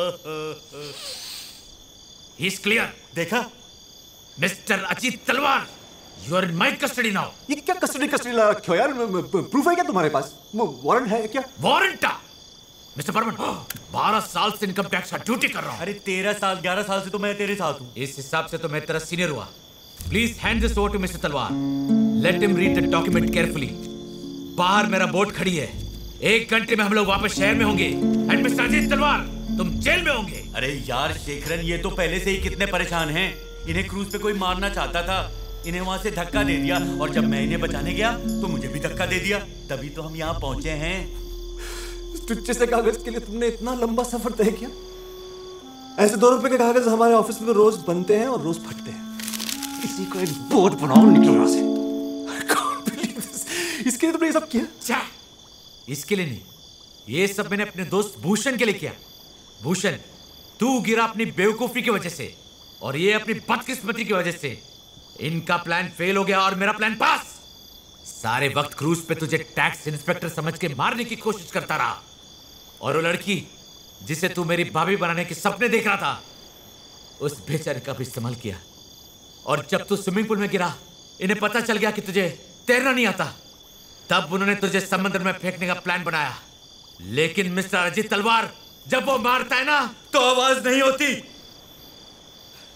He is clear. देखा? Mister Ajit Talwar, you are in my custody now. ये क्या कस्टडी कस्टडी ला रखे हो यार? प्रूफ है क्या तुम्हारे पास? वारंट है क्या? वारंट? मिस्टर बर्मन, बारह साल से इनकम टैक्स का ड्यूटी कर रहा हूँ। अरे तेरह साल ग्यारह साल से तो मैं तेरे साथ हूँ। इस हिसाब से तो मैं तेरा सीनियर हुआ। Please hand this over to mister Talwar. Let him read the document carefully. बाहर मेरा बोट खड़ी है, एक घंटे में हम लोग वापस शहर में होंगे। एंड मिस्टर अजीत तलवार, तुम जेल में होंगे। अरे यार शेखरन, ये तो पहले से ही कितने परेशान हैं। इन्हें क्रूज पे कोई मारना चाहता था, इन्हें वहां से धक्का दे दिया, और जब मैं इन्हें बचाने गया तो मुझे भी धक्का दे दिया। तभी तो हम यहाँ पहुंचे हैं। टुच्चे से कागज के लिए तुमने इतना लंबा सफर तय किया? ऐसे दो रुपए के कागज हमारे ऑफिस में रोज बनते हैं और रोज फटते हैं। इसी को एक बोर्ड बनाओ, निकलो यहाँ से। इसके लिए तुमने ये सब किया? इसके लिए नहीं, ये सब मैंने अपने दोस्त भूषण के लिए किया। भूषण, तू गिरा अपनी बेवकूफी की वजह से और ये अपनी बदकिस्मती की वजह से। इनका प्लान फेल हो गया और मेरा प्लान पास। सारे वक्त क्रूज पे तुझे टैक्स इंस्पेक्टर समझ के मारने की कोशिश करता रहा, और वो लड़की जिसे तू मेरी भाभी बनाने के सपने देख रहा था, उस बेचारे का भी इस्तेमाल किया। और जब तू स्विमिंग पूल में गिरा, इन्हें पता चल गया कि तुझे तैरना नहीं आता, तब उन्होंने तुझे समुद्र में फेंकने का प्लान बनाया। लेकिन मिस्टर अजीत तलवार, जब वो मारता है ना तो आवाज नहीं होती।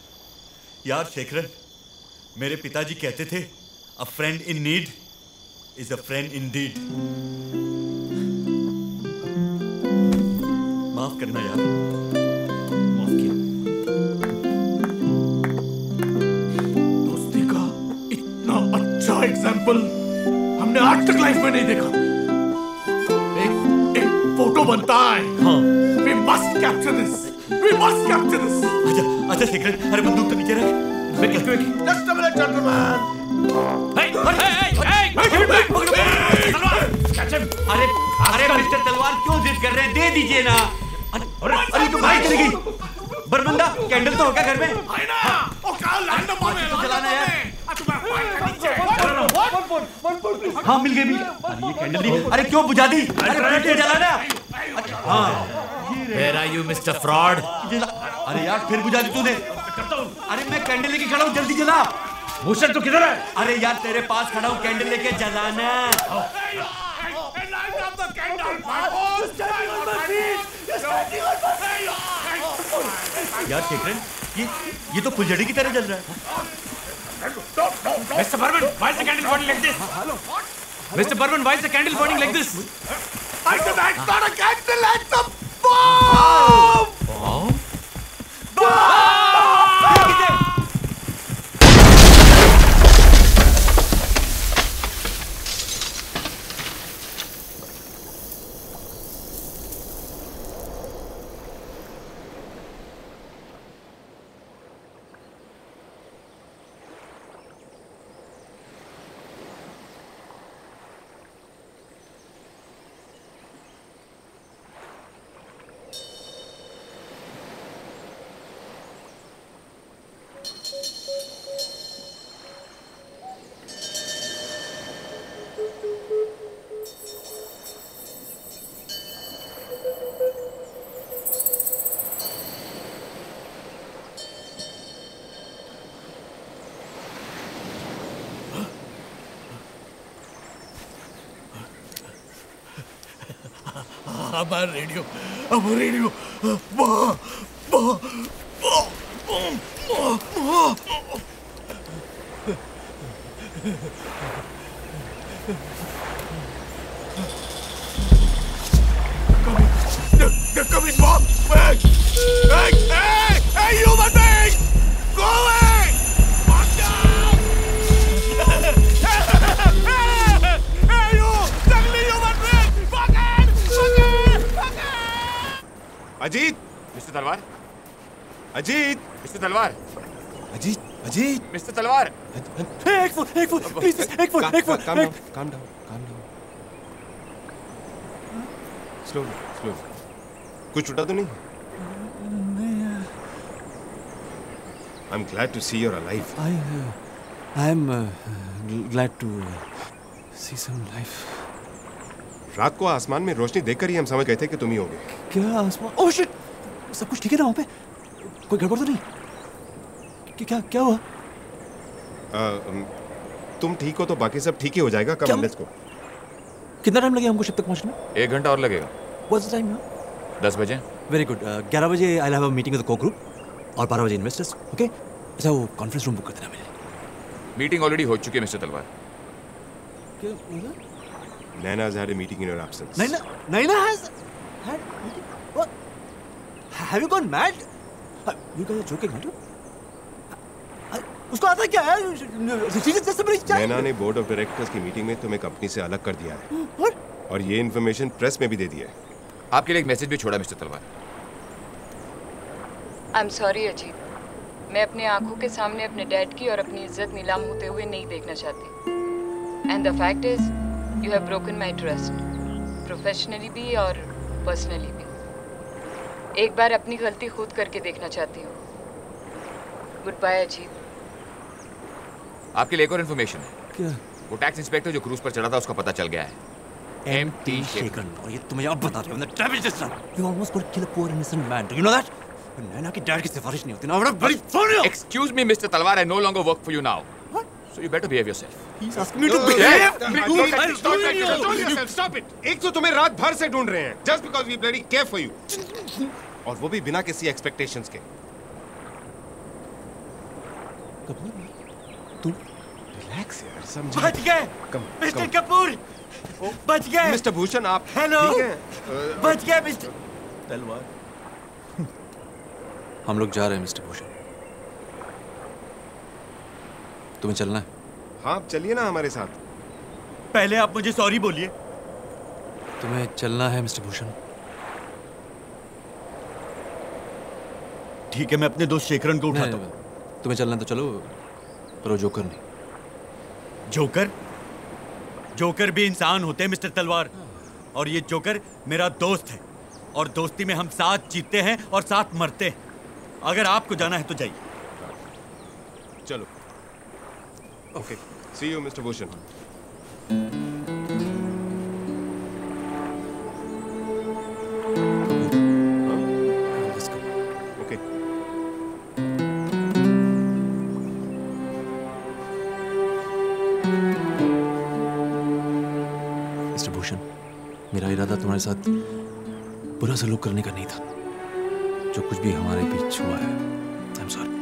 यार शेखरन, मेरे पिताजी कहते थे, a friend in need is a friend indeed. माफ करना यार, माफ किया। दोस्ती का इतना अच्छा एग्जाम्पल हमने आज तक लाइफ में नहीं देखा। एक एक फोटो बनता है। हाँ। We must capture this. We must capture this. अच्छा अच्छा सिगरेट, अरे बंदूक तो नीचे रख। मैं क्या क्या? Just a minute, gentlemen. Hey, hey, hey, hey! तलवार, catch him. अरे अरे मिस्टर तलवार क्यों जिद कर रहे हैं? दे दीजिए ना। अरे अरे तो भाई चली गई। बरबंदा कैंडल तो होगा घर में? है ना? ओ क्या लैंड बम है? जलाना है। हाँ मिल गई मिल गई। अरे ये कैंडल नहीं, अरे क्यों बुझा दी? अरे पेटे जलाना। हाँ। Where are you, Mister Fraud? अरे यार फिर बुझा दी तूने। अरे मैं कैंडल लेके खड़ा हूँ, जल्दी जला। भूषण तो किधर है? अरे यार तेरे पास खड़ा हूँ, कैंडल लेके जलाना। यार शेखरन, ये ये तो फुलझड़ी की तरह जल रहा है। Mister Burman, why is the candle burning like this? Mister Burman, why is the candle burning like this? I said that's not a candle, that's a bomb! Bomb? Bomb! हमारा रेडियो, हमारा रेडियो, वाह, वाह, वाह, वाह, They're coming, Bob! Hey! Hey! Hey! Hey, human being! Go away! Fuck down! Hey, you! Ugly human being! Fucking! Fucking! Fucking! Ajit, mister Talwar, Ajit, mister Talwar, Ajit, Ajit, mister तलवार, एक phone, एक phone, please, एक फोन, एक phone, calm down, calm down, calm down, slowly, slowly, कुछ छूटा तो नहीं? I'm glad to see you're alive. I, uh, I'm uh, glad to uh, see some life. रात को आसमान में रोशनी देखकर ही हम समझ गए थे कि तुम ही होगे। क्या आसमान? Oh shit! सब कुछ ठीक है ना वहाँ पे? कोई गड़बड़ तो नहीं? क्या क्या हुआ? तुम ठीक हो तो बाकी सब ठीक ही हो जाएगा। Come let's go. कितना टाइम लगेगा हमको शिप तक पहुँचने में? एक घंटा और लगेगा। What's the time now? दस बजे। Very good. ग्यारह बजे I have a meeting with the co group और बारह बजे इन्वेस्टर्स। ओके? अच्छा वो कॉन्फ्रेंस रूम बुक कर देना मेरे। मीटिंग ऑलरेडी हो चुकी है मिस्टर तलवार। क्या मतलब? Nana's had a meeting in your absence. Naina, Naina has had meeting? What? Have you gone mad? You guys are joking, right? उसको आता क्या है? She's just a very child. Naina ने बोर्ड ऑफ डायरेक्टर्स की meeting में तुम्हें company से अलग कर दिया है। What? और ये इन्फॉर्मेशन प्रेस में भी दे दी है। आपके लिए एक मैसेज भी छोड़ा मिस्टर तलवार। आई एम सॉरी अजीत, मैं अपने आंखों के सामने अपने डैड की और अपनी इज्जत नीलाम होते हुए नहीं देखना चाहती। And the fact is you have broken my trust, professionally भी और पर्सनली भी। एक बार अपनी गलती खुद करके देखना चाहती हूँ। Good bye Ajit. आपके लिए एक और इन्फॉर्मेशन है। क्या? वो टैक्स इंस्पेक्टर जो क्रूज पर चढ़ा था उसका पता चल गया है। M T Shekharan. और ये तुम्हें अब बता रहे हो। The damage is done. You almost got to kill a poor innocent man. Do you know that? नैना की डैड की सिफारिश नहीं होती ना। बड़ा बड़ी फोन है। Excuse me, Mister Talwar, I no longer work for you now. What? So you better behave yourself. He's asking me to behave. Stop it! Control yourself! Stop it! एक तो तुम्हें रात भर से ढूंढ रहे हैं, just because we bloody care for you. और वो भी बिना किसी expectations के। कपूर, तुम रिलैक्स यार, समझो। बच गए मिस्टर कपूर, बच गए। मिस्टर भूषण आप हेलो, ठीक हैं? बच गए मिस्टर तलवार। हम लोग जा रहे हैं मिस्टर भूषण। तुम्हें चलना है? हाँ, आप चलिए ना हमारे साथ। पहले आप मुझे सॉरी बोलिए। तुम्हें चलना है मिस्टर भूषण? ठीक है, मैं अपने दोस्त शेखरन को उठाता हूँ। तुम्हें चलना तो चलो, पर वो जोकर नहीं। जोकर? जोकर भी इंसान होते हैं मिस्टर तलवार, और ये जोकर मेरा दोस्त है, और दोस्ती में हम साथ जीतते हैं और साथ मरते हैं। अगर आपको जाना है तो जाइए। चलो। Okay, see you mister Bhushan. Okay. Mister Bhushan, मेरा इरादा तुम्हारे साथ बुरा सलूक करने का नहीं था। जो कुछ भी हमारे बीच हुआ है, I am sorry.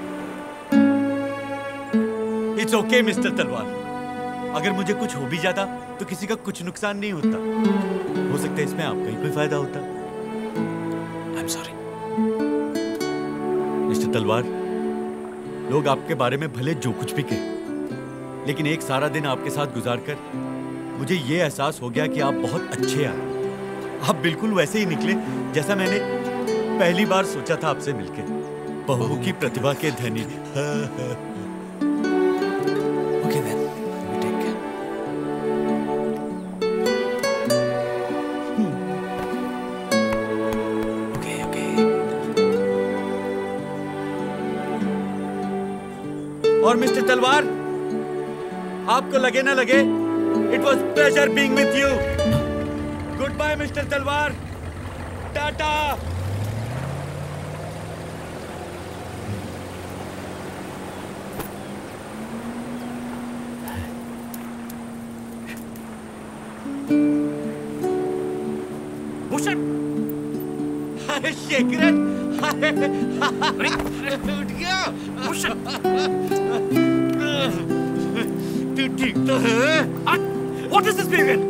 It's okay mister Talwar. अगर मुझे कुछ हो भी जाता तो किसी का कुछ नुकसान नहीं होता। हो सकता है इसमें आपका ही कोई फायदा होता। आई एम सॉरी मिस्टर तलवार। लोग आपके बारे में भले जो कुछ भी कहें, लेकिन एक सारा दिन आपके साथ गुजारकर मुझे ये एहसास हो गया कि आप बहुत अच्छे आदमी। आप बिल्कुल वैसे ही निकले जैसा मैंने पहली बार सोचा था आपसे मिलके। बहू की प्रतिभा के धनी। Okay then, we take care. Okay okay. और मिस्टर तलवार, आपको लगे ना लगे, it was pleasure being with you. Good bye mister Talwar, tata. Bhushan, अरे शेखरन, उठ गया। भूषण, तू ठीक तो है? What is this behavior?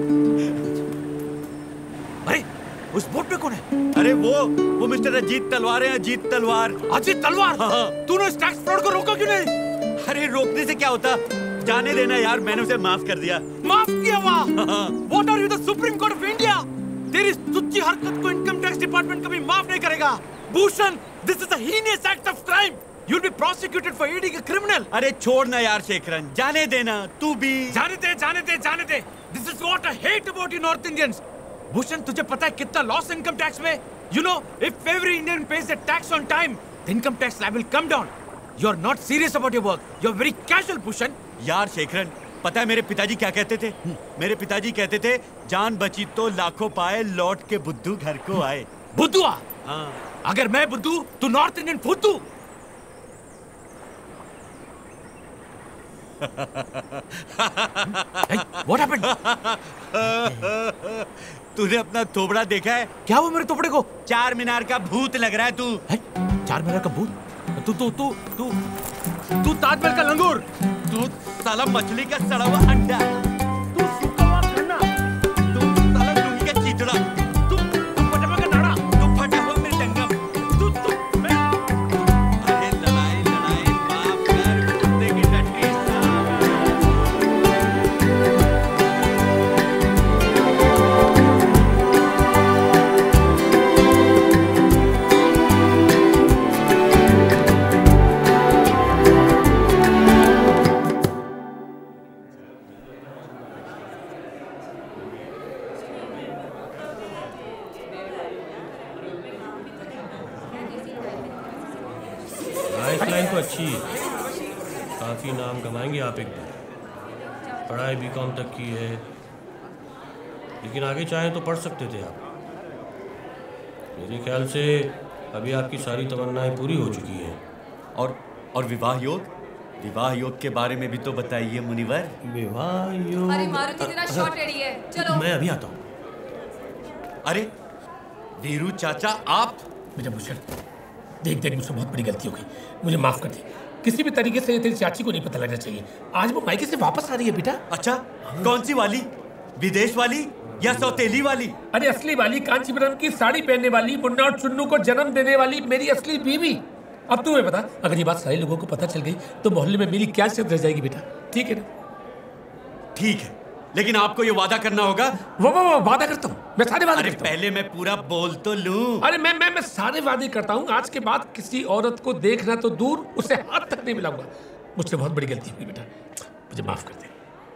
अरे, उस बोट पे कौन है? अरे वो वो मिस्टर अजीत तलवार है। अजीत तलवार। अजीत तलवार? हाँ। तूने इस टैक्स फ्रॉड को रोका क्यों नहीं? अरे रोकने से क्या होता, जाने देना यार, मैंने उसे माफ कर दिया। माफ किया? वाह! What are you, the Supreme Court of India? तेरी तुच्ची हरकत को इनकम टैक्स डिपार्टमेंट कभी माफ नहीं करेगा। Bhushan, this is a heinous act of crime. You'll be prosecuted for aiding a criminal. अरे छोड़ ना यार शेखरन, जाने देना। तू भी जाने दे, जाने दे, जाने दे। This is what I hate about you North Indians. Bhushan, तुझे पता है कितना लॉस इनकम टैक्स में? You know, if every Indian pays the tax on time, the income tax slab will come down. You are not serious about your work. You are very casual, Bhushan. यार शेखरन, पता है मेरे पिताजी क्या कहते थे? मेरे पिताजी कहते थे, जान बची तो लाखों पाए, लौट के बुद्धू घर को आए। बुद्धू? हाँ। अगर मैं बुद्धू, तू नॉर्थ इंडियन फुद्दू। Hey, what happened? तूने अपना थोबड़ा देखा है? क्या हुआ मेरे थोबड़े को? चार मीनार का भूत लग रहा है तू। है? चार मीनार का भूत? तू तू तू तू तू ताजमहल का लंगूर। तू साला मछली का सड़ा हुआ अंडा। तू सूखा हुआ गन्ना। तू साला लुंगी का चीथड़ा। तू तू पजामा का नाड़ा। तू फटा हुआ मृदंगम। तू तू मैं अरे लड़ाई लड़ाई माफ कर, कुत्ते की टट्टी लाइफलाइन तो अच्छी है, काफ़ी नाम कमाएंगे आप एक दिन। पढ़ाई बी कॉम तक की है, लेकिन आगे चाहें तो पढ़ सकते थे आप। मेरे ख्याल से अभी आपकी सारी तमन्नाएं पूरी हो चुकी हैं। और और विवाह योग? विवाह योग के बारे में भी तो बताइए मुनिवर। विवाह योग? अरे मारुति तेरा शॉट रेडी है, चलो। मैं अभी आता हूँ। अरे वीरू चाचा, आप? बेटा भूषण, देख देख मुझसे बहुत बड़ी गलती हो गई, मुझे माफ कर दे। किसी भी तरीके से तेरी चाची को नहीं पता लगना चाहिए। आज वो मायके से वापस आ रही है बेटा। अच्छा, कौन सी वाली? विदेश वाली या सौतेली वाली? अरे असली वाली, कांचीपुरम की साड़ी पहनने वाली, मुन्ना और चुन्नू को जन्म देने वाली मेरी असली बीवी। अब तुम्हें पता, अगर ये बात सारे लोगों को पता चल गई तो मोहल्ले में मेरी क्या इज्जत रह जाएगी बेटा। ठीक है ना? ठीक है, लेकिन आपको ये वादा करना होगा। वो वो, वो वादा करता हूँ, मैं सारे वादे करता हूँ। पहले मैं पूरा बोल तो लूं। अरे मैं मैं मैं सारे वादे करता हूँ। आज के बाद किसी औरत को देखना तो दूर, उसे हाथ तक नहीं मिलाऊंगा। मुझसे बहुत बड़ी गलती हुई बेटा, मुझे माफ कर दे।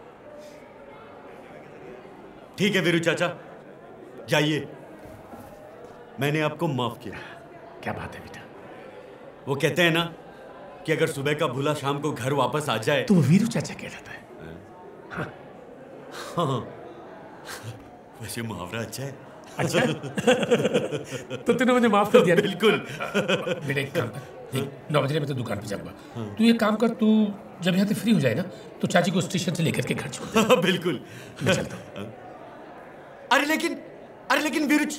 ठीक है वीरू चाचा, जाइए, मैंने आपको माफ किया। क्या बात है बेटा? वो कहते हैं ना कि अगर सुबह का भूला शाम को घर वापस आ जाए तो वो वीरू चाचा कहलाता है। हाँ। हाँ। वैसे मुहावरा अच्छा है। अच्छा? तो तूने मुझे माफ कर दिया? बिल्कुल। बेटा एक काम कर, देख नौ बजे मैं तो दुकान पे जाऊंगा। तू एक काम कर, तू जब यहाँ से फ्री हो जाए ना तो चाची को स्टेशन से लेकर के घर छोड़ दे। बिल्कुल, मैं चलता हूँ। अरे लेकिन अरे लेकिन वीरू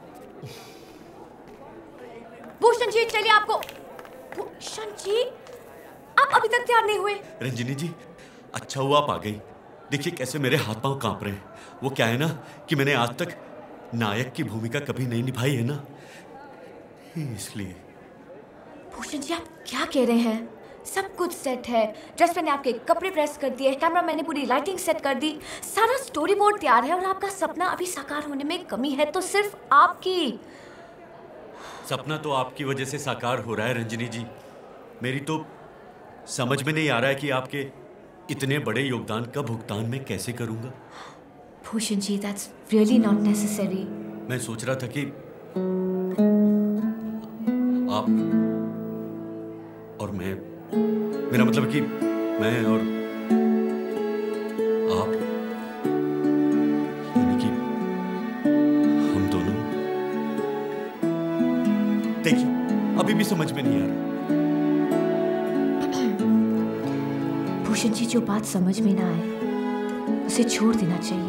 भूषण जी चलिए, आपको भूषण जी आप अभी तक तैयार नहीं हुए। रंजिनी जी, अच्छा हुआ आप आ गई। देखिए कैसे मेरे हाथ पांव कांप रहे हैं। वो क्या है ना कि मैंने आज तक नायक की भूमिका कभी नहीं निभाई है ना, इसलिए। भूषण जी आप क्या कह रहे हैं? सब कुछ सेट है, ड्रेस मैंने आपके कपड़े प्रेस कर दिए, कैमरा मैंने पूरी लाइटिंग सेट कर दी, सारा स्टोरी बोर्ड तैयार है और आपका सपना अभी साकार होने में कमी है तो सिर्फ आपकी। सपना तो आपकी वजह से साकार हो रहा है रंजिनी जी। मेरी तो समझ में नहीं आ रहा है कि आपके इतने बड़े योगदान का भुगतान मैं कैसे करूंगा। Bhushan ji that's really not necessary. मैं सोच रहा था कि आप और मैं, मेरा मतलब कि मैं और आप, यानी कि हम दोनों। देखिए अभी भी समझ में नहीं आ रहा। भूषण जी जो बात समझ में ना आए उसे छोड़ देना चाहिए।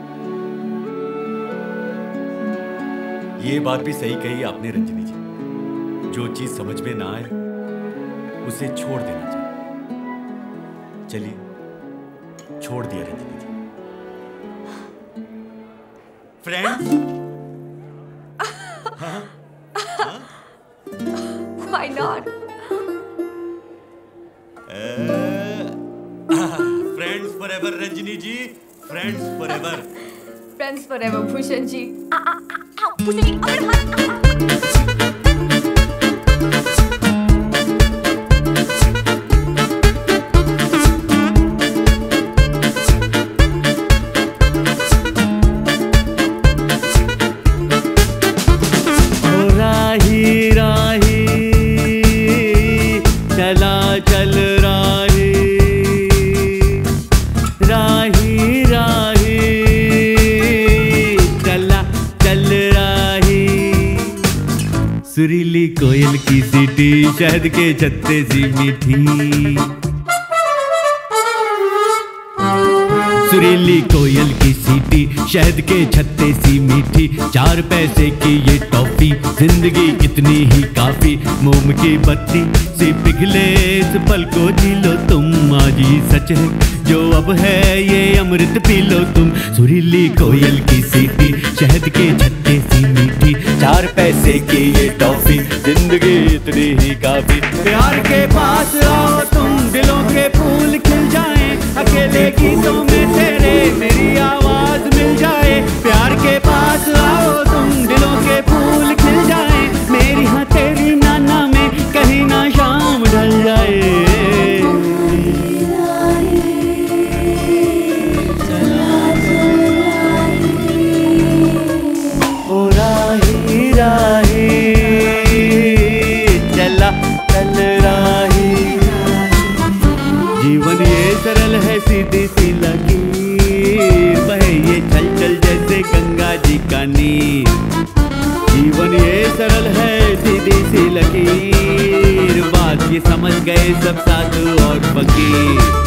ये बात भी सही कही आपने रंजिनी जी, जो चीज समझ में ना आए उसे छोड़ देना चाहिए। चलिए छोड़ दिया रंजिनी जी। फ्रेंड्स, हाँ? हाँ? Why not? Friends forever Ranjini ji, friends forever. Friends forever Bhushan ji. आ, आ, आ, आ, भूषण जी अगर हाथ राही राही चला चल राही, राही राही चला चल राही। सुरीली कोयल की सीटी, शहद के छत्ते सी मीठी। सुरीली कोयल की सीटी, शहद के छत्ते सी मीठी। चार पैसे की ये टॉफी, जिंदगी इतनी ही काफी। मोम की बत्ती सी पिघले इस पल को जी लो तुम। आज ही सच है जो अब है ये अमृत पी लो तुम। सुरीली कोयल की सीटी, शहद के छत्ते सी मीठी। चार पैसे की ये टॉफी, जिंदगी इतनी ही काफी। प्यार के पास आओ तुम, दिलों के फूल खिल जाएं। अकेले गीतों में तेरे मेरी आवाज मिल जाए। प्यार के पास आओ तुम, दिलों के फूल खिल जाए। मेरी हाँ तेरी नाना में कहीं ना शाम ढल जाए। ओ राही राही चला चल राही। जीवन ये सरल है सीधी सी लकीर, बहे ये चल चल जैसे गंगा जी का नीर। जीवन ये सरल है सीधी सी लकीर, बात ये समझ गए सब साधु और फकीर।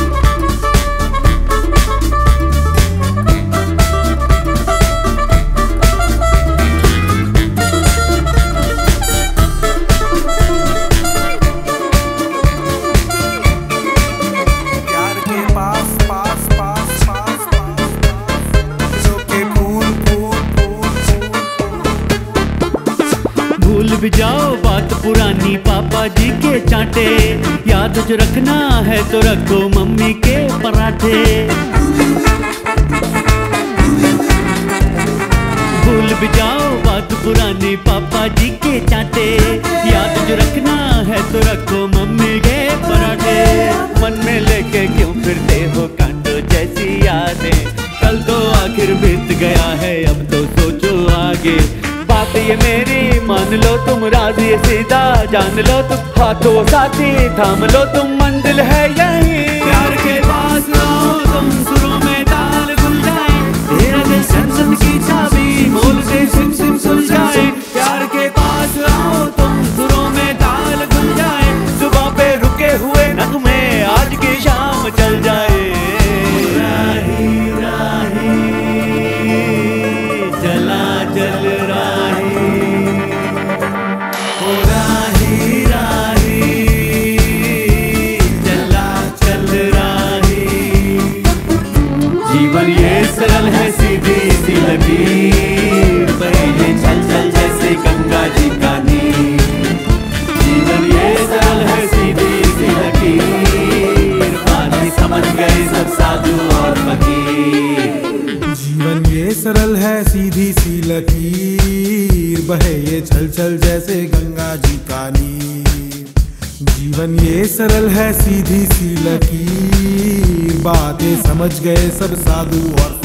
पुरानी पापा जी के चांटे, याद जो रखना है तो रखो मम्मी के पराठे। भूल भी जाओ बात पुरानी पापा जी के चांटे, याद जो रखना है तो रखो मम्मी के पराठे। मन में लेके क्यों फिरते हो कांटो जैसी यादें, कल तो आखिर बीत गया है, अब तो सोचो आगे। बात ये मेरी मान लो तुम, राज ये सीधा जान लो तुम, हाथों साथी थाम लो तुम, मंजिल है यही। प्यार के पास रहो तुम, सुरों में ताल खुल जाए, तेरा दिल सन की चाबी मोल से सिम सिम सुलझाए। प्यार के पास रहो तुम, सुरों में ताल खुल जाए, सुबह पे रुके हुए नगमे आज की शाम चल जाए। राही राही जला जल राही, ओ राही राही जला चल राही। जीवन ये सरल है सीधी सी लकीर, बहे चल चल जैसे गंगा जी का नीर। जीवन ये सरल है सीधी सी लकीर, बातें समझ गए सब साधु और फकीर। जीवन ये सरल है सीधी सी लकीर, बहे ये छल छल जैसे गंगा जी का नीर। जीवन ये सरल है सीधी सी लकीर, बातें समझ गए सब साधु और